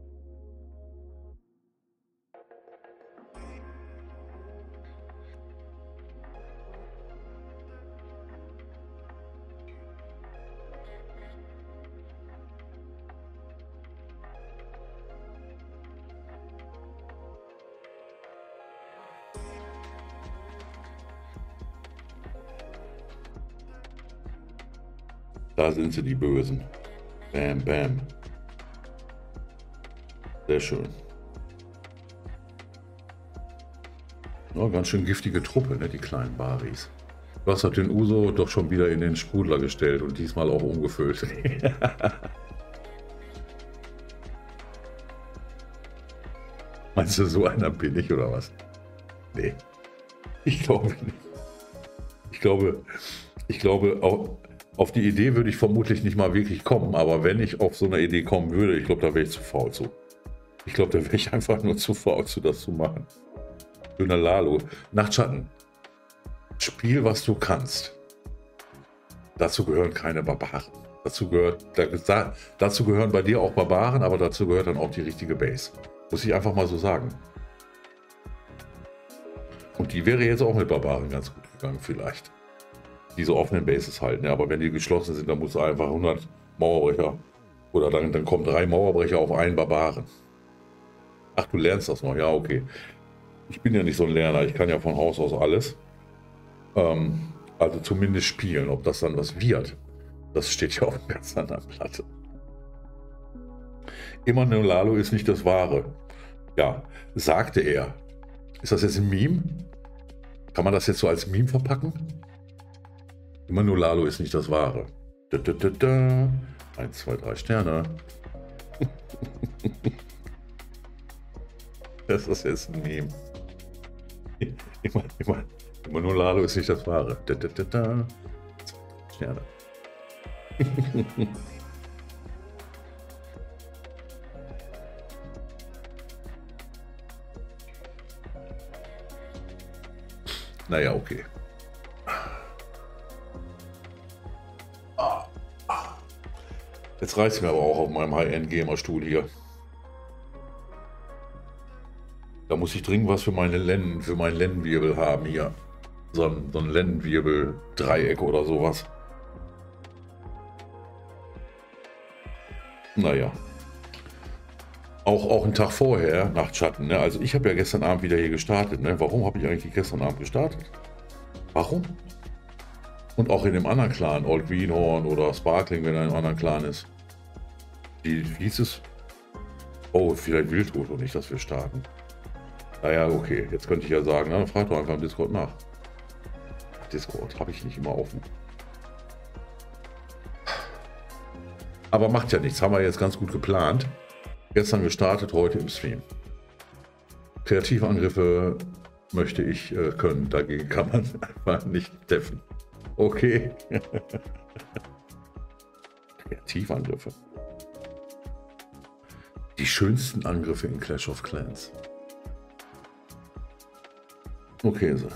Da sind sie, die Bösen. Bam, bam. Sehr schön. Ja, ganz schön giftige Truppe, ne, die kleinen Baris. Was hat den Uso doch schon wieder in den Sprudler gestellt und diesmal auch umgefüllt. Meinst du, so einer bin ich oder was? Nee, ich glaube nicht. Ich glaube, auch auf die Idee würde ich vermutlich nicht mal wirklich kommen, aber wenn ich auf so eine Idee kommen würde, ich glaube, da wäre ich zu faul zu. Ich glaube, da wäre ich einfach nur zu faul zu, das zu machen. Schöner Lalo. Nachtschatten. Spiel, was du kannst. Dazu gehören keine Barbaren. Dazu gehören bei dir auch Barbaren, aber dazu gehört dann auch die richtige Base. Muss ich einfach mal so sagen. Und die wäre jetzt auch mit Barbaren ganz gut gegangen, vielleicht. Diese offenen Bases halten, ja, aber wenn die geschlossen sind, dann musst du einfach 100 Mauerbrecher oder dann kommen 3 Mauerbrecher auf einen Barbaren. Ach, du lernst das noch, ja, okay. Ich bin ja nicht so ein Lerner, ich kann ja von Haus aus alles. Also zumindest spielen, ob das dann was wird, das steht ja auf einer ganz anderen Platte. Immer nur Lalo ist nicht das Wahre. Ja, sagte er. Ist das jetzt ein Meme? Kann man das jetzt so als Meme verpacken? Immer nur Lalo ist nicht das Wahre. 1, 2, 3 Sterne. Das ist jetzt ein Meme. Immer nur Lalo ist nicht das Wahre. Sterne. Naja, okay. Jetzt reißt es mir aber auch auf meinem High-End-Gamer-Stuhl hier. Da muss ich dringend was für meine für meinen Lendenwirbel haben hier. So ein Lendenwirbel-Dreieck oder sowas. Naja. Auch einen Tag vorher, Nachtschatten, ne? Also ich habe ja gestern Abend wieder hier gestartet, ne? Warum habe ich eigentlich gestern Abend gestartet? Warum? Und auch in dem anderen Clan, Old Greenhorn oder Sparkling, wenn er in einem anderen Clan ist. Wie hieß es? Oh, vielleicht Wildrot und nicht, dass wir starten. Naja, okay, jetzt könnte ich ja sagen, na, frag doch einfach im Discord nach. Discord habe ich nicht immer offen. Aber macht ja nichts, haben wir jetzt ganz gut geplant. Gestern gestartet, heute im Stream. Kreativangriffe möchte ich können. Dagegen kann man einfach nicht treffen. Okay. Kreativangriffe. Die schönsten Angriffe in Clash of Clans. Okay, so.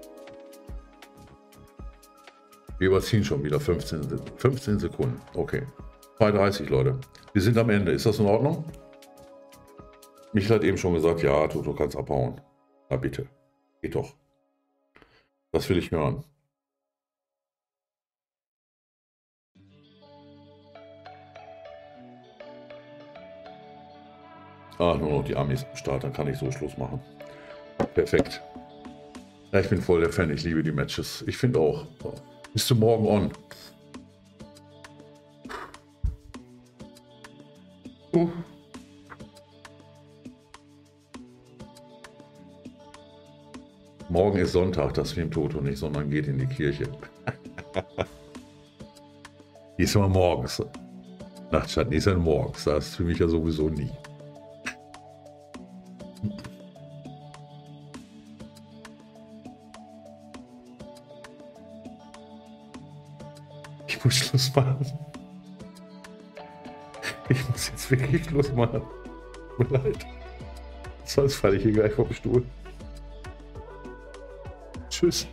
Wir überziehen schon wieder 15 Sekunden. Okay. 2:30, Leute. Wir sind am Ende. Ist das in Ordnung? Michael hat eben schon gesagt, ja, du kannst abhauen. Na bitte. Geht doch. Das will ich hören. Ah, nur noch die Amis am Start, dann kann ich so Schluss machen. Perfekt. Ja, ich bin voll der Fan, ich liebe die Matches. Ich finde auch. Bist du morgen on? Morgen ist Sonntag, das streamt Toto nicht, sondern geht in die Kirche. Die ist immer morgens. Nachtschatten ist ja morgens, das ist für mich ja sowieso nie. Ich muss Schluss machen. Ich muss jetzt wirklich Schluss machen. Tut mir leid. Sonst falle ich hier gleich vom Stuhl. Tschüss.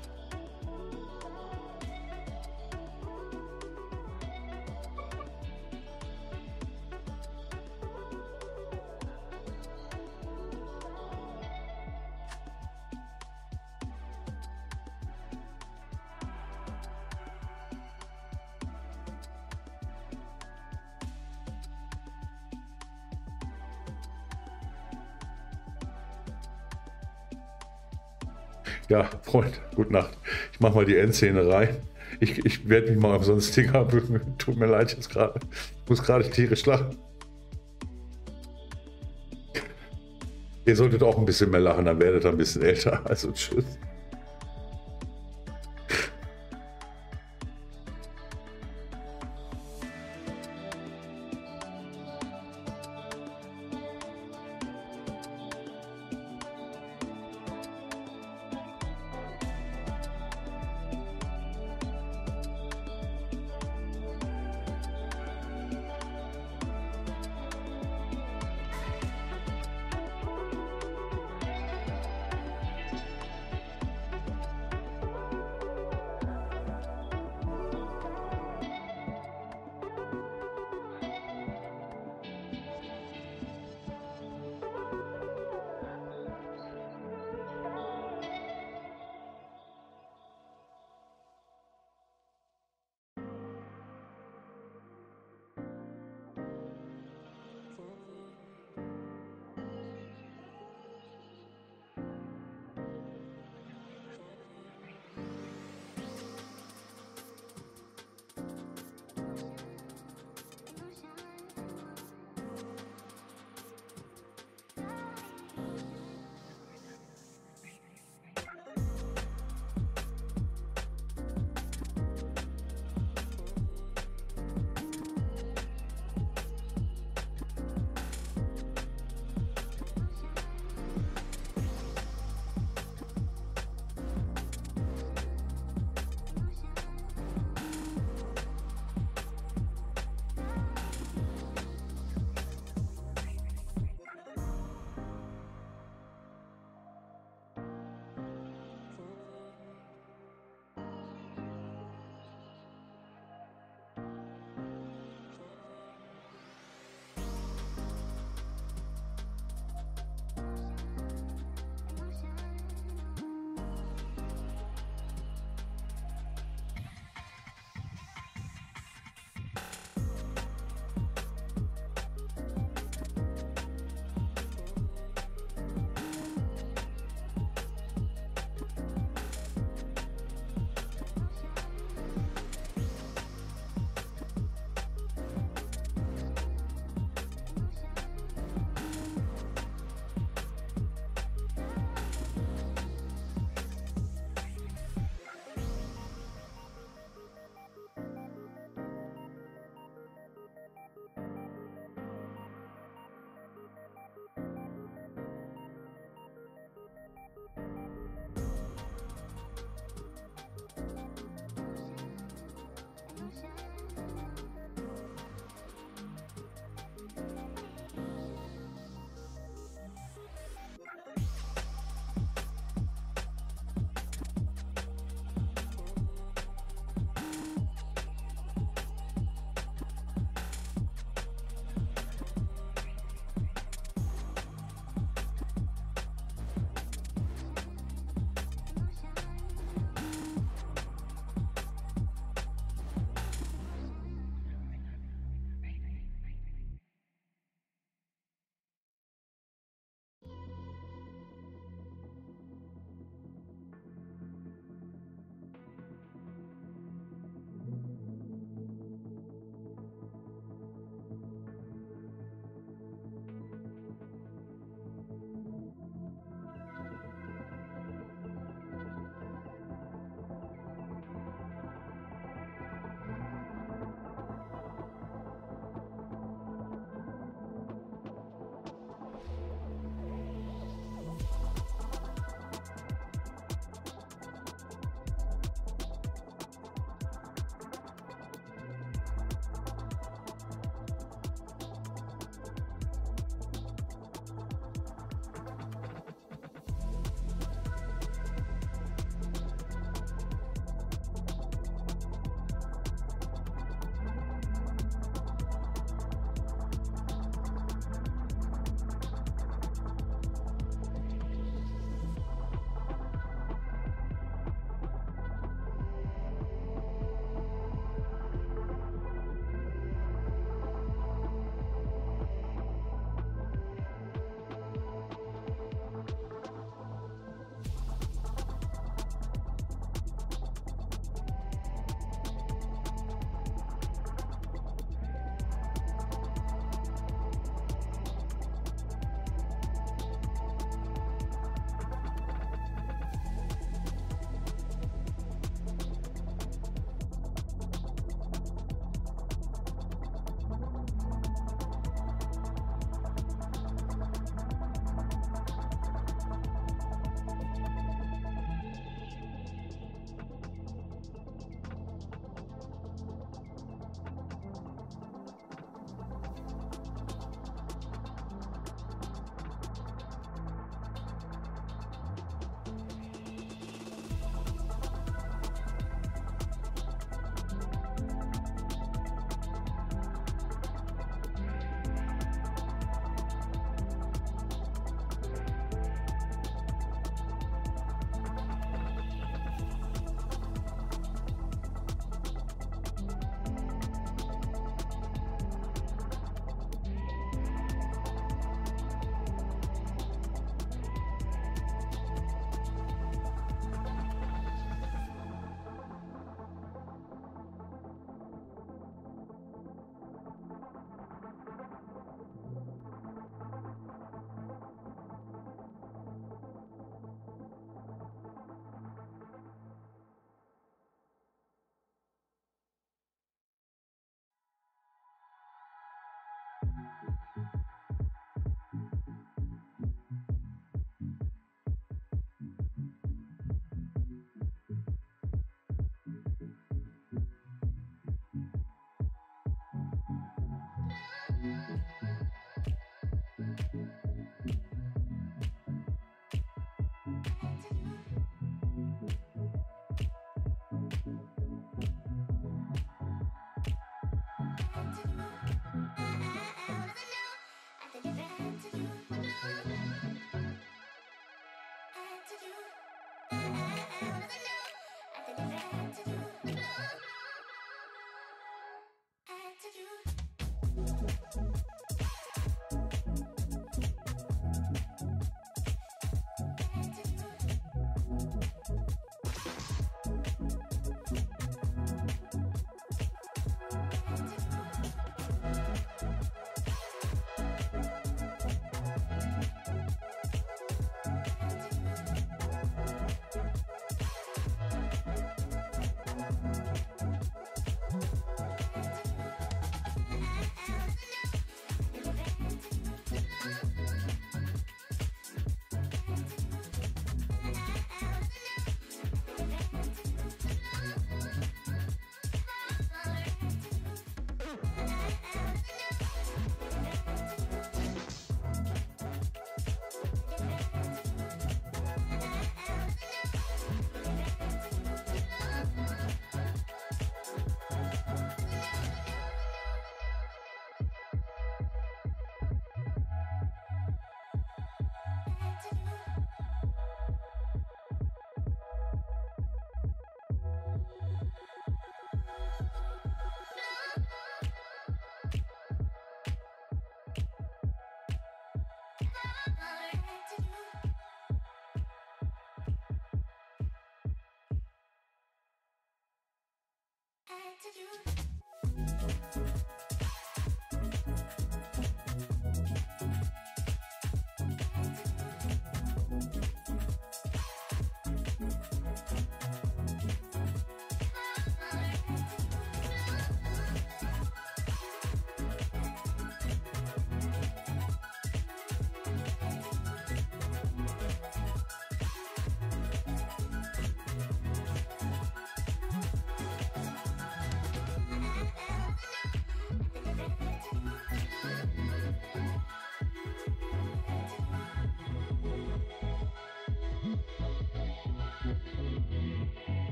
Ja, Freund, gute Nacht. Ich mache mal die Endszene rein. Ich werde mich mal auf so einen Sticker bemühen. Tut mir leid jetzt gerade. Ich muss gerade tierisch lachen. Ihr solltet auch ein bisschen mehr lachen, dann werdet ihr ein bisschen älter. Also tschüss.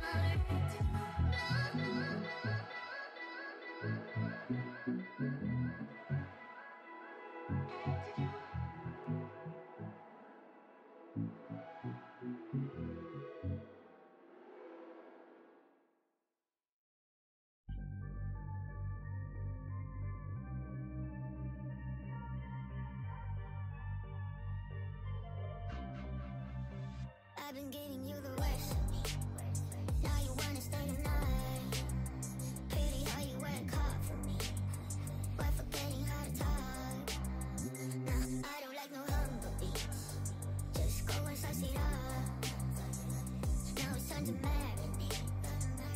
I've been giving you the worst of me. Now you wanna stay the night. Pity how you work hard for me, but forgetting how to talk. Nah, I don't like no humble beats. Just go and suss it up. Now it's time to make